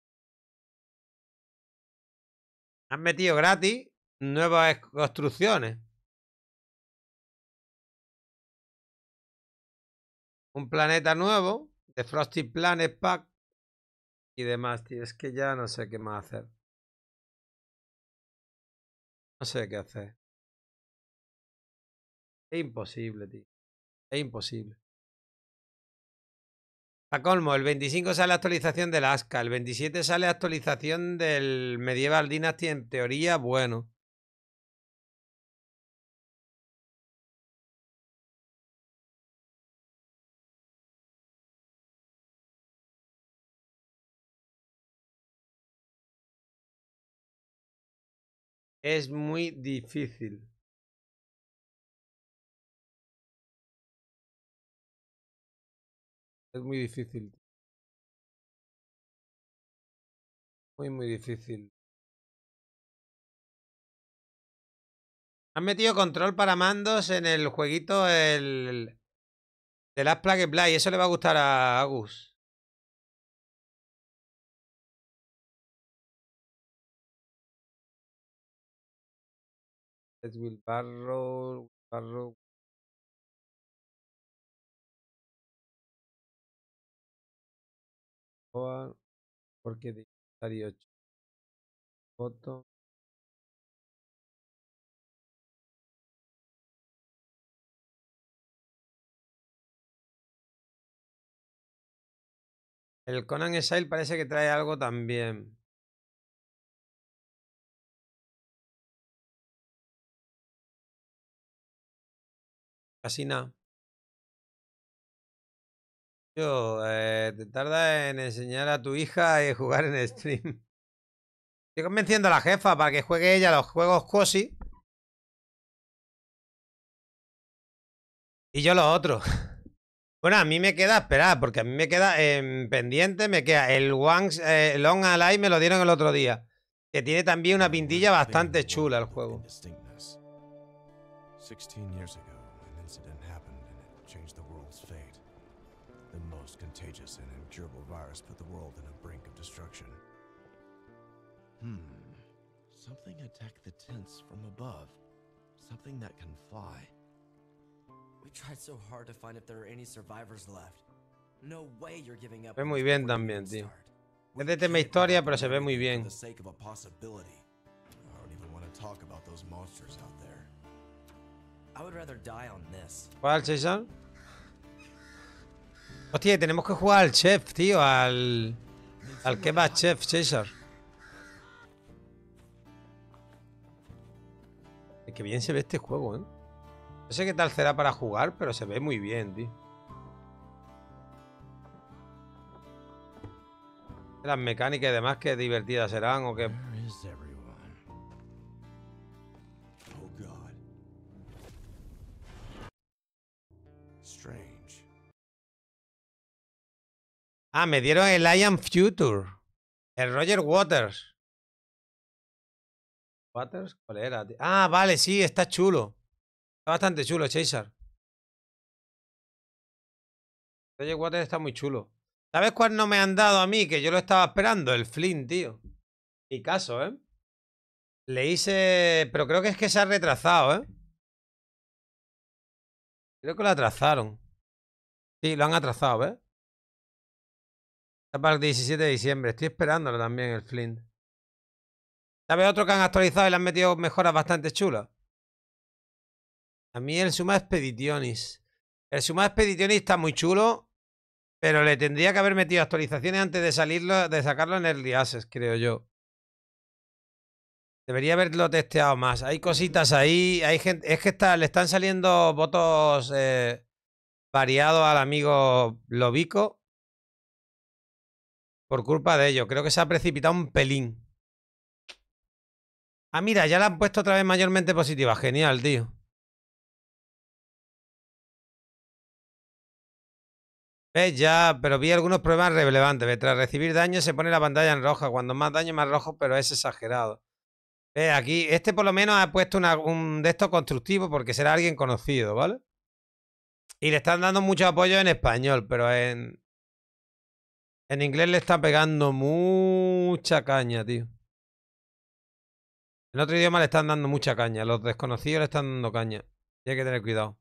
A: Han metido gratis nuevas construcciones. Un planeta nuevo, de Frosty Planet Pack y demás, tío. Es que ya no sé qué más hacer. No sé qué hacer. Es imposible, tío. Es imposible. A colmo, el veinticinco sale actualización del Asca, el veintisiete sale actualización del Medieval Dynasty, en teoría, bueno. Es muy difícil. Es muy difícil. Muy, muy difícil. Han metido control para mandos en el jueguito el, de Last Plague Play. Eso le va a gustar a Agus. Es Will Barrow. Barrow. Porque de ocho. Foto. El Conan Exile parece que trae algo también. Casi nada. Yo, eh, te tarda en enseñar a tu hija a jugar en stream. Estoy convenciendo a la jefa para que juegue ella los juegos cosi. Y yo los otros. Bueno, a mí me queda, esperar, porque a mí me queda en pendiente, me queda el One eh, Long Alive, me lo dieron el otro día. Que tiene también una pintilla bastante chula el juego.
G: sixteen years ago, an incident happened and it changed the world's fate. The most contagious and incurable virus put the world in a brink of destruction. Hmm. Something attacked the tents from above. Something that can fly.
H: We tried so hard to find if there are any survivors left. No way you're giving up.
A: Ve muy bien también, tío. Es de tema historia, pero se ve muy bien. ¿Cuál, César? Hostia, tenemos que jugar al chef, tío. Al... Al kebab chef, César. Es que bien se ve este juego, ¿eh? No sé qué tal será para jugar, pero se ve muy bien, tío. Las mecánicas y demás, que divertidas serán o que... Ah, me dieron el Ian Future. El Roger Waters. ¿Waters? ¿Cuál era, tío? Ah, vale, sí, está chulo. Está bastante chulo, Chaser. Roger Waters está muy chulo. ¿Sabes cuál no me han dado a mí? Que yo lo estaba esperando. El Flint, tío. Mi caso, ¿eh? Le hice... Pero creo que es que se ha retrasado, ¿eh? Creo que lo atrasaron. Sí, lo han atrasado, ¿ves? Está para el diecisiete de diciembre. Estoy esperándolo también, el Flint. ¿Sabes otro que han actualizado y le han metido mejoras bastante chulas? A mí el Suma Expeditionis. El Suma Expeditionis está muy chulo, pero le tendría que haber metido actualizaciones antes de salirlo, de sacarlo en Early Access, creo yo. Debería haberlo testeado más. Hay cositas ahí. Hay gente. Es que está, le están saliendo votos eh, variados al amigo Lobico. Por culpa de ello. Creo que se ha precipitado un pelín. Ah, mira, ya la han puesto otra vez mayormente positiva. Genial, tío. ¿Ves? Ya, pero vi algunos problemas relevantes. Tras recibir daño se pone la pantalla en roja. Cuando más daño, más rojo, pero es exagerado. ¿Ves? Aquí, este por lo menos ha puesto una, un de estos constructivo porque será alguien conocido, ¿vale? Y le están dando mucho apoyo en español, pero en... En inglés le está pegando mucha caña, tío. En otro idioma le están dando mucha caña. Los desconocidos le están dando caña. Y hay que tener cuidado.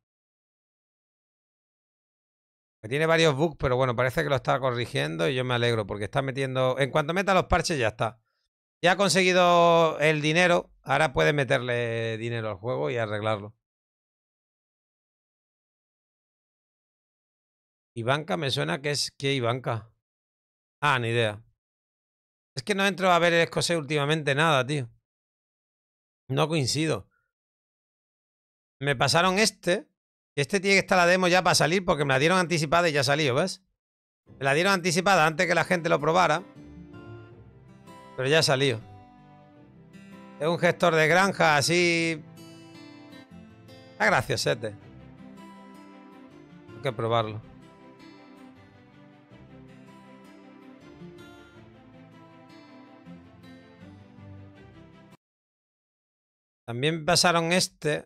A: Que tiene varios bugs, pero bueno, parece que lo está corrigiendo y yo me alegro porque está metiendo... En cuanto meta los parches ya está. Ya ha conseguido el dinero. Ahora puede meterle dinero al juego y arreglarlo. Ivanka me suena que es... ¿Qué Ivanka? Ah, ni idea. Es que no entro a ver el escocés últimamente nada, tío. No coincido. Me pasaron este. Este tiene que estar la demo ya para salir porque me la dieron anticipada y ya salió, ¿ves? Me la dieron anticipada antes que la gente lo probara. Pero ya salió. Es un gestor de granja así... Está graciosete. Hay que probarlo. También pasaron este.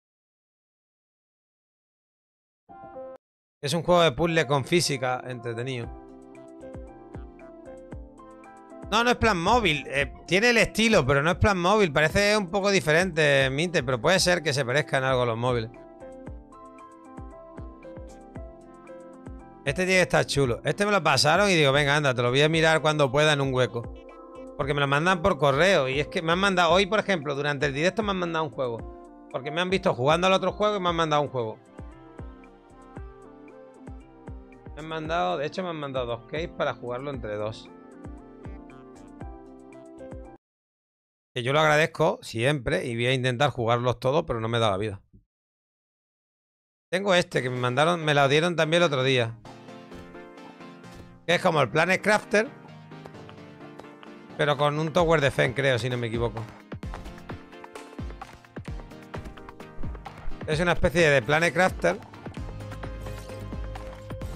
A: Es un juego de puzzle con física entretenido. No, no es plan móvil. Eh, tiene el estilo, pero no es plan móvil. Parece un poco diferente, Minter, pero puede ser que se parezcan algo a los móviles. Este tiene que estar chulo. Este me lo pasaron y digo, venga, anda, te lo voy a mirar cuando pueda en un hueco. Porque me lo mandan por correo. Y es que me han mandado, hoy por ejemplo, durante el directo me han mandado un juego. Porque me han visto jugando al otro juego y me han mandado un juego. Me han mandado, de hecho me han mandado dos keys para jugarlo entre dos. Que yo lo agradezco siempre y voy a intentar jugarlos todos, pero no me da la vida. Tengo este que me mandaron, me lo dieron también el otro día. Que es como el Planet Crafter. Pero con un Tower Defense, creo, si no me equivoco. Es una especie de Planet Crafter.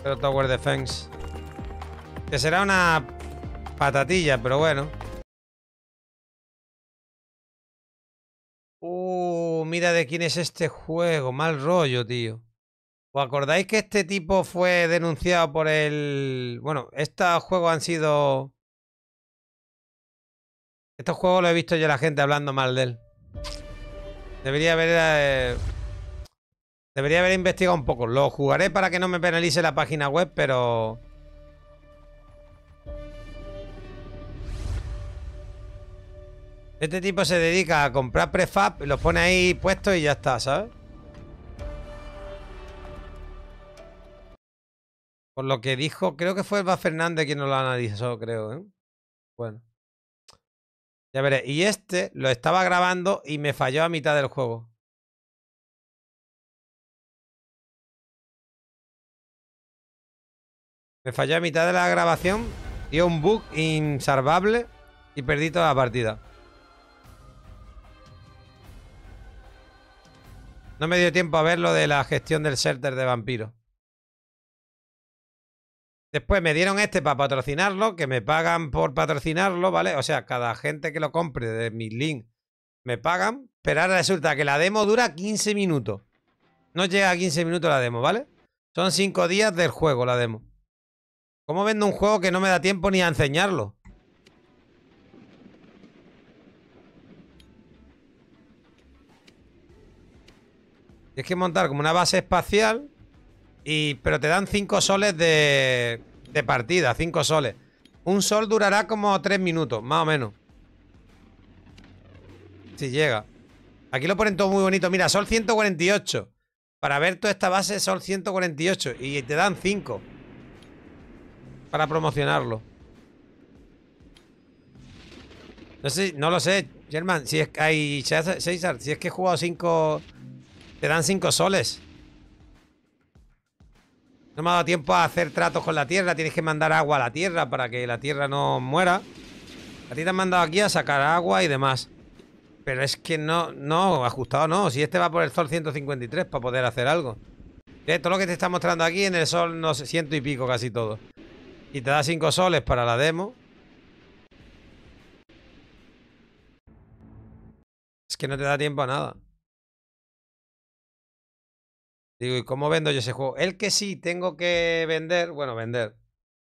A: Pero Tower Defense. Que será una patatilla, pero bueno. Uh, mira de quién es este juego. Mal rollo, tío. ¿Os acordáis que este tipo fue denunciado por el... Bueno, estos juegos han sido... Estos juegos los he visto yo a la gente hablando mal de él. Debería haber... Eh... Debería haber investigado un poco. Lo jugaré para que no me penalice la página web, pero... Este tipo se dedica a comprar prefab, los pone ahí puestos y ya está, ¿sabes? Por lo que dijo, creo que fue Elba Fernández quien nos lo analizó, creo, ¿eh? Bueno. Ya veré. Y este lo estaba grabando y me falló a mitad del juego. Me falló a mitad de la grabación, dio un bug insalvable y perdí toda la partida. No me dio tiempo a ver lo de la gestión del shelter de vampiros. Después me dieron este para patrocinarlo, que me pagan por patrocinarlo, ¿vale? O sea, cada gente que lo compre de mis links me pagan, pero ahora resulta que la demo dura quince minutos. No llega a quince minutos la demo, ¿vale? Son cinco días del juego la demo. ¿Cómo vendo un juego que no me da tiempo ni a enseñarlo? Tienes que montar como una base espacial, y, pero te dan cinco soles de, de partida, cinco soles. Un sol durará como tres minutos, más o menos. Si llega. Aquí lo ponen todo muy bonito. Mira, sol ciento cuarenta y ocho. Para ver toda esta base, sol ciento cuarenta y ocho. Y te dan cinco. Para promocionarlo. No sé, no lo sé, German. Si es que hay César, si es que he jugado cinco. Te dan cinco soles. No me ha dado tiempo a hacer tratos con la tierra. Tienes que mandar agua a la tierra para que la tierra no muera. A ti te han mandado aquí a sacar agua y demás. Pero es que no, no, ajustado no. Si este va por el sol ciento cincuenta y tres para poder hacer algo. Todo lo que te está mostrando aquí en el sol, no sé, ciento y pico casi todo. Y te da cinco soles para la demo. Es que no te da tiempo a nada. Digo, ¿y cómo vendo yo ese juego? El que sí tengo que vender, bueno, vender.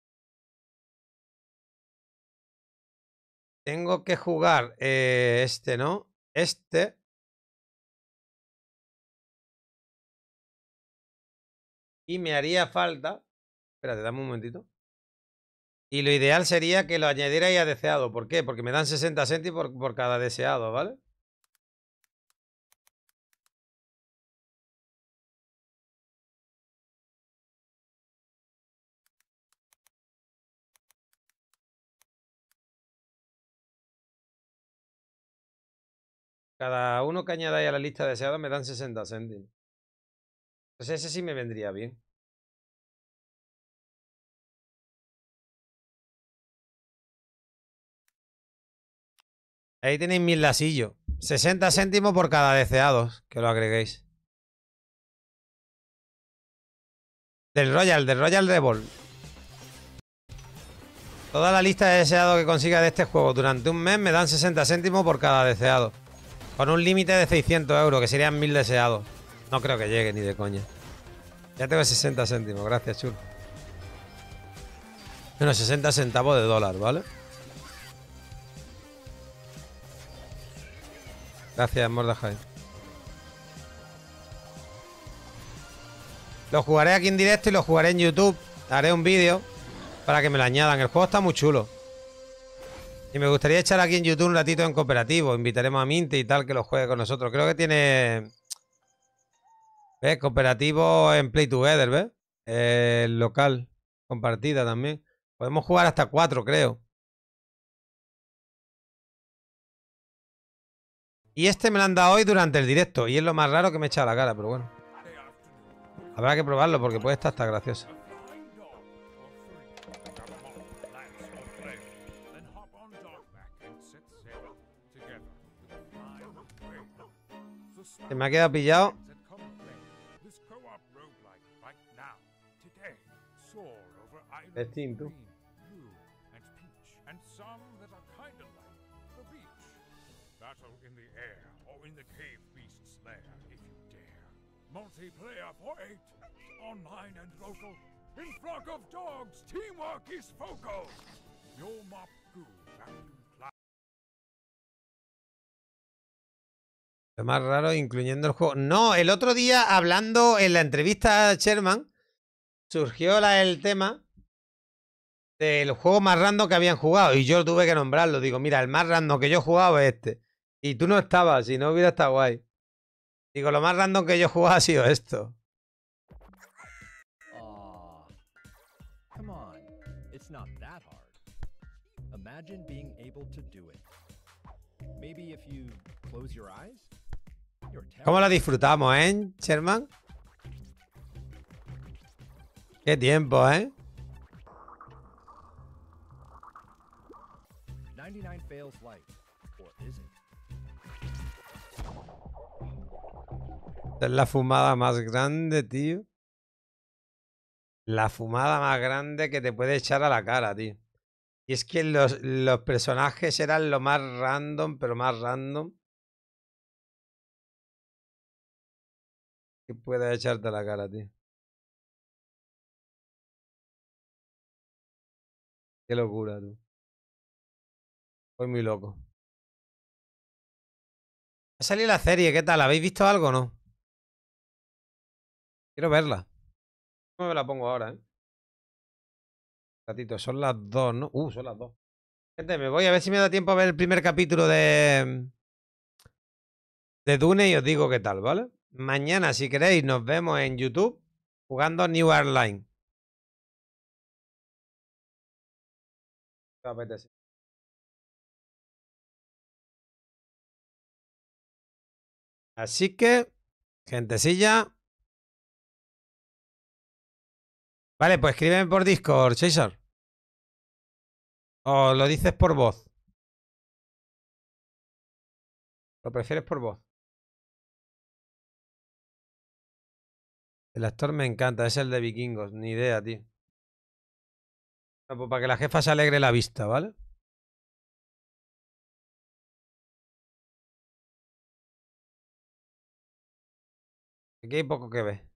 A: Tengo que jugar eh, este, ¿no? Este. Y me haría falta... Espérate, dame un momentito. Y lo ideal sería que lo añadierais a deseado. ¿Por qué? Porque me dan sesenta céntimos por, por cada deseado, ¿vale? Cada uno que añadáis a la lista de deseados me dan sesenta céntimos. Entonces ese sí me vendría bien. Ahí tenéis mil lasillos. sesenta céntimos por cada deseados que lo agreguéis. Del Royal, del Royal Revolt. Toda la lista de deseados que consiga de este juego durante un mes me dan sesenta céntimos por cada deseado. Con un límite de seiscientos euros, que serían mil deseados. No creo que llegue ni de coña. Ya tengo sesenta céntimos, gracias, chulo. Bueno, sesenta centavos de dólar, ¿vale? Gracias, Mordejai. Lo jugaré aquí en directo y lo jugaré en YouTube. Haré un vídeo para que me lo añadan. El juego está muy chulo. Y me gustaría echar aquí en YouTube un ratito en cooperativo. Invitaremos a Minte y tal que lo juegue con nosotros. Creo que tiene... ¿Ves? Cooperativo en Play Together, ¿ves? Eh, local. Compartida también. Podemos jugar hasta cuatro, creo. Y este me lo han dado hoy durante el directo. Y es lo más raro que me echa a la cara, pero bueno. Habrá que probarlo porque puede estar hasta gracioso. Se me ha quedado pillado.
C: today soar over islands
A: Steam, tú.
C: green, blue, and peach, and some that are kinda like the beach. Battle in the air or in the cave beast's lair if you dare. Multiplayer for eight, online and local. In flock of dogs, teamwork is focal. Yo mop goo vacuum cloud.
A: Lo más raro, incluyendo el juego. No, el otro día, hablando en la entrevista a Sherman, surgió la, el tema del juego más random que habían jugado. Y yo tuve que nombrarlo. Digo, mira, el más random que yo he jugado es este. Y tú no estabas, si no hubiera estado guay. Digo, lo más random que yo he jugado ha sido esto.
I: Aw. Come on. It's not that hard. Imagine being able to do it. Maybe if you close your eyes.
A: ¿Cómo lo disfrutamos, eh, Sherman? Qué tiempo, ¿eh?
I: ninety-nine fails life, or is it?
A: Esta es la fumada más grande, tío. La fumada más grande que te puede echar a la cara, tío. Y es que los, los personajes eran lo más random, pero más random que puede echarte a la cara, tío. Qué locura, tú. Soy muy loco. Ha salido la serie, ¿qué tal? ¿Habéis visto algo o no? Quiero verla. No me la pongo ahora, ¿eh? Ratito, son las dos, ¿no? Uh, son las dos. Gente, me voy a ver si me da tiempo a ver el primer capítulo de... de Dune y os digo qué tal, ¿vale? Mañana, si queréis, nos vemos en YouTube jugando New Airline. Me apetece. Así que, gentecilla. Vale, pues escríbeme por Discord, César. O lo dices por voz. ¿Lo prefieres por voz? El actor me encanta, es el de Vikingos. Ni idea, tío. No, pues para que la jefa se alegre la vista, ¿vale? Aquí hay poco que ver.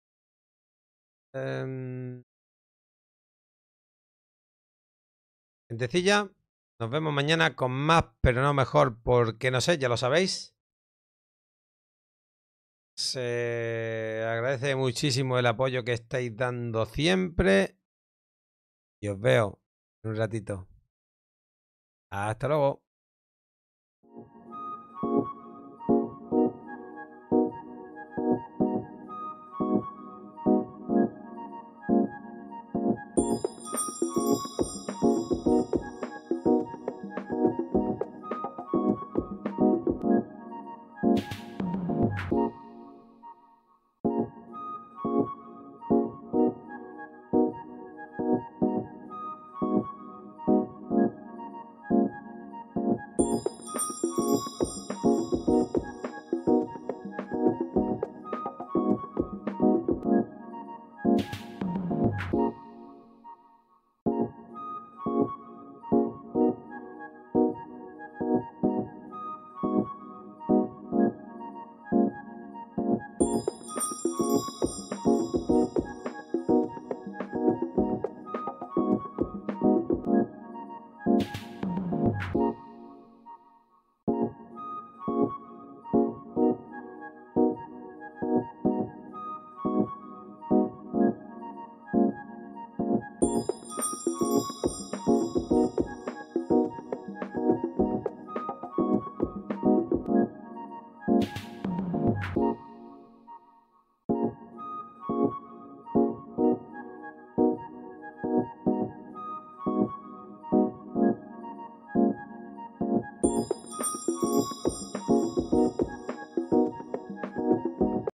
A: Eh... Gentecilla, nos vemos mañana con más, pero no mejor, porque no sé, ya lo sabéis. Se agradece muchísimo el apoyo que estáis dando siempre. Y os veo en un ratito. Hasta luego.